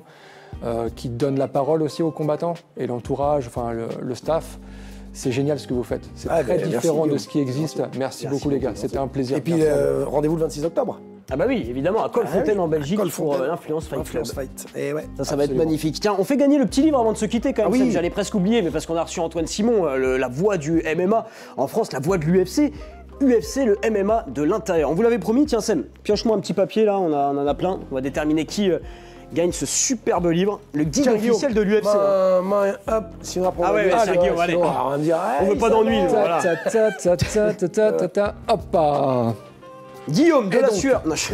qui donnent la parole aussi aux combattants et l'entourage, enfin le staff. C'est génial ce que vous faites. C'est Ah, très ben, merci, différent de Guillaume. ce qui existe. Merci beaucoup les gars, c'était un plaisir. Et puis, Merci à vous. rendez-vous le 26 octobre. Ah bah oui, évidemment, à Colfontaine en Belgique pour Colfontaine. l'Influence Fight Club. Influence Fight. Et ouais. Ça va être Absolument. magnifique. Tiens, on fait gagner le petit livre avant de se quitter quand même. Ah oui. Sam, j'allais presque oublier, mais parce qu'on a reçu Antoine Simon, la voix du MMA en France, la voix de l'UFC. UFC, le MMA de l'intérieur. On vous l'avait promis, tiens Sam, pioche-moi un petit papier là, on en a plein. On va déterminer qui gagne ce superbe livre, le guide Tiens, officiel de l'UFC. Main up, sinon après on Ah va ouais, dire, ouais, tiens, Guillaume, allez. on va dire, On veut pas d'ennui, nous, voilà. Ta, ta, ta, ta, ta, ta, ta, hop ah. Guillaume de Et la donc sueur. Non,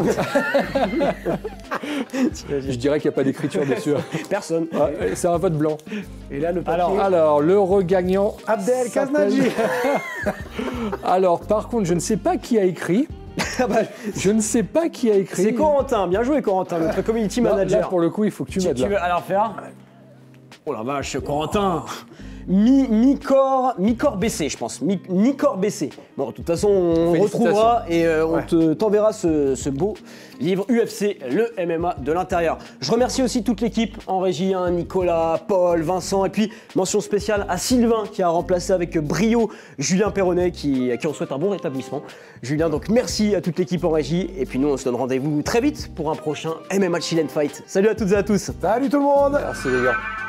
Je dirais qu'il n'y a pas d'écriture dessus. Personne. Ouais, c'est un vote blanc. Et là, le papier. Alors, le regagnant. Abdel s'appelle- Kaznadji. Alors, par contre, je ne sais pas qui a écrit. Ah bah, Je ne sais pas qui a écrit. c'est Corentin, bien joué Corentin, notre community Là, manager. là, pour le coup, il faut que tu Tu m'aides veux là. alors faire Oh la vache, Corentin Mi-corps baissé, je pense. Mi-corps baissé. Bon, de toute façon, on Félicitations. retrouvera et on Ouais. t'enverra ce beau livre UFC, le MMA de l'intérieur. Je remercie aussi toute l'équipe en régie, hein, Nicolas, Paul, Vincent, et puis mention spéciale à Sylvain qui a remplacé avec brio Julien Perronnet à qui on souhaite un bon rétablissement. Julien, donc merci à toute l'équipe en régie, et puis nous on se donne rendez-vous très vite pour un prochain MMA Chill and Fight. Salut à toutes et à tous. Salut tout le monde. Merci les gars.